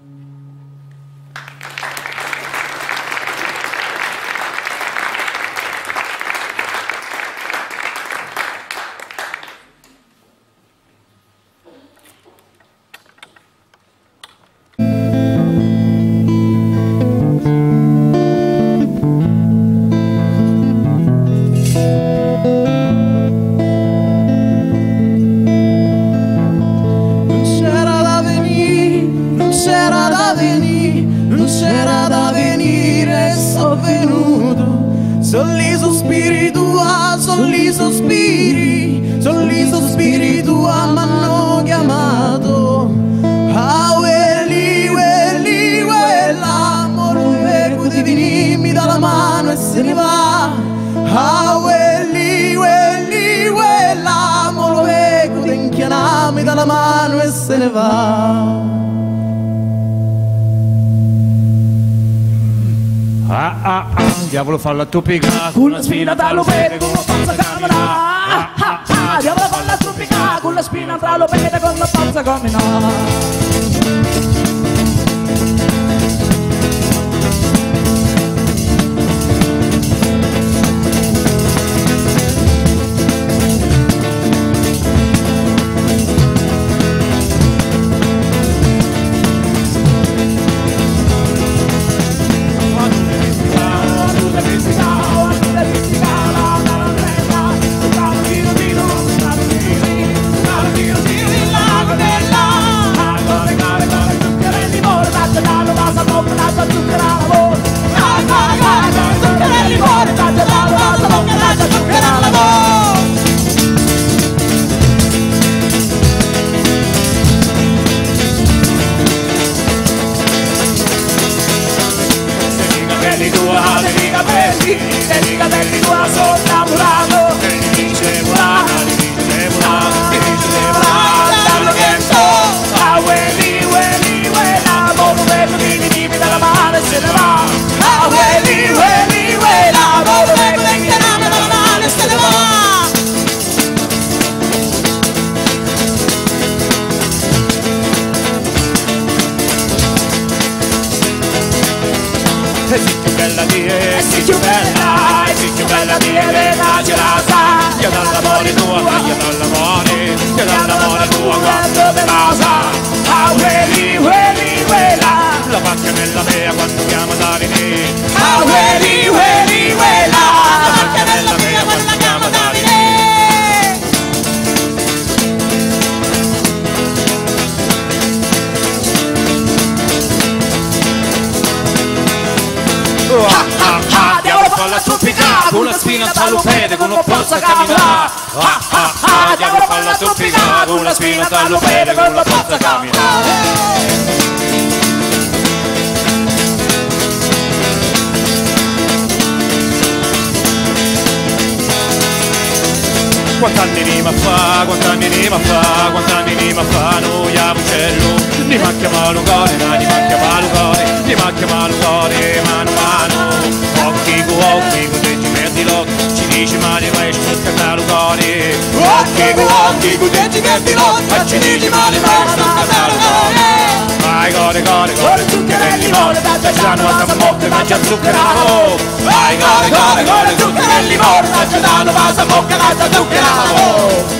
Diavolo falla tuppica con la spina tra l'opere con la panza camminare. Diavolo falla tuppica con la spina tra l'opere con la panza camminare. bella di e si più bella, e si più bella di Elena Gerasa. Io dall'amore tua, io dall'amore, io dall'amore tua quando me casa. Ah, ueli, ueli, uela, la pacca nella mea quando chiama Davide. Ah, ueli, ueli, uela, la pacca nella mea quando chiama Davide. Diavolo falla zoppicare, con la spina tra l'upede, con non possa camminare. Diavolo falla zoppicare, con la spina tra l'upede, con non possa camminare. Quant'anni rima fa, quant'anni rima fa, quant'anni rima fa, noi a uccello, ni macchia malucore, ni macchia malucore, ni macchia malucore, mano mano, occhi con te ci perdi l'occhio, ci dici male questo scatalugore, occhi con te ci perdi l'occhio, ci dici male questo scatalugore. Vai gore gore gore zucchero e limone, da Giano a Samocca mangia zucchero e limone. Vai gore gore gore zucchero e limone, da Giano a Samocca mangia zucchero e limone.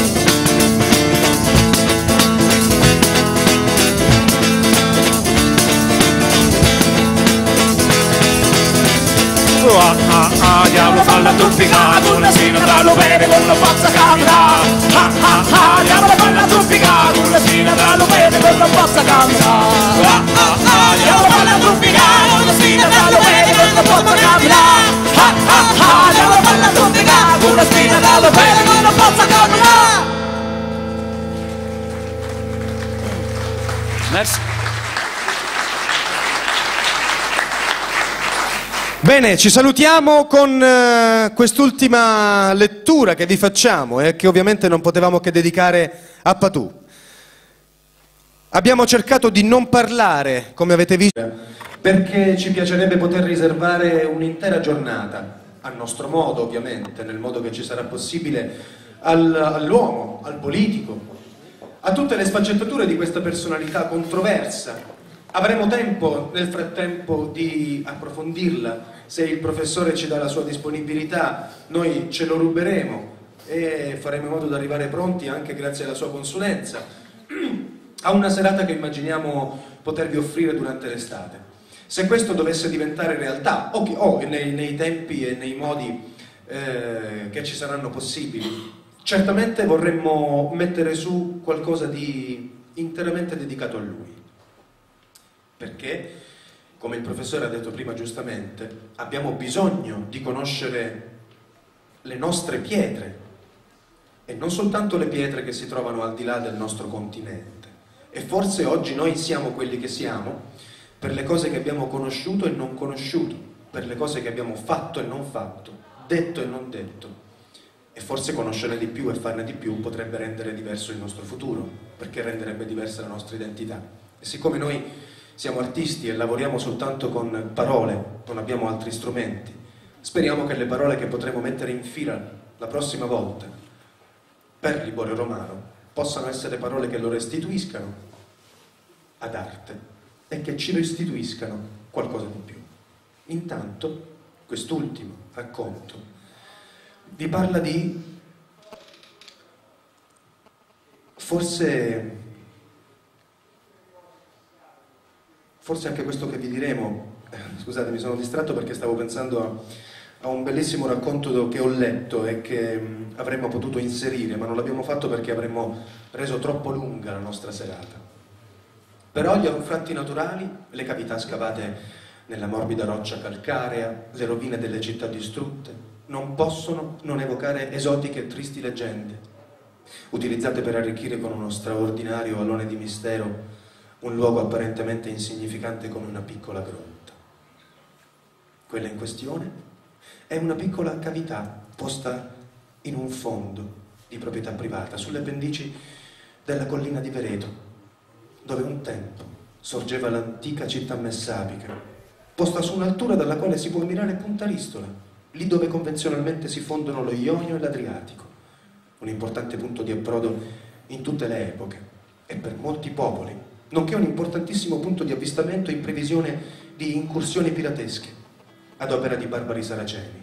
Diavolo falla zoppicare, con la spina tra l'upede, con la forza camminare. Diavolo falla zoppicare, con la spina tra l'upede, con la forza camminare. Diavolo falla zoppicare, con la spina tra l'upede, con la forza camminare. Diavolo falla zoppicare, con la spina tra l'upede, con la forza camminare. Merci. Bene, ci salutiamo con quest'ultima lettura che vi facciamo e che ovviamente non potevamo che dedicare a Patù. Abbiamo cercato di non parlare, come avete visto, perché ci piacerebbe poter riservare un'intera giornata, a nostro modo ovviamente, nel modo che ci sarà possibile, all'uomo, al politico, a tutte le sfaccettature di questa personalità controversa. Avremo tempo nel frattempo di approfondirla, se il professore ci dà la sua disponibilità noi ce lo ruberemo e faremo in modo di arrivare pronti anche grazie alla sua consulenza a una serata che immaginiamo potervi offrire durante l'estate. Se questo dovesse diventare realtà o nei tempi e nei modi che ci saranno possibili, certamente vorremmo mettere su qualcosa di interamente dedicato a lui. Perché, come il professore ha detto prima giustamente, abbiamo bisogno di conoscere le nostre pietre e non soltanto le pietre che si trovano al di là del nostro continente. E forse oggi noi siamo quelli che siamo per le cose che abbiamo conosciuto e non conosciuto, per le cose che abbiamo fatto e non fatto, detto e non detto. E forse conoscerne di più e farne di più potrebbe rendere diverso il nostro futuro, perché renderebbe diversa la nostra identità. E siccome noi siamo artisti e lavoriamo soltanto con parole, non abbiamo altri strumenti, speriamo che le parole che potremo mettere in fila la prossima volta per Liborio Romano possano essere parole che lo restituiscano ad arte e che ci restituiscano qualcosa di più. Intanto, quest'ultimo racconto vi parla di forse anche questo che vi diremo, scusate mi sono distratto perché stavo pensando a un bellissimo racconto che ho letto e che avremmo potuto inserire, ma non l'abbiamo fatto perché avremmo reso troppo lunga la nostra serata. Però gli anfratti naturali, le cavità scavate nella morbida roccia calcarea, le rovine delle città distrutte, non possono non evocare esotiche e tristi leggende, utilizzate per arricchire con uno straordinario alone di mistero un luogo apparentemente insignificante come una piccola grotta. Quella in questione è una piccola cavità posta in un fondo di proprietà privata, sulle pendici della collina di Vereto, dove un tempo sorgeva l'antica città messapica, posta su un'altura dalla quale si può ammirare Punta Ristola, lì dove convenzionalmente si fondono lo Ionio e l'Adriatico, un importante punto di approdo in tutte le epoche e per molti popoli, nonché un importantissimo punto di avvistamento in previsione di incursioni piratesche. ad opera di barbari saraceni.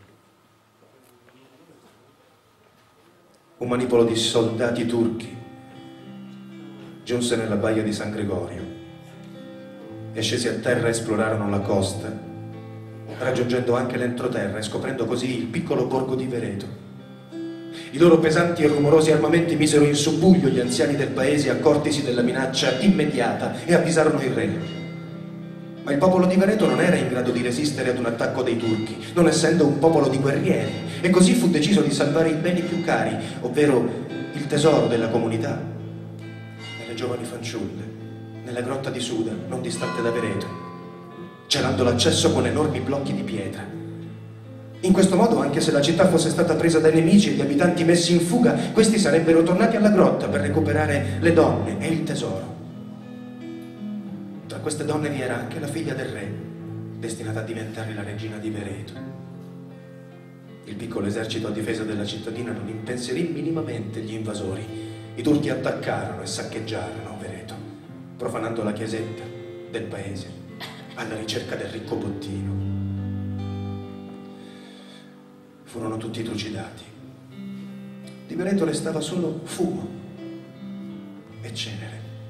Un manipolo di soldati turchi giunse nella baia di San Gregorio e scesi a terra esplorarono la costa, raggiungendo anche l'entroterra e scoprendo così il piccolo borgo di Vereto. I loro pesanti e rumorosi armamenti misero in subbuglio gli anziani del paese, accortisi della minaccia immediata, e avvisarono il re. Ma il popolo di Vereto non era in grado di resistere ad un attacco dei turchi, non essendo un popolo di guerrieri, e così fu deciso di salvare i beni più cari, ovvero il tesoro della comunità, e le giovani fanciulle, nella grotta di Suda, non distante da Vereto, celando l'accesso con enormi blocchi di pietra. In questo modo, anche se la città fosse stata presa dai nemici e gli abitanti messi in fuga, questi sarebbero tornati alla grotta per recuperare le donne e il tesoro. Tra queste donne vi era anche la figlia del re, destinata a diventare la regina di Vereto. Il piccolo esercito a difesa della cittadina non impensierì minimamente gli invasori. I turchi attaccarono e saccheggiarono Vereto, profanando la chiesetta del paese alla ricerca del ricco bottino. Furono tutti trucidati. Di Vereto restava solo fumo e cenere.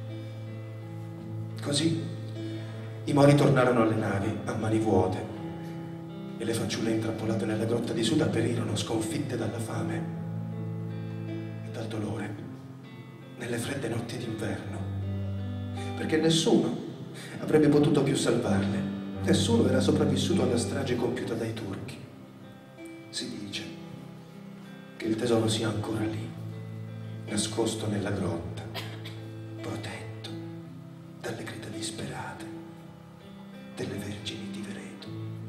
Così i mori tornarono alle navi a mani vuote e le fanciulle intrappolate nella grotta di Suda perirono sconfitte dalla fame e dal dolore nelle fredde notti d'inverno, perché nessuno avrebbe potuto più salvarle. Nessuno era sopravvissuto alla strage compiuta dai turchi. Si dice che il tesoro sia ancora lì, nascosto nella grotta, protetto dalle grida disperate delle vergini di Vereto.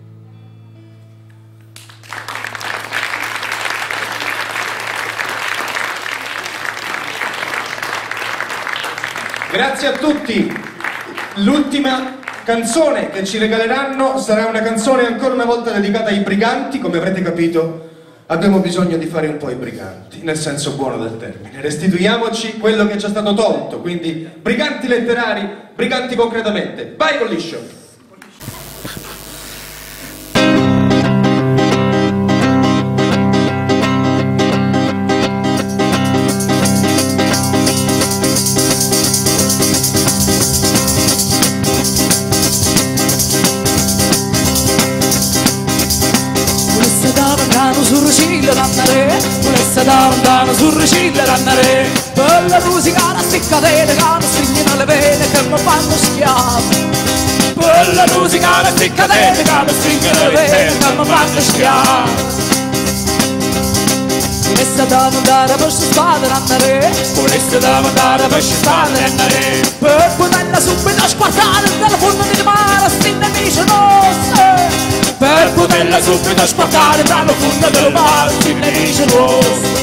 Grazie a tutti. L'ultima canzone che ci regaleranno sarà una canzone ancora una volta dedicata ai briganti. Come avrete capito, abbiamo bisogno di fare un po' i briganti, nel senso buono del termine. Restituiamoci quello che ci è stato tolto, quindi briganti letterari, briganti concretamente. Vai con liscio! Volesse andare sul riciclo d'andare per la musica la sticcatena che mi stringono le vene che mi fanno schiavo, per la musica la sticcatena che mi stringono le vene che mi fanno schiavo. Volesse andare per spada d'andare, volesse andare per spada d'andare per poterla subito squartare dalla fonte di mare sti nemici nostri, per poterla subito squartare dalla fonte del mare sti nemici nostri.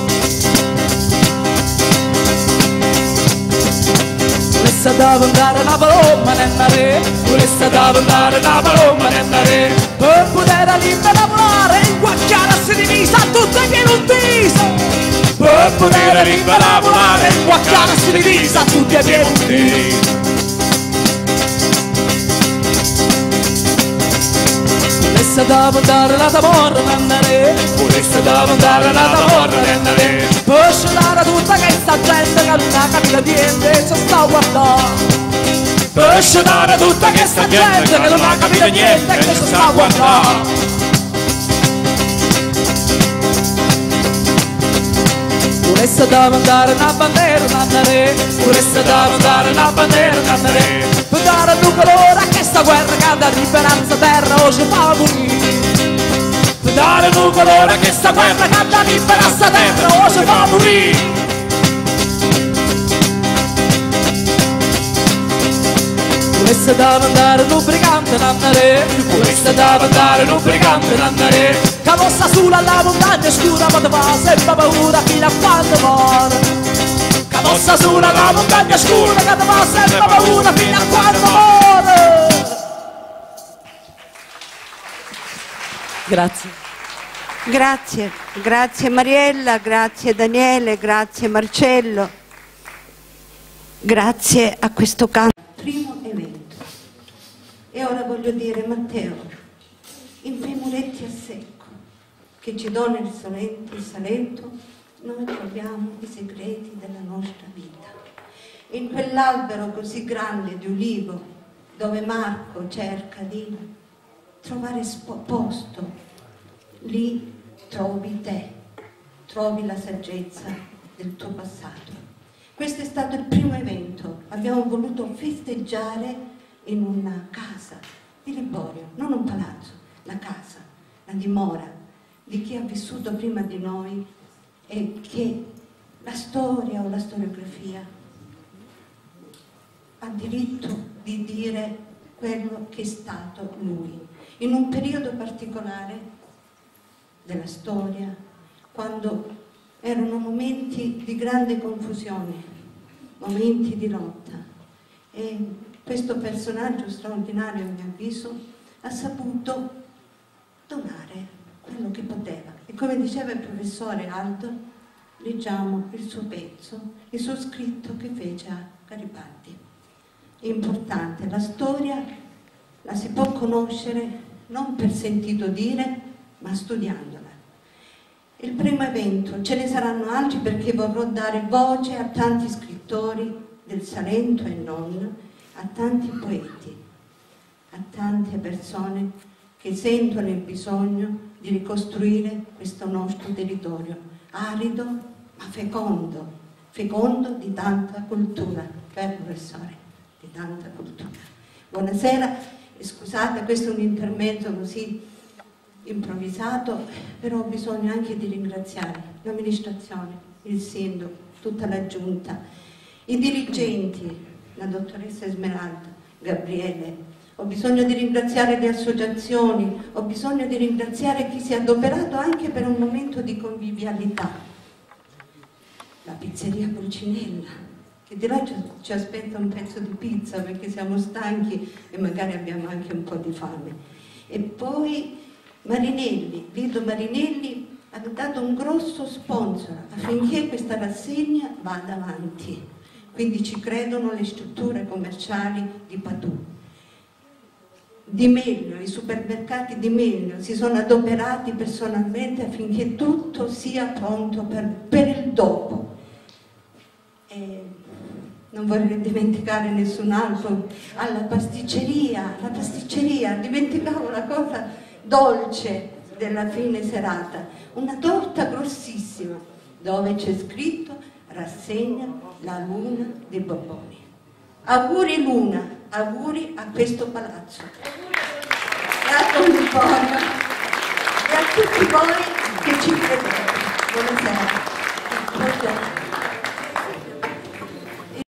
Volesse andare una paloma nel mare, volesse andare una paloma nel mare per poter libera volare in guacchiarsi divisa tutta piena un viso, per poter libera volare in guacchiarsi divisa tutta piena un viso. Volesse andare la tamorra d'andare, volesse andare la tamorra d'andare per scelare tutta questa gente che non ha capito niente e ci sta guardando, per scelare tutta questa gente che non ha capito niente e ci sta guardando. Volesse andare una bandiera d'andare, volesse andare una bandiera d'andare per dare un colore a questa guerra che da liberanza terra oggi fa morire, per dare un colore a questa guerra che da liberanza terra oggi fa morire. Volesse andare un brigante d'andare, volesse andare un brigante d'andare che possa sulla la montagna scura ma te fa sempre paura fino a quando muore, che possa sulla la montagna scura che te fa sempre paura fino a quando muore. Grazie. Grazie Mariella, grazie Daniele, grazie Marcello, grazie a questo canto. Primo evento. E ora voglio dire, Matteo, in quei muretti a secco che ci dona il Salento, noi troviamo i segreti della nostra vita. In quell'albero così grande di ulivo, dove Marco cerca di trovare posto, lì trovi te, trovi la saggezza del tuo passato. Questo è stato il primo evento. Abbiamo voluto festeggiare in una casa di Liborio, non un palazzo, la casa, la dimora di chi ha vissuto prima di noi e che la storia o la storiografia ha diritto di dire quello che è stato lui, in un periodo particolare della storia, quando erano momenti di grande confusione, momenti di lotta, e questo personaggio straordinario, a mio avviso, ha saputo donare quello che poteva. E come diceva il professore Aldo, leggiamo il suo pezzo, il suo scritto che fece a Garibaldi. È importante, la storia la si può conoscere non per sentito dire, ma studiandola. Il primo evento, ce ne saranno altri perché vorrò dare voce a tanti scrittori del Salento e non, a tanti poeti, a tante persone che sentono il bisogno di ricostruire questo nostro territorio, arido ma fecondo di tanta cultura, vero professore? Di tanta cultura. Buonasera, e scusate, questo è un intervento così improvvisato, però ho bisogno anche di ringraziare l'amministrazione, il sindaco, tutta la giunta, i dirigenti, la dottoressa Esmeralda, Gabriele, ho bisogno di ringraziare le associazioni, ho bisogno di ringraziare chi si è adoperato anche per un momento di convivialità. La pizzeria Pulcinella, che di là ci aspetta un pezzo di pizza perché siamo stanchi e magari abbiamo anche un po' di fame. E poi Marinelli, Lido Marinelli ha dato un grosso sponsor affinché questa rassegna vada avanti, quindi ci credono le strutture commerciali di Padù. Di Meglio, i supermercati di Meglio si sono adoperati personalmente affinché tutto sia pronto per il dopo. E non vorrei dimenticare nessun altro, alla pasticceria, dimenticavo la cosa dolce della fine serata, una torta grossissima dove c'è scritto rassegna la Luna dei Borboni. Auguri Luna, auguri a questo palazzo e a Don Liborio e a tutti voi che ci credete. Buonasera.